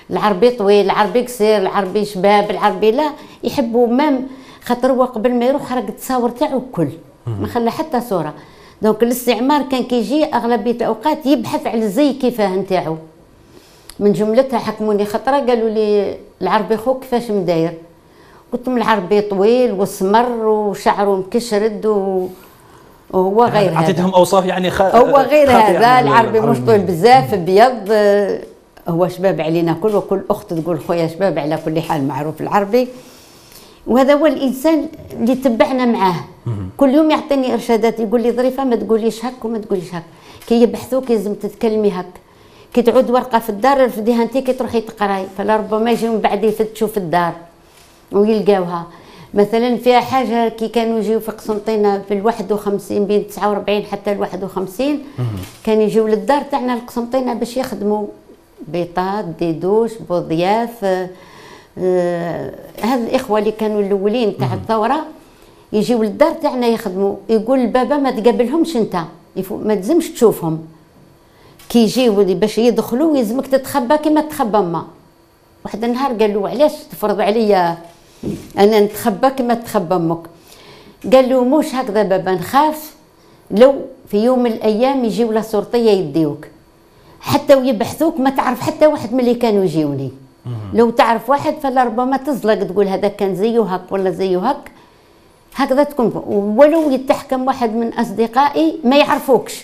S13: العربي طويل، العربي قصير، العربي شباب، العربي لا، يحبوا مام خاطر هو قبل ما يروح حرق التصاور تاعو الكل ما خلى حتى صوره. دونك الاستعمار كان كيجي اغلبيه الاوقات يبحث على الزي كيفاه نتاعو. من جملتها حكموني خطره قالوا لي العربي خوك كيفاش مداير؟ قلت لهم العربي طويل وسمر وشعره مكشرد و... وهو غير هذا.
S11: اعطيتهم اوصاف يعني خ...
S13: هو غير هذا
S11: يعني
S13: العربي مش طويل بزاف ابيض. هو شباب علينا كل، وكل اخت تقول خويا شباب على كل حال معروف العربي. وهذا هو الانسان اللي تبعنا معاه. كل يوم يعطيني ارشادات يقول لي ظريفه ما تقوليش هك وما تقوليش هك، كي يبحثوك لازم تتكلمي هك، كي تعود ورقه في الدار رفديها انت كي تروحي تقراي، فلربما يجيو من بعد يفتشوا في الدار ويلقاوها. مثلا فيها حاجه كي كانوا يجيو في قسنطينه في الواحد وخمسين بين تسعة وأربعين حتى الواحد وخمسين كانوا يجيو للدار تاعنا القسنطينه باش يخدموا بيطات ديدوش بوضياف. آه آه هاد الاخوه اللي كانوا الاولين تاع الثوره يجيو للدار تاعنا يخدموا. يقول البابا ما تقابلهمش انت، ما تلزمش تشوفهم، كي يجيو باش يدخلوا يلزمك تتخبى كما تخبى ما. واحد النهار قال له علاش تفرض عليا انا نتخبى كما تخبى امك؟ قال له موش هكذا بابا، نخاف لو في يوم من الايام يجيو لا شرطيه يديوك حتى ويبحثوك ما تعرف حتى واحد من اللي كانوا يجيوني. لو تعرف واحد فلربما تزلق تقول هذا كان زيه هك ولا زيه هك، هكذا تكون. ولو يتحكم واحد من اصدقائي ما يعرفوكش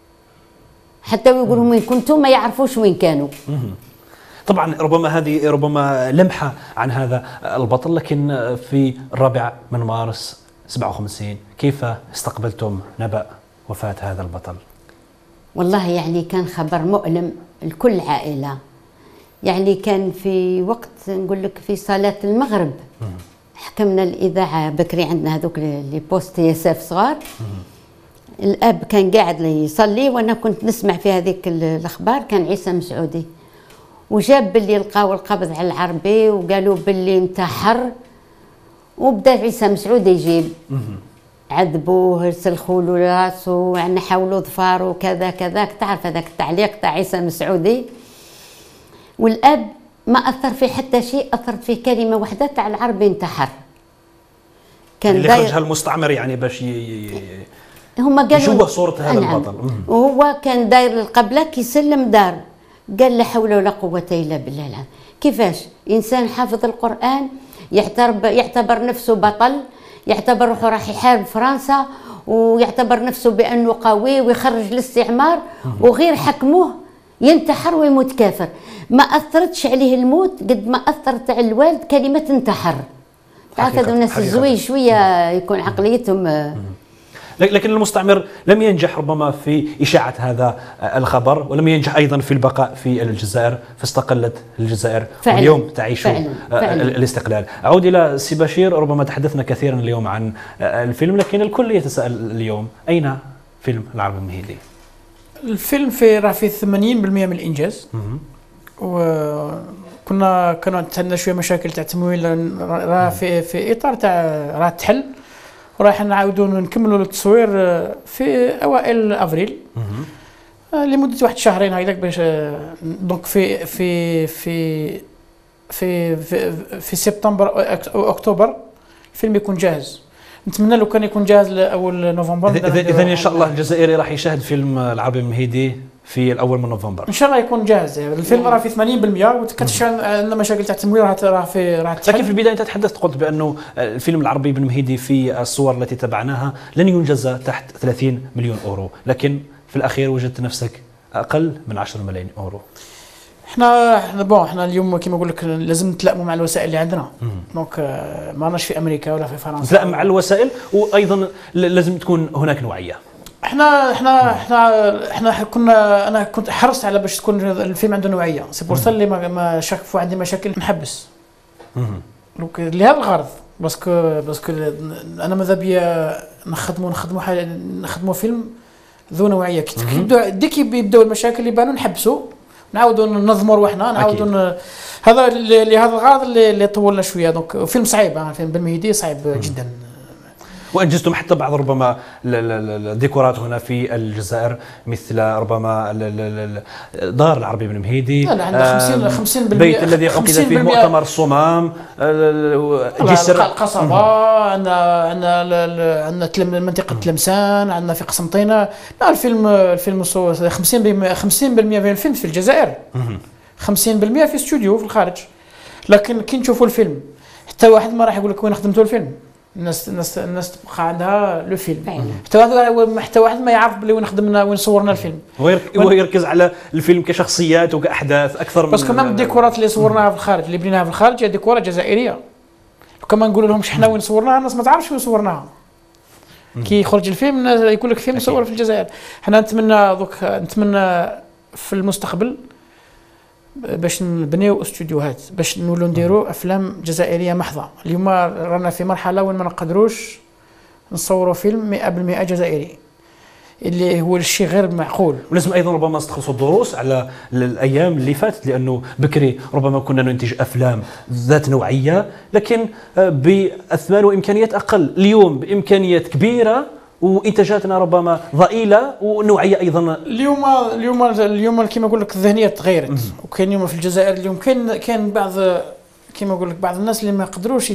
S13: حتى ويقولوا وين كنتم ما يعرفوش وين كانوا.
S11: طبعا ربما هذه ربما لمحه عن هذا البطل، لكن في الرابع من مارس سبعة وخمسين كيف استقبلتم نبأ وفاة هذا البطل؟
S13: والله يعني كان خبر مؤلم لكل عائله. يعني كان في وقت نقول لك في صلاه المغرب حكمنا الاذاعه بكري، عندنا هذوك لي بوست ياساف صغار. الاب كان قاعد يصلي وانا كنت نسمع في هذيك الاخبار، كان عيسى مسعودي وجاب باللي لقاو القبض على العربي وقالوا باللي انتحر. وبدا عيسى مسعود يجيب عذبوه سلخوا له راسه يعني حاولوا ظفاره وكذا كذا. تعرف هذاك التعليق تاع عيسى مسعودي. والاب ما اثر في حتى شيء، اثرت فيه كلمه واحده تاع العربي انتحر.
S11: كان اللي خرجها المستعمر يعني باش ي...
S13: هما قالوا
S11: يشوه صوره هذا
S13: نعم. البطل. وهو كان داير القبله كي سلم دار قال لا حول ولا قوه الا بالله العظيم. كيفاش انسان حافظ القران يعتبر يعتبر نفسه بطل، يعتبر روحه راح يحارب فرنسا ويعتبر نفسه بانه قوي ويخرج الاستعمار، وغير حكموه ينتحر ويموت كافر. ما اثرتش عليه الموت قد ما اثرت على الوالد كلمه انتحر. تعرف هذو الناس الزوي شويه يكون عقليتهم.
S11: لكن المستعمر لم ينجح ربما في إشاعة هذا الخبر، ولم ينجح أيضا في البقاء في الجزائر، فاستقلت الجزائر فعلا. واليوم تعيش فعلا. فعلا. الاستقلال. أعود إلى سي بشير، ربما تحدثنا كثيرا اليوم عن الفيلم، لكن الكل يتساءل اليوم أين فيلم العربي المهيدي؟
S3: الفيلم في راه في ثمانين بالمئة من الإنجاز. وكنا كانوا عندنا شوية مشاكل تاع تمويل، راه في في إطار تاع راه تحل، وراح نعاودوا نكملوا التصوير في اوائل افريل لمده واحد شهرين هكذاك باش دونك في في في في في, في سبتمبر او اكتوبر الفيلم يكون جاهز. نتمنى لو كان يكون جاهز لاول نوفمبر.
S11: اذا ان شاء الله الجزائري راح يشاهد فيلم العربي المهيدي في الاول من نوفمبر
S3: ان شاء الله يكون جاهز. الفيلم راه في ثمانين بالمئة وكتشعل عندنا مشاكل تاع التمويل راه في راه.
S11: لكن في البدايه انت تحدثت قلت بانه الفيلم العربي بالمهيدي في الصور التي تبعناها لن ينجز تحت ثلاثين مليون اورو، لكن في الاخير وجدت نفسك اقل من عشرة ملايين اورو.
S3: احنا احنا بون احنا اليوم كما نقول لك لازم نتلائموا مع الوسائل اللي عندنا. دونك ما راناش في امريكا ولا في فرنسا.
S11: نتلائم مع الوسائل، وايضا لازم تكون هناك نوعيه.
S3: احنا احنا احنا احنا كنا انا كنت حرصت على باش تكون الفيلم عنده نوعيه، سي بور سالي ما, ما شافوا عندي مشاكل نحبس. دونك لهذا الغرض باسكو باسكو انا ماذا بيا نخدموا نخدموا نخدموا فيلم ذو نوعيه. كي ديك يبداو المشاكل يبانوا نحبسوا، نعاودوا ننظموا روحنا، نعاودوا هذا لهذا الغرض اللي, اللي طولنا شويه. دونك فيلم صعيب، فيلم بالمهيدي صعيب جدا.
S11: وانجزتم حتى بعض ربما الديكورات هنا في الجزائر، مثل ربما دار العربي بن مهيدي،
S3: لا عندنا خمسين خمسين بالمئة
S11: البيت الذي عقد فيه مؤتمر الصمام،
S3: جسر القصبة، عندنا عندنا عندنا منطقة تلمسان، عندنا في قسم طينة. لا الفيلم الفيلم خمسين بالمئة خمسين بالمئة من الفيلم في الجزائر، خمسين بالمئة في استوديو في الخارج. لكن كي نشوفوا الفيلم حتى واحد ما راح يقول لك وين خدمتوا الفيلم. الناس الناس الناس تبقى عندها لو فيلم، حتى واحد حتى واحد ما يعرف بلي وين خدمنا وين صورنا الفيلم.
S11: هو يركز على الفيلم كشخصيات وكاحداث اكثر من
S3: بس كمان الديكورات اللي صورناها في الخارج اللي بنيناها في الخارج هي ديكورات جزائريه. وكمان نقول لهم حنا وين صورناها الناس ما تعرفش وين صورناها. كي يخرج الفيلم يقول لك فيلم صور في الجزائر. حنا نتمنى دوك نتمنى في المستقبل باش نبنيو استوديوهات باش نولوا نديروا افلام جزائريه محضه. اليوم رانا في مرحله وين ما نقدروش نصوروا فيلم مئة بالمئة جزائري اللي هو الشيء غير معقول.
S11: ولازم ايضا ربما نستخلصوا الدروس على الايام اللي فاتت، لانه بكري ربما كنا ننتج افلام ذات نوعيه لكن باثمان وامكانيات اقل. اليوم بامكانيات كبيره وانتاجاتنا ربما ضئيله ونوعيه ايضا.
S3: اليوم اليوم اليوم كما نقول لك الذهنيه تغيرت، وكاين اليوم في الجزائر اليوم كاين كاين بعض كما نقول لك بعض الناس اللي ما يقدروش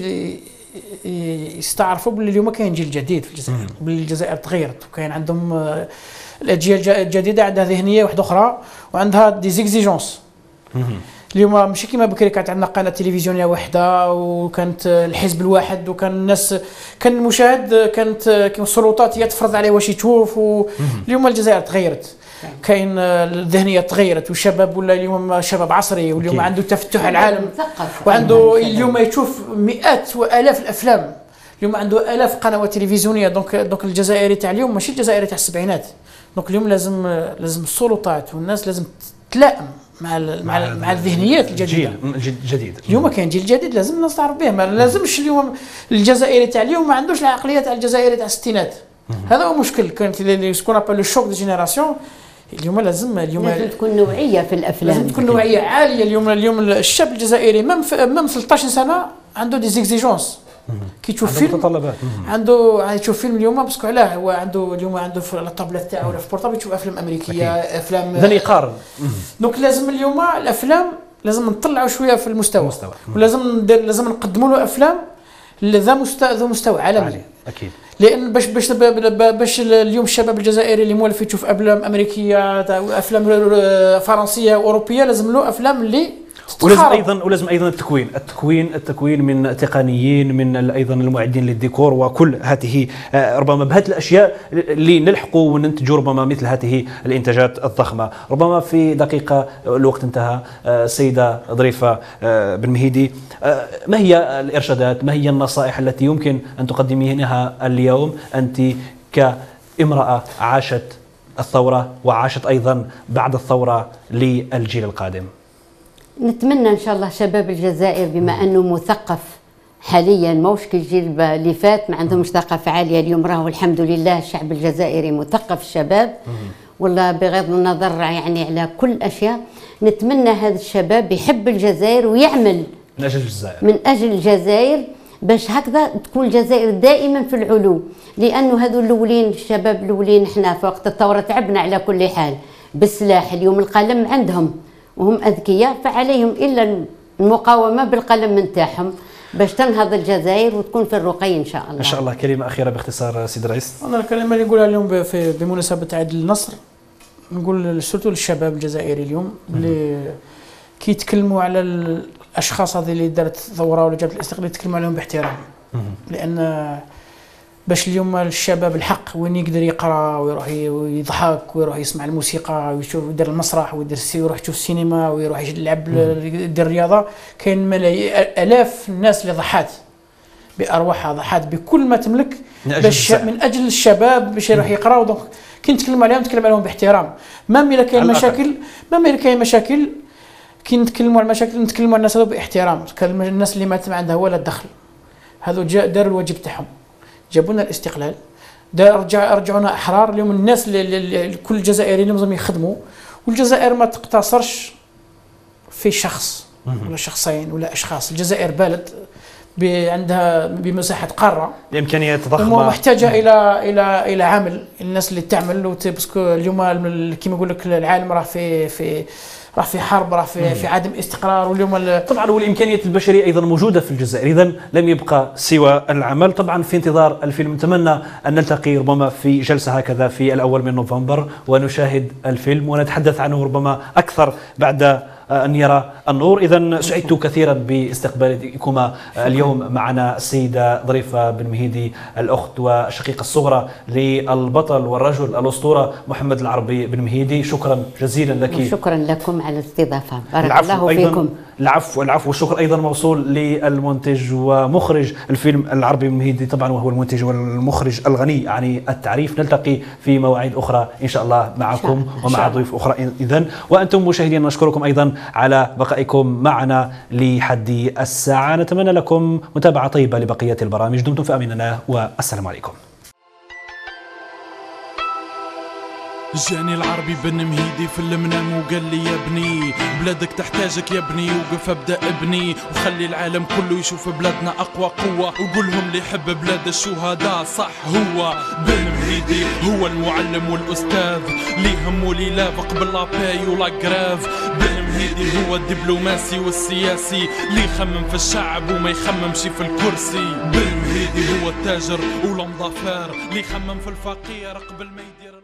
S3: يستعرفوا باللي اليوم كاين جيل جديد في الجزائر، باللي الجزائر تغيرت وكاين عندهم الاجيال الجديده عندها ذهنيه واحده اخرى وعندها دي زيكزيجونس. اليوم ماشي كيما بكري كانت عندنا قناه تلفزيونيه واحده وكانت الحزب الواحد وكان الناس كان المشاهد كانت السلطات هي تفرض عليه واش يشوف. اليوم الجزائر تغيرت، كاين الذهنيه تغيرت والشباب ولا اليوم شباب عصري واليوم عنده تفتح على العالم وعنده اليوم يشوف مئات والاف الافلام. اليوم عنده الاف قنوات تلفزيونيه. دونك دونك الجزائري تاع اليوم ماشي الجزائري تاع السبعينات. دونك اليوم لازم لازم السلطات والناس لازم تتلائم مع مع مع الذهنيات الجديده.
S11: جيل جديد
S3: اليوم كاين جيل جديد لازم الناس تعرف به. ما لازمش اليوم الجزائري تاع اليوم ما عندوش العقليه تاع الجزائري تاع الستينات. هذا هو مشكل. كانت اللي سكون ابل لو شوك دي جينيراسيون. اليوم لازم اليوم
S13: لازم تكون نوعيه في الافلام،
S3: لازم تكون نوعيه عاليه. اليوم اليوم الشاب الجزائري مم مم ثلاثة عشر سنه عنده دي زيكزيجونس. كي تشوف فيلم
S11: متطلبات
S3: عنده يشوف فيلم اليوم باسكو علاه هو عنده اليوم عنده في الطابلت تاعو ولا في البورطابل يشوف افلام امريكيه افلام
S11: اذا يقارن.
S3: دونك لازم اليوم الافلام لازم نطلعوا شويه في المستوى, المستوى. ولازم ندير لازم نقدموا له افلام ذا مستوى ذو مستوى عالمي
S11: اكيد.
S3: لان باش باش باش اليوم الشباب الجزائري اللي مولف يشوف افلام امريكيه افلام فرنسيه واوروبيه لازم له افلام اللي
S11: ولازم ايضا ولازم ايضا التكوين التكوين التكوين من تقنيين من ايضا المعدين للديكور وكل هذه ربما بهذه الاشياء اللي نلحقوا وننتجوا ربما مثل هذه الانتاجات الضخمه. ربما في دقيقه الوقت انتهى. سيده ظريفه بن مهيدي، ما هي الارشادات ما هي النصائح التي يمكن ان تقدمينها اليوم انت كامراه عاشت الثوره وعاشت ايضا بعد الثوره للجيل القادم؟
S13: نتمنى ان شاء الله شباب الجزائر بما انه مثقف حاليا موش كالجيل اللي فات ما عندهمش ثقافه عاليه. اليوم راهو الحمد لله الشعب الجزائري مثقف الشباب والله بغض النظر يعني على كل الاشياء. نتمنى هذا الشباب يحب الجزائر ويعمل
S11: من اجل الجزائر
S13: من اجل الجزائر باش هكذا تكون الجزائر دائما في العلو. لانه هذو الاولين الشباب الاولين احنا في وقت الثوره تعبنا على كل حال بالسلاح. اليوم القلم عندهم وهم اذكياء فعليهم الا المقاومه بالقلم نتاعهم باش تنهض الجزائر وتكون في الرقي ان شاء الله.
S11: ان شاء الله. كلمه اخيره باختصار سيد الرئيس.
S3: انا الكلمه اللي نقولها اليوم بمناسبه عيد النصر نقول سورتو للشباب الجزائري اليوم اللي كي يتكلموا على الاشخاص هذه اللي دارت الثوره ولا جابت الاستقلال يتكلموا عليهم باحترام. لان باش اليوم الشباب الحق وين يقدر يقرا ويروح يضحك ويروح يسمع الموسيقى ويشوف يدير المسرح ويدير يروح يشوف السينما ويروح يلعب يدير الرياضه. كاين ملايين الاف الناس اللي ضحات بارواحها ضحات بكل ما تملك باش من اجل الشباب باش يروح يقراو. دونك كي نتكلم عليهم نتكلم عليهم باحترام. ما ملي كاين مشاكل ما ملي كاين مشاكل كي نتكلموا على المشاكل نتكلموا على الناس هذو باحترام. الناس اللي ما عندها ولا دخل هذو داروا الواجب تاعهم جابوا لنا الاستقلال دار رجع رجعونا احرار. اليوم الناس اللي كل الجزائريين لازم يخدموا والجزائر ما تقتصرش في شخص ولا شخصين ولا اشخاص. الجزائر بلد عندها بمساحه قاره،
S11: بامكانيات ضخمه،
S3: ومحتاجه الى الى الى عمل الناس اللي تعمل، باسكو اليوم كيما يقول لك العالم راه في في راه في حرب، راه في, في عدم استقرار. واليوم
S11: طبعا والامكانيات البشريه ايضا موجوده في الجزائر، اذا لم يبقى سوى العمل. طبعا في انتظار الفيلم نتمنى ان نلتقي ربما في جلسه هكذا في الاول من نوفمبر ونشاهد الفيلم ونتحدث عنه ربما اكثر بعد أن يرى النور. إذا سعدت كثيرا باستقبالكما اليوم معنا السيدة ظريفة بن مهيدي، الأخت والشقيقة الصغرى للبطل والرجل الأسطورة محمد العربي بن مهيدي. شكرا جزيلا لك.
S13: شكرا لكم على الاستضافة، بارك الله فيكم.
S11: العفو العفو والشكر أيضا موصول للمنتج ومخرج الفيلم العربي بن مهيدي طبعا، وهو المنتج والمخرج الغني عن التعريف. نلتقي في مواعيد أخرى إن شاء الله معكم ومع ضيوف أخرى إذن. وأنتم مشاهدين نشكركم أيضا على بقائكم معنا لحد الساعة. نتمنى لكم متابعة طيبة لبقية البرامج. دمتم في أمان الله والسلام عليكم.
S14: جاني العربي بن مهيدي في المنام وقال لي يا ابني بلادك تحتاجك يا ابني، وقف ابدا ابني وخلي العالم كله يشوف بلادنا اقوى قوه، وقول لهم اللي يحب بلاد الشهداء صح هو بن مهيدي، هو المعلم والاستاذ اللي همه لي لافق باللاباي ولا كراف. بن مهيدي هو الدبلوماسي والسياسي اللي يخمم في الشعب وما يخممش في الكرسي. بن مهيدي هو التاجر والمظافر اللي يخمم في الفقير قبل ما يدير